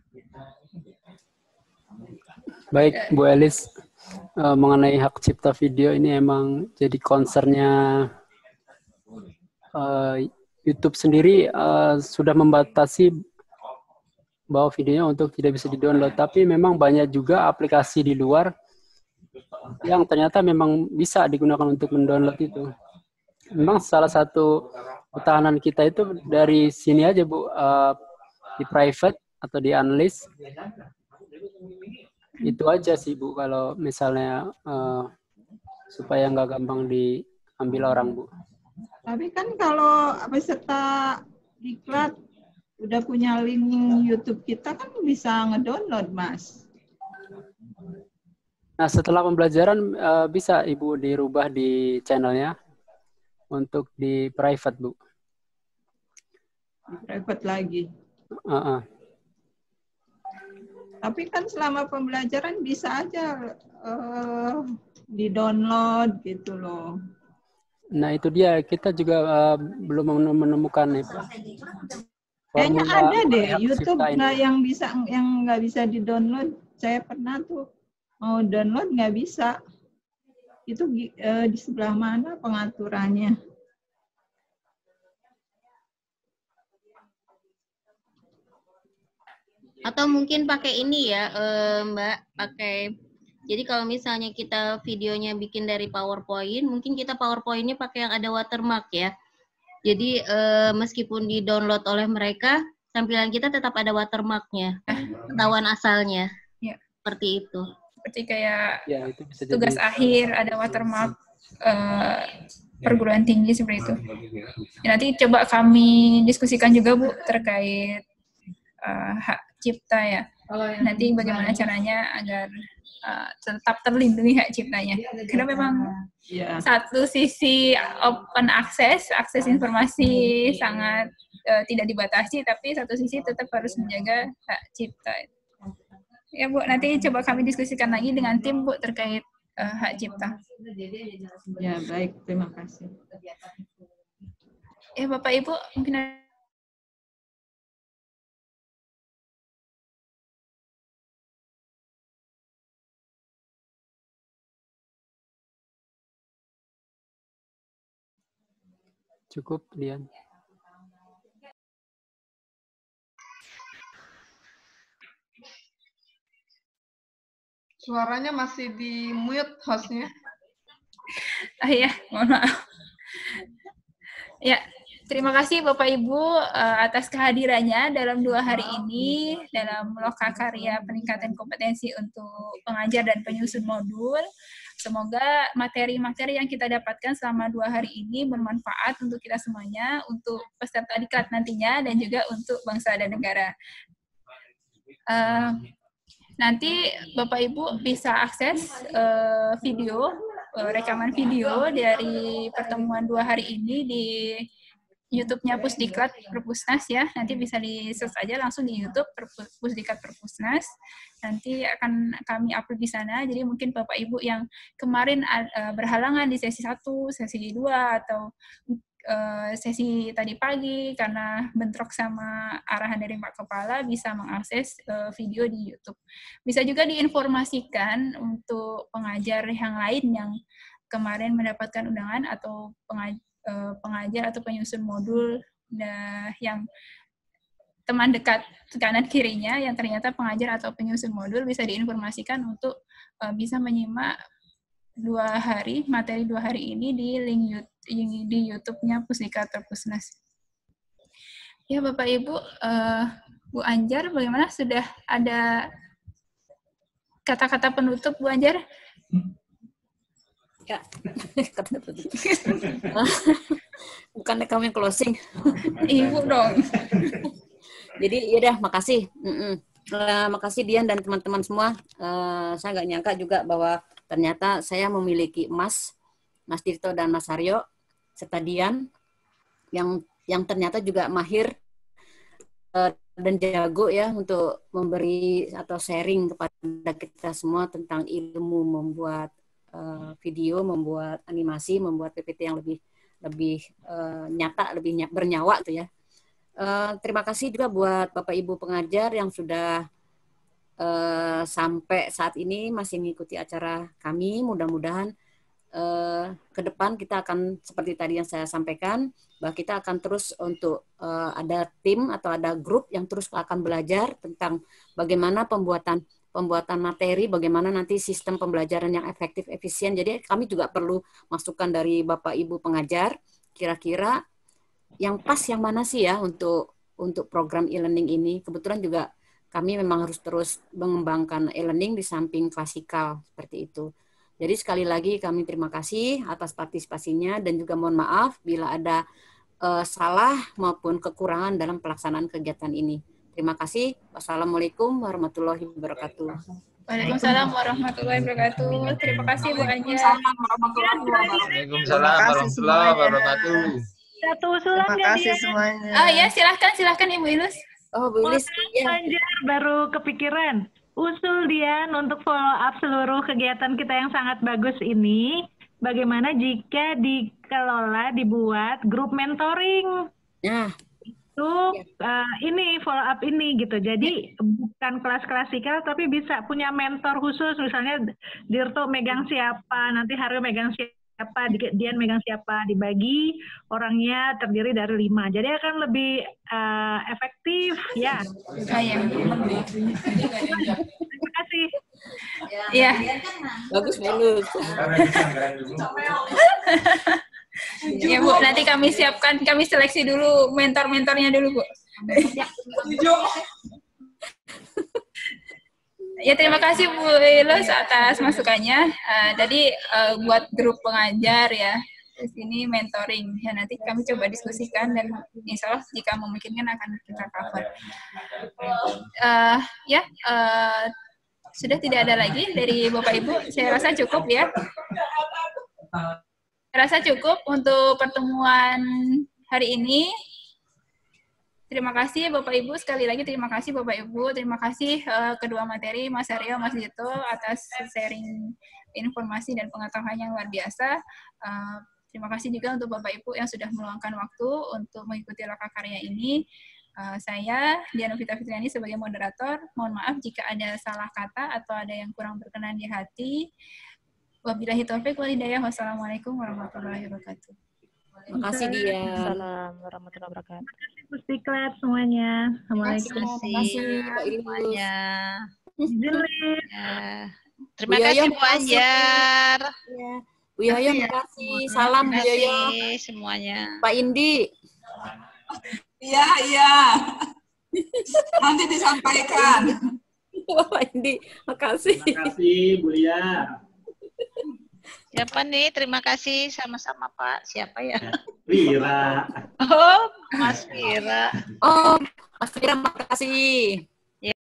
Baik, Bu Elis, mengenai hak cipta video ini emang jadi concernnya YouTube sendiri sudah membatasi bahwa videonya untuk tidak bisa di-download, tapi memang banyak juga aplikasi di luar yang ternyata memang bisa digunakan untuk mendownload itu. Memang salah satu pertahanan kita itu dari sini aja, Bu, di private atau di unlist. Itu aja sih, Bu, kalau misalnya supaya nggak gampang diambil orang, Bu. Tapi kan kalau peserta diklat udah punya link YouTube kita kan bisa ngedownload, Mas. Nah, setelah pembelajaran bisa Ibu dirubah di channelnya untuk di private, Bu. Di private lagi. Tapi kan selama pembelajaran bisa aja di-download gitu loh. Nah, itu dia. Kita juga belum menemukan nih, Pak. Kayaknya ada deh YouTube yang nggak bisa di-download. Saya pernah tuh mau download nggak bisa. Itu di sebelah mana pengaturannya? Atau mungkin pakai ini ya, Mbak, pakai. Jadi kalau misalnya kita videonya bikin dari PowerPoint, mungkin kita PowerPoint-nya pakai yang ada watermark ya. Jadi meskipun di-download oleh mereka, tampilan kita tetap ada watermark-nya, ketahuan asalnya. Ya. Seperti itu. Seperti kayak ya, itu bisa tugas akhir, ada watermark perguruan tinggi seperti itu. Ya, nanti coba kami diskusikan juga, Bu, terkait hak cipta ya. Nanti bagaimana caranya agar tetap terlindungi hak ciptanya. Karena memang satu sisi open access, akses informasi sangat tidak dibatasi, tapi satu sisi tetap harus menjaga hak cipta. Ya, Bu, nanti coba kami diskusikan lagi dengan tim, Bu, terkait hak cipta. Ya, baik. Terima kasih. Ya, Bapak Ibu, mungkin cukup, Dian. Suaranya masih di mute hostnya. Ya, mohon maaf. Ya, terima kasih Bapak Ibu atas kehadirannya dalam 2 hari ini dalam Lokakarya Peningkatan Kompetensi untuk Pengajar dan Penyusun Modul. Semoga materi-materi yang kita dapatkan selama 2 hari ini bermanfaat untuk kita semuanya, untuk peserta diklat nantinya, dan juga untuk bangsa dan negara. Nanti Bapak Ibu bisa akses video, rekaman video dari pertemuan 2 hari ini di YouTube-nya Pusdiklat Perpusnas ya. Nanti bisa di-search aja langsung di YouTube Pusdiklat Perpusnas. Nanti akan kami upload di sana. Jadi mungkin Bapak Ibu yang kemarin berhalangan di sesi 1, sesi 2, atau sesi tadi pagi karena bentrok sama arahan dari Pak Kepala, bisa mengakses video di YouTube. Bisa juga diinformasikan untuk pengajar yang lain yang kemarin mendapatkan undangan, atau pengajar atau penyusun modul yang teman dekat kanan kirinya yang ternyata pengajar atau penyusun modul, bisa diinformasikan untuk bisa menyimak 2 hari, materi 2 hari ini di link di YouTube-nya Pusdiklat Perpusnas. Ya, Bapak Ibu, Bu Anjar, bagaimana? Sudah ada kata-kata penutup, Bu Anjar? Ya, bukannya kamu yang closing. Ibu dong. Jadi ya dah, makasih. Makasih Dian dan teman-teman semua. Saya nggak nyangka juga bahwa ternyata saya memiliki Mas Tirto dan Mas Aryo serta Dian yang ternyata juga mahir dan jago ya untuk memberi atau sharing kepada kita semua tentang ilmu membuat video, membuat animasi, membuat PPT yang lebih nyata, lebih bernyawa tuh ya. Terima kasih juga buat Bapak Ibu pengajar yang sudah sampai saat ini masih mengikuti acara kami. Mudah-mudahan ke depan kita akan seperti tadi yang saya sampaikan, bahwa kita akan terus untuk ada tim atau ada grup yang terus akan belajar tentang bagaimana pembuatan materi, bagaimana nanti sistem pembelajaran yang efektif, efisien. Jadi kami juga perlu masukan dari Bapak Ibu pengajar, kira-kira yang pas yang mana sih ya untuk program e-learning ini. Kebetulan juga kami memang harus terus mengembangkan e-learning di samping klasikal seperti itu. Jadi sekali lagi kami terima kasih atas partisipasinya dan juga mohon maaf bila ada salah maupun kekurangan dalam pelaksanaan kegiatan ini. Terima kasih. Wassalamualaikum warahmatullahi wabarakatuh. Waalaikumsalam warahmatullahi wabarakatuh. Terima kasih Bu Anja. Waalaikumsalam warahmatullahi wabarakatuh. Satu usulan Terima kasih semuanya. Oh ya, silahkan Ibu Ilus. Oh, Bu Ilus. Anjar baru kepikiran. Usul Dian untuk follow up seluruh kegiatan kita yang sangat bagus ini, bagaimana jika dikelola, dibuat grup mentoring? Nah, itu ini follow up ini gitu. Jadi bukan kelas klasikal, tapi bisa punya mentor khusus. Misalnya Dirto megang siapa, nanti Haryo megang siapa, Dian megang siapa, dibagi orangnya terdiri dari 5. Jadi akan lebih efektif ya. Terima kasih. Iya. Bagus. Ya Bu, nanti kami siapkan, kami seleksi dulu mentor-mentornya dulu Bu. Ya terima kasih Bu Ilus atas masukannya. Tadi buat grup pengajar ya, di sini mentoring. Ya nanti kami coba diskusikan dan insya Allah jika memungkinkan akan kita cover. Sudah tidak ada lagi dari Bapak Ibu. Saya rasa cukup ya. Rasa cukup untuk pertemuan hari ini. Terima kasih Bapak Ibu, sekali lagi terima kasih Bapak Ibu, terima kasih kedua materi Mas Aryo, Mas Dito atas sharing informasi dan pengetahuan yang luar biasa. Terima kasih juga untuk Bapak Ibu yang sudah meluangkan waktu untuk mengikuti Loka Karya ini. Saya Diana Vita Fitriani sebagai moderator, mohon maaf jika ada salah kata atau ada yang kurang berkenan di hati. Wabillahi taufiq wal hidayah. Wassalamualaikum warahmatullahi wabarakatuh. Terima kasih dia. Assalamualaikum warahmatullahi wabarakatuh. Terima kasih Pustiklat semuanya. Assalamualaikum. Terima kasih semuanya. Terima Bu kasih Yoyo, Bu Anjar. Bu Yoyo, terima kasih. Salam Bu Yoyo. Semuanya. Pak Indi. Iya. Nanti disampaikan. Pak Indi, makasih. Terima kasih Bu Lia. Siapa nih? Terima kasih sama-sama Pak. Siapa ya? Wira. Oh, Mas Wira. Oh, Mas Wira, makasih.